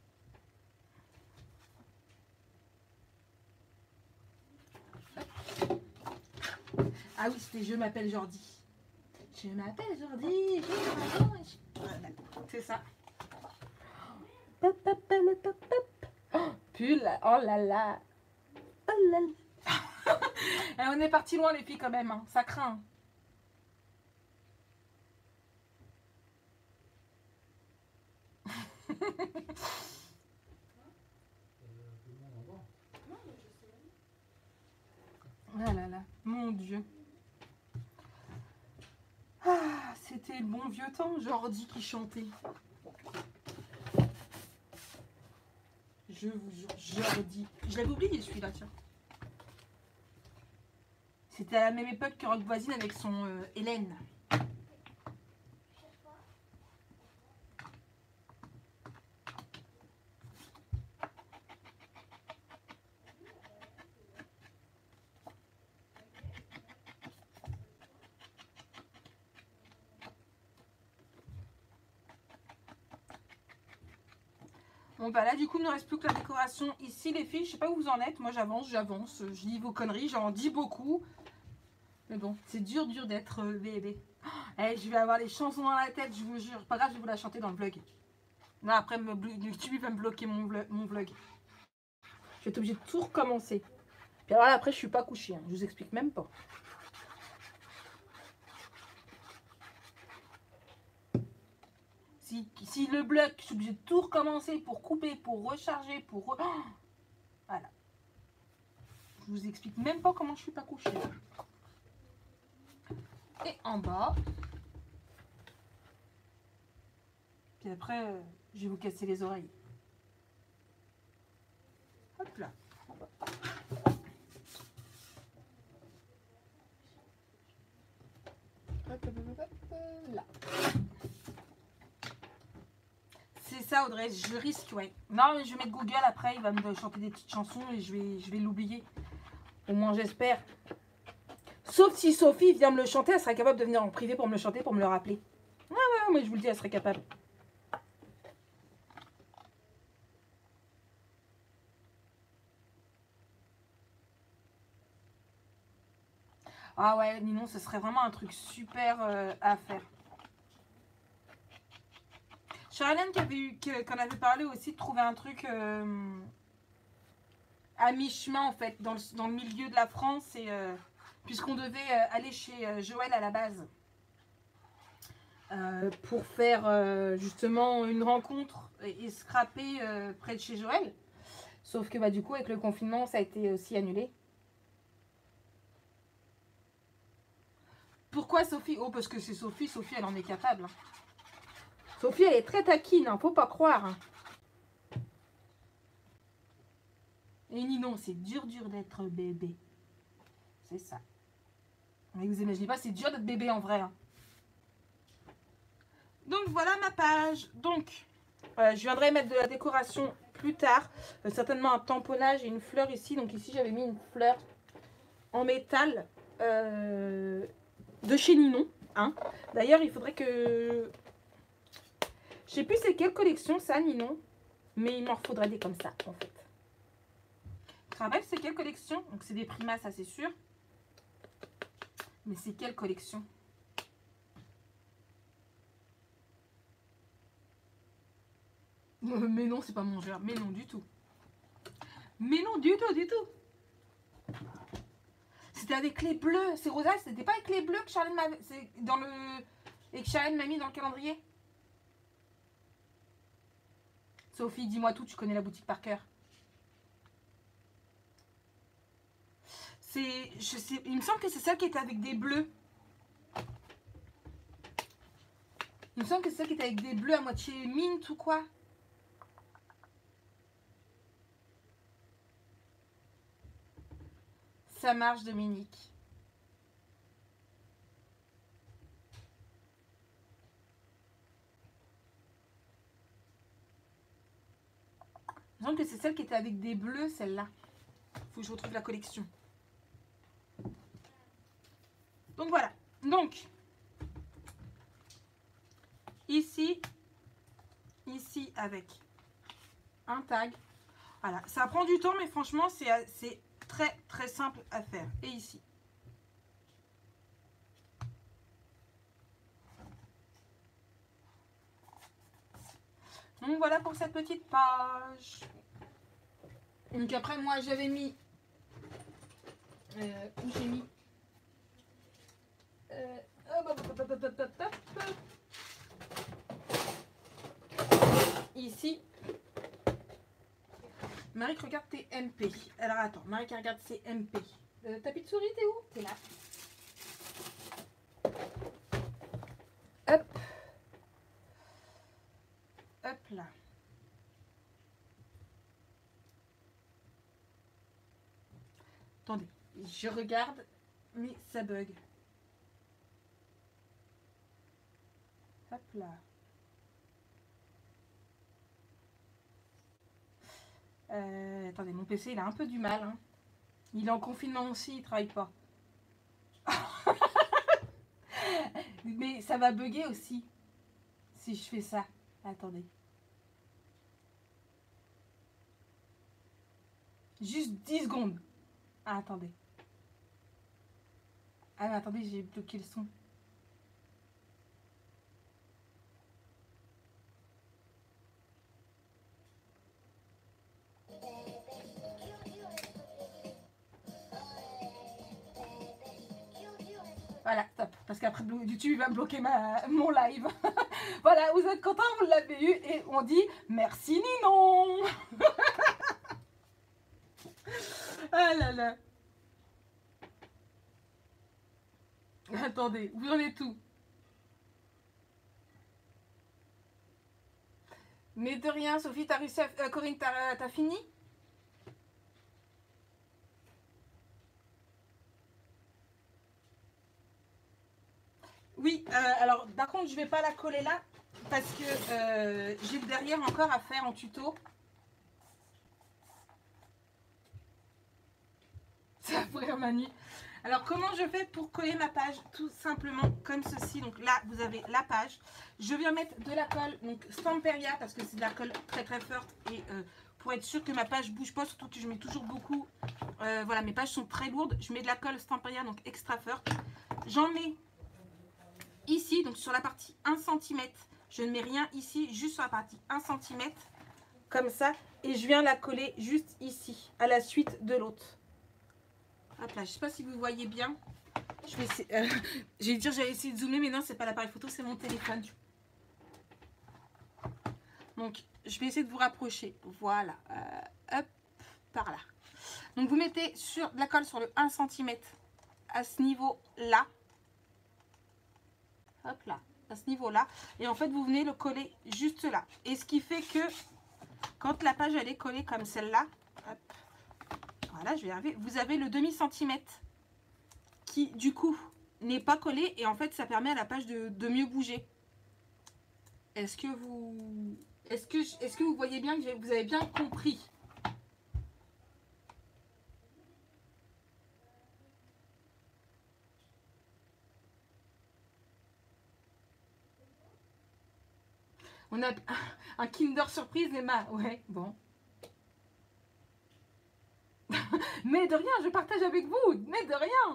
Hop. Ah oui, c'était Je m'appelle Jordi. Je m'appelle Jordi. Voilà, c'est ça. Pop, pop, pop, pop, pop. Oh, pull. Oh là là. Oh là là. Et on est parti loin, les filles, quand même. Hein. Ça craint. Ah là là, mon Dieu. Ah, c'était le bon vieux temps, Jordi qui chantait. Je vous jure, Jordi. Je l'avais oublié celui-là, tiens. C'était à la même époque que Rock Voisine avec son euh, Hélène. Bon bah là du coup il ne reste plus que la décoration ici les filles, je sais pas où vous en êtes, moi j'avance, j'avance, je dis vos conneries, j'en dis beaucoup. Mais bon, c'est dur dur d'être euh, bébé. Oh, eh, je vais avoir les chansons dans la tête, je vous jure, pas grave, je vais vous la chanter dans le vlog. Là après YouTube va me bloquer mon vlog, mon vlog. Je vais être obligée de tout recommencer. Puis alors là après je suis pas couchée, hein, je vous explique même pas. Si, si le bloc, je suis obligée de tout recommencer pour couper, pour recharger, pour... Re... Oh, voilà. Je vous explique même pas comment je suis pas couchée. Et en bas. Puis après, euh, je vais vous casser les oreilles. Hop là. Hop, hop, hop, hop, là. C'est ça Audrey, je risque, ouais. Non, mais je vais mettre Google après, il va me chanter des petites chansons et je vais, je vais l'oublier. Au moins j'espère. Sauf si Sophie vient me le chanter, elle serait capable de venir en privé pour me le chanter, pour me le rappeler. Ouais, ouais, mais je vous le dis, elle serait capable. Ah ouais, Ninon, ce serait vraiment un truc super euh, à faire. Charlène qui avait eu, qu'on avait parlé aussi de trouver un truc euh, à mi-chemin en fait, dans le, dans le milieu de la France, et euh, puisqu'on devait euh, aller chez euh, Joël à la base euh, pour faire euh, justement une rencontre et, et scraper euh, près de chez Joël. Sauf que bah, du coup avec le confinement ça a été aussi annulé. Pourquoi Sophie? Oh parce que c'est Sophie, Sophie elle en est capable. Hein. Sophie elle est très taquine, hein, faut pas croire. Hein. Et Ninon, c'est dur dur d'être bébé. C'est ça. Mais vous imaginez pas, c'est dur d'être bébé en vrai. Hein. Donc voilà ma page. Donc, euh, je viendrai mettre de la décoration plus tard. Euh, certainement un tamponnage et une fleur ici. Donc ici, j'avais mis une fleur en métal euh, de chez Ninon. Hein. D'ailleurs, il faudrait que... Je sais plus c'est quelle collection ça, Ninon. Mais il m'en faudrait des comme ça, en fait. Tu te rappelles c'est quelle collection? Donc c'est des Primas, ça c'est sûr. Mais c'est quelle collection? Mais non, c'est pas mon genre. Mais non, du tout. Mais non, du tout, du tout. C'était avec les bleus. C'est Rosa, c'était pas avec les bleus que Charlène m'a... C'est dans le... Et que Charlène m'a mis dans le calendrier. Sophie, dis-moi tout, tu connais la boutique par cœur. C'est... Je sais... Il me semble que c'est celle qui était avec des bleus. Il me semble que c'est celle qui était avec des bleus à moitié mint ou quoi. Ça marche, Dominique. Il me semble que c'est celle qui était avec des bleus, celle-là. Faut que je retrouve la collection. Donc voilà. Donc, ici, ici avec un tag. Voilà. Ça prend du temps, mais franchement, c'est très très simple à faire. Et ici. Donc voilà pour cette petite page. Donc après moi j'avais mis euh, où j'ai mis euh, hop, hop, hop, hop, hop, hop, hop. Ici Marie qui regarde tes M P. Alors attends, Marie qui regarde ses M P. Euh, tapis de souris, t'es où? T'es là. Hop. Hop là. Attendez, je regarde, mais ça bug. Hop là. Euh, attendez, mon P C il a un peu du mal. Hein. Il est en confinement aussi, il travaille pas. Mais ça va bugger aussi si je fais ça. Attendez. Juste dix secondes. Ah, attendez. Ah, mais attendez, j'ai bloqué le son. Voilà, top. Parce qu'après, YouTube va bloquer ma, mon live. Voilà, vous êtes contents, vous l'avez eu. Et on dit merci Ninon. Ah là là. Attendez, vous en êtes tout. Mais de rien, Sophie, t'as réussi à... Euh, Corinne, t'as t'as fini? Oui, euh, alors par contre, je vais pas la coller là parce que euh, j'ai le derrière encore à faire en tuto. Ça va pourrir ma nuit. Alors, comment je fais pour coller ma page? Tout simplement comme ceci. Donc là, vous avez la page. Je viens mettre de la colle, donc Stamperia, parce que c'est de la colle très très forte. Et euh, pour être sûr que ma page bouge pas, surtout que je mets toujours beaucoup. Euh, voilà, mes pages sont très lourdes. Je mets de la colle Stamperia, donc extra forte. J'en mets ici, donc sur la partie un centimètre. Je ne mets rien ici, juste sur la partie un centimètre. Comme ça. Et je viens la coller juste ici, à la suite de l'autre. Hop là, je sais pas si vous voyez bien. Je vais essayer, euh, j'ai dire j'allais essayer de zoomer, mais non, c'est pas l'appareil photo, c'est mon téléphone. Donc, je vais essayer de vous rapprocher. Voilà. Euh, hop, par là. Donc, vous mettez sur de la colle sur le un centimètre à ce niveau-là. Hop là, à ce niveau-là. Et en fait, vous venez le coller juste là. Et ce qui fait que quand la page elle est collée comme celle-là, voilà, je vais y arriver. Vous avez le demi centimètre qui, du coup, n'est pas collé. Et en fait, ça permet à la page de, de mieux bouger. Est-ce que vous... Est-ce que, est-ce que vous voyez bien que vous avez bien compris? On a un Kinder Surprise, Emma. Ouais, bon. Mais de rien, je partage avec vous. Mais de rien.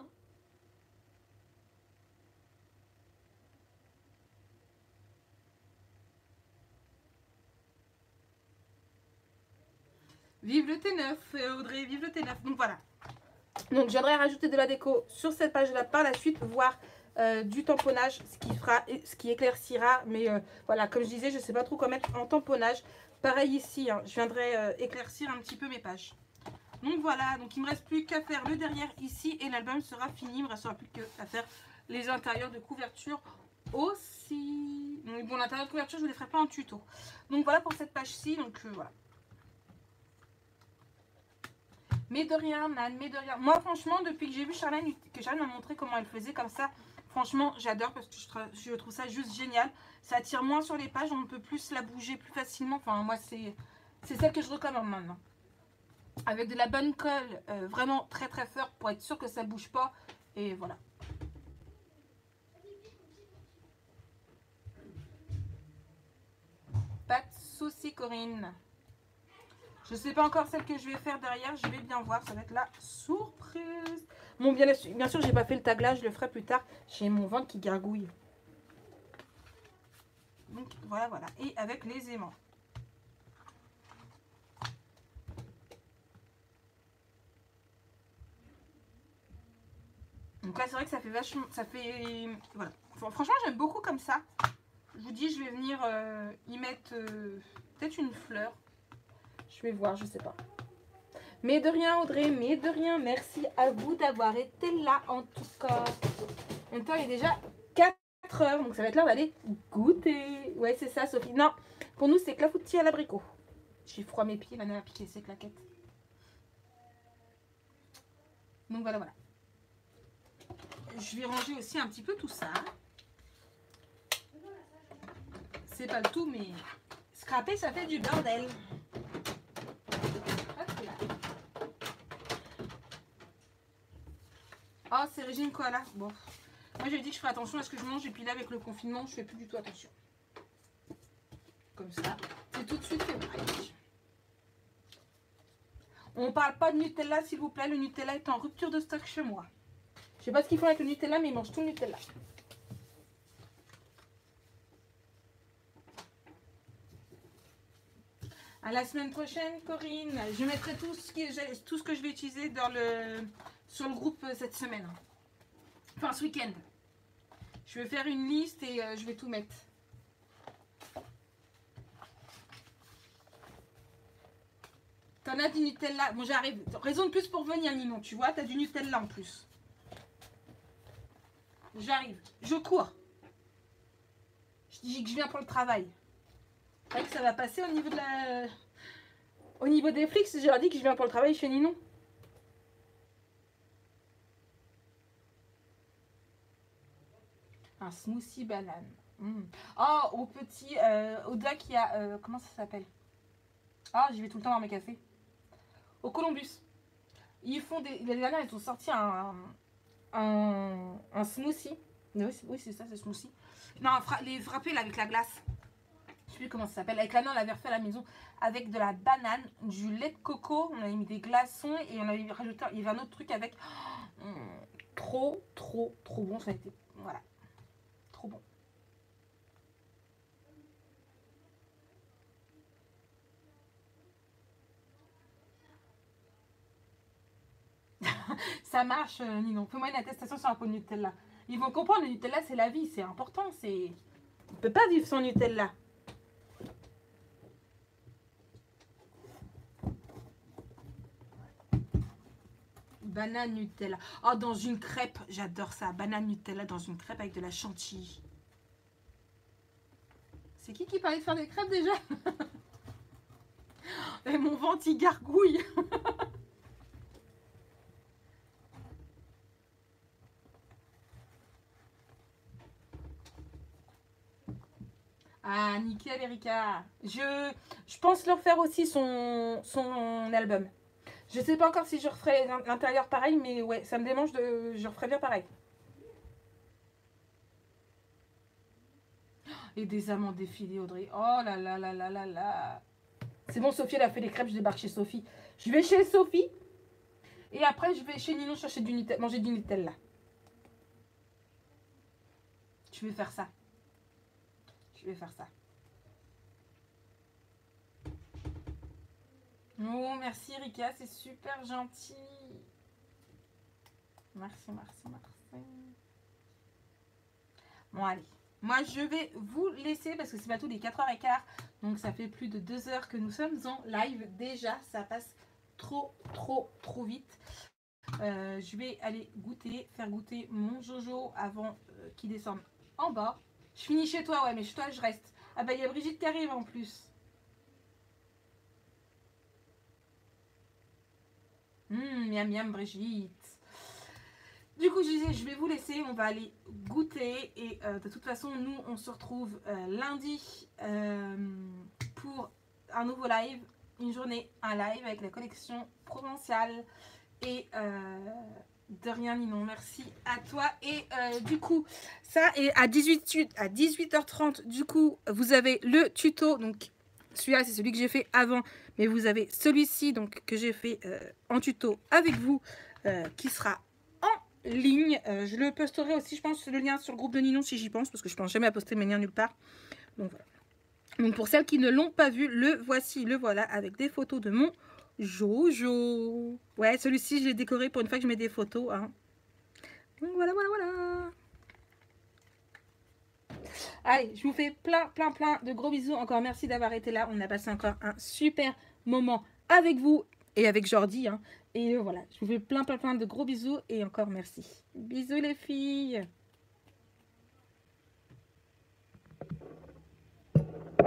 Vive le T neuf, Audrey, vive le T neuf. Donc voilà. Donc j'aimerais rajouter de la déco sur cette page-là par la suite, voire euh, du tamponnage, ce qui fera, ce qui éclaircira. Mais euh, voilà, comme je disais, je ne sais pas trop quoi mettre en tamponnage. Pareil ici, hein, je viendrai euh, éclaircir un petit peu mes pages. Donc voilà, donc il ne me reste plus qu'à faire le derrière ici et l'album sera fini. Il ne me restera plus qu'à faire les intérieurs de couverture aussi. Donc bon, l'intérieur de couverture, je ne les ferai pas en tuto. Donc voilà pour cette page-ci. Donc euh, voilà. Mais de rien, man, mais de rien. Moi, franchement, depuis que j'ai vu Charlène, que Charlène m'a montré comment elle faisait comme ça, franchement, j'adore parce que je, je trouve ça juste génial. Ça attire moins sur les pages, on peut plus la bouger plus facilement. Enfin, moi, c'est celle que je recommande maintenant. Avec de la bonne colle, euh, vraiment très très forte pour être sûr que ça bouge pas. Et voilà. Pas de soucis, Corinne. Je ne sais pas encore celle que je vais faire derrière. Je vais bien voir. Ça va être la surprise. Bon, bien, bien sûr, j'ai pas fait le taglage. Je le ferai plus tard. J'ai mon ventre qui gargouille. Donc, voilà, voilà. Et avec les aimants. Donc là, c'est vrai que ça fait vachement... Ça fait... Voilà. Franchement, j'aime beaucoup comme ça. Je vous dis, je vais venir euh, y mettre euh, peut-être une fleur. Je vais voir, je sais pas. Mais de rien, Audrey, mais de rien. Merci à vous d'avoir été là, en tout cas. En même temps, il est déjà quatre heures, donc ça va être l'heure d'aller goûter. Ouais, c'est ça, Sophie. Non, pour nous, c'est clafoutis à l'abricot. J'ai froid mes pieds, maintenant à piquer ses claquettes. Donc voilà, voilà. Je vais ranger aussi un petit peu tout ça. C'est pas le tout, mais scraper, ça fait du bordel. Oh, c'est Régine Koala. Bon. Moi, j'ai dit que je ferais attention à ce que je mange. Et puis là, avec le confinement, je fais plus du tout attention. Comme ça. C'est tout de suite fait pareil. On parle pas de Nutella, s'il vous plaît. Le Nutella est en rupture de stock chez moi. Je sais pas ce qu'ils font avec le Nutella, mais ils mangent tout le Nutella. À la semaine prochaine, Corinne. Je mettrai tout ce, qui est, tout ce que je vais utiliser dans le, sur le groupe cette semaine. Enfin, ce week-end. Je vais faire une liste et euh, je vais tout mettre. T'en as du Nutella. Bon, j'arrive. Raison de plus pour venir, Ninon. Tu vois, t'as du Nutella en plus. J'arrive. Je cours. Je dis que je viens pour le travail. C'est vrai que ça va passer au niveau de la... Au niveau des flics, je leur dis que je viens pour le travail chez Ninon. Un smoothie banane. Mmh. Oh, au petit... Euh, au doigt qui a... Euh, comment ça s'appelle? Ah, j'y vais tout le temps dans mes cafés. Au Columbus. Ils font des... Les dernières, ils ont sorti un, un, un smoothie. Oui, c'est oui, ça, c'est smoothie. Non, fra les frappés là, avec la glace. Je sais plus comment ça s'appelle. Avec la non, on l'avait refait à la maison. Avec de la banane, du lait de coco. On avait mis des glaçons et on avait rajouté. Il y avait un autre truc avec. Oh, trop, trop, trop bon. Ça a été. Voilà. Trop bon. Ça marche, euh, Ninon. Fais-moi une attestation sur la peau de Nutella. Ils vont comprendre, le Nutella, c'est la vie, c'est important. C'est... On ne peut pas vivre sans Nutella. Banane Nutella. Oh, dans une crêpe, j'adore ça. Banane Nutella dans une crêpe avec de la chantilly. C'est qui qui parlait de faire des crêpes déjà? Et mon ventre, il gargouille. Ah, nickel, Erika. Je, je pense leur faire aussi son, son album. Je sais pas encore si je referai l'intérieur pareil, mais ouais, ça me démange de... Je referai bien pareil. Et des amandes défilées, Audrey. Oh là là là là là là. C'est bon, Sophie, elle a fait les crêpes, je débarque chez Sophie. Je vais chez Sophie. Et après, je vais chez Ninon chercher du Nutella, manger du Nutella. Je vais faire ça. Je vais faire ça. Oh, merci Erika, c'est super gentil. Merci, merci, merci. Bon, allez. Moi, je vais vous laisser parce que c'est pas tous les quatre heures quinze. Donc, ça fait plus de deux heures que nous sommes en live. Déjà, ça passe trop, trop, trop vite. Euh, je vais aller goûter, faire goûter mon Jojo avant euh, qu'il descende en bas. Je finis chez toi, ouais, mais chez toi, je reste. Ah bah, il y a Brigitte qui arrive en plus. Hum, miam, miam, Brigitte. Du coup, je disais, je vais vous laisser. On va aller goûter. Et euh, de toute façon, nous, on se retrouve euh, lundi euh, pour un nouveau live. Une journée, un live avec la collection provinciale. Et euh, de rien, Ninon. Merci à toi. Et euh, du coup, ça est à dix-huit heures trente. Du coup, vous avez le tuto. Donc, celui-là, c'est celui que j'ai fait avant. Mais vous avez celui-ci donc que j'ai fait euh, en tuto avec vous euh, qui sera en ligne. Euh, je le posterai aussi, je pense, le lien sur le groupe de Ninon si j'y pense. Parce que je ne pense jamais à poster mes liens nulle part. Donc, voilà. Donc, pour celles qui ne l'ont pas vu, le voici, le voilà avec des photos de mon Jojo. Ouais, celui-ci, je l'ai décoré pour une fois que je mets des photos. Hein. Donc, voilà, voilà, voilà. Allez, je vous fais plein, plein, plein de gros bisous. Encore merci d'avoir été là. On a passé encore un super moment avec vous et avec Jordi. Hein. Et voilà, je vous fais plein, plein, plein de gros bisous. Et encore merci. Bisous les filles.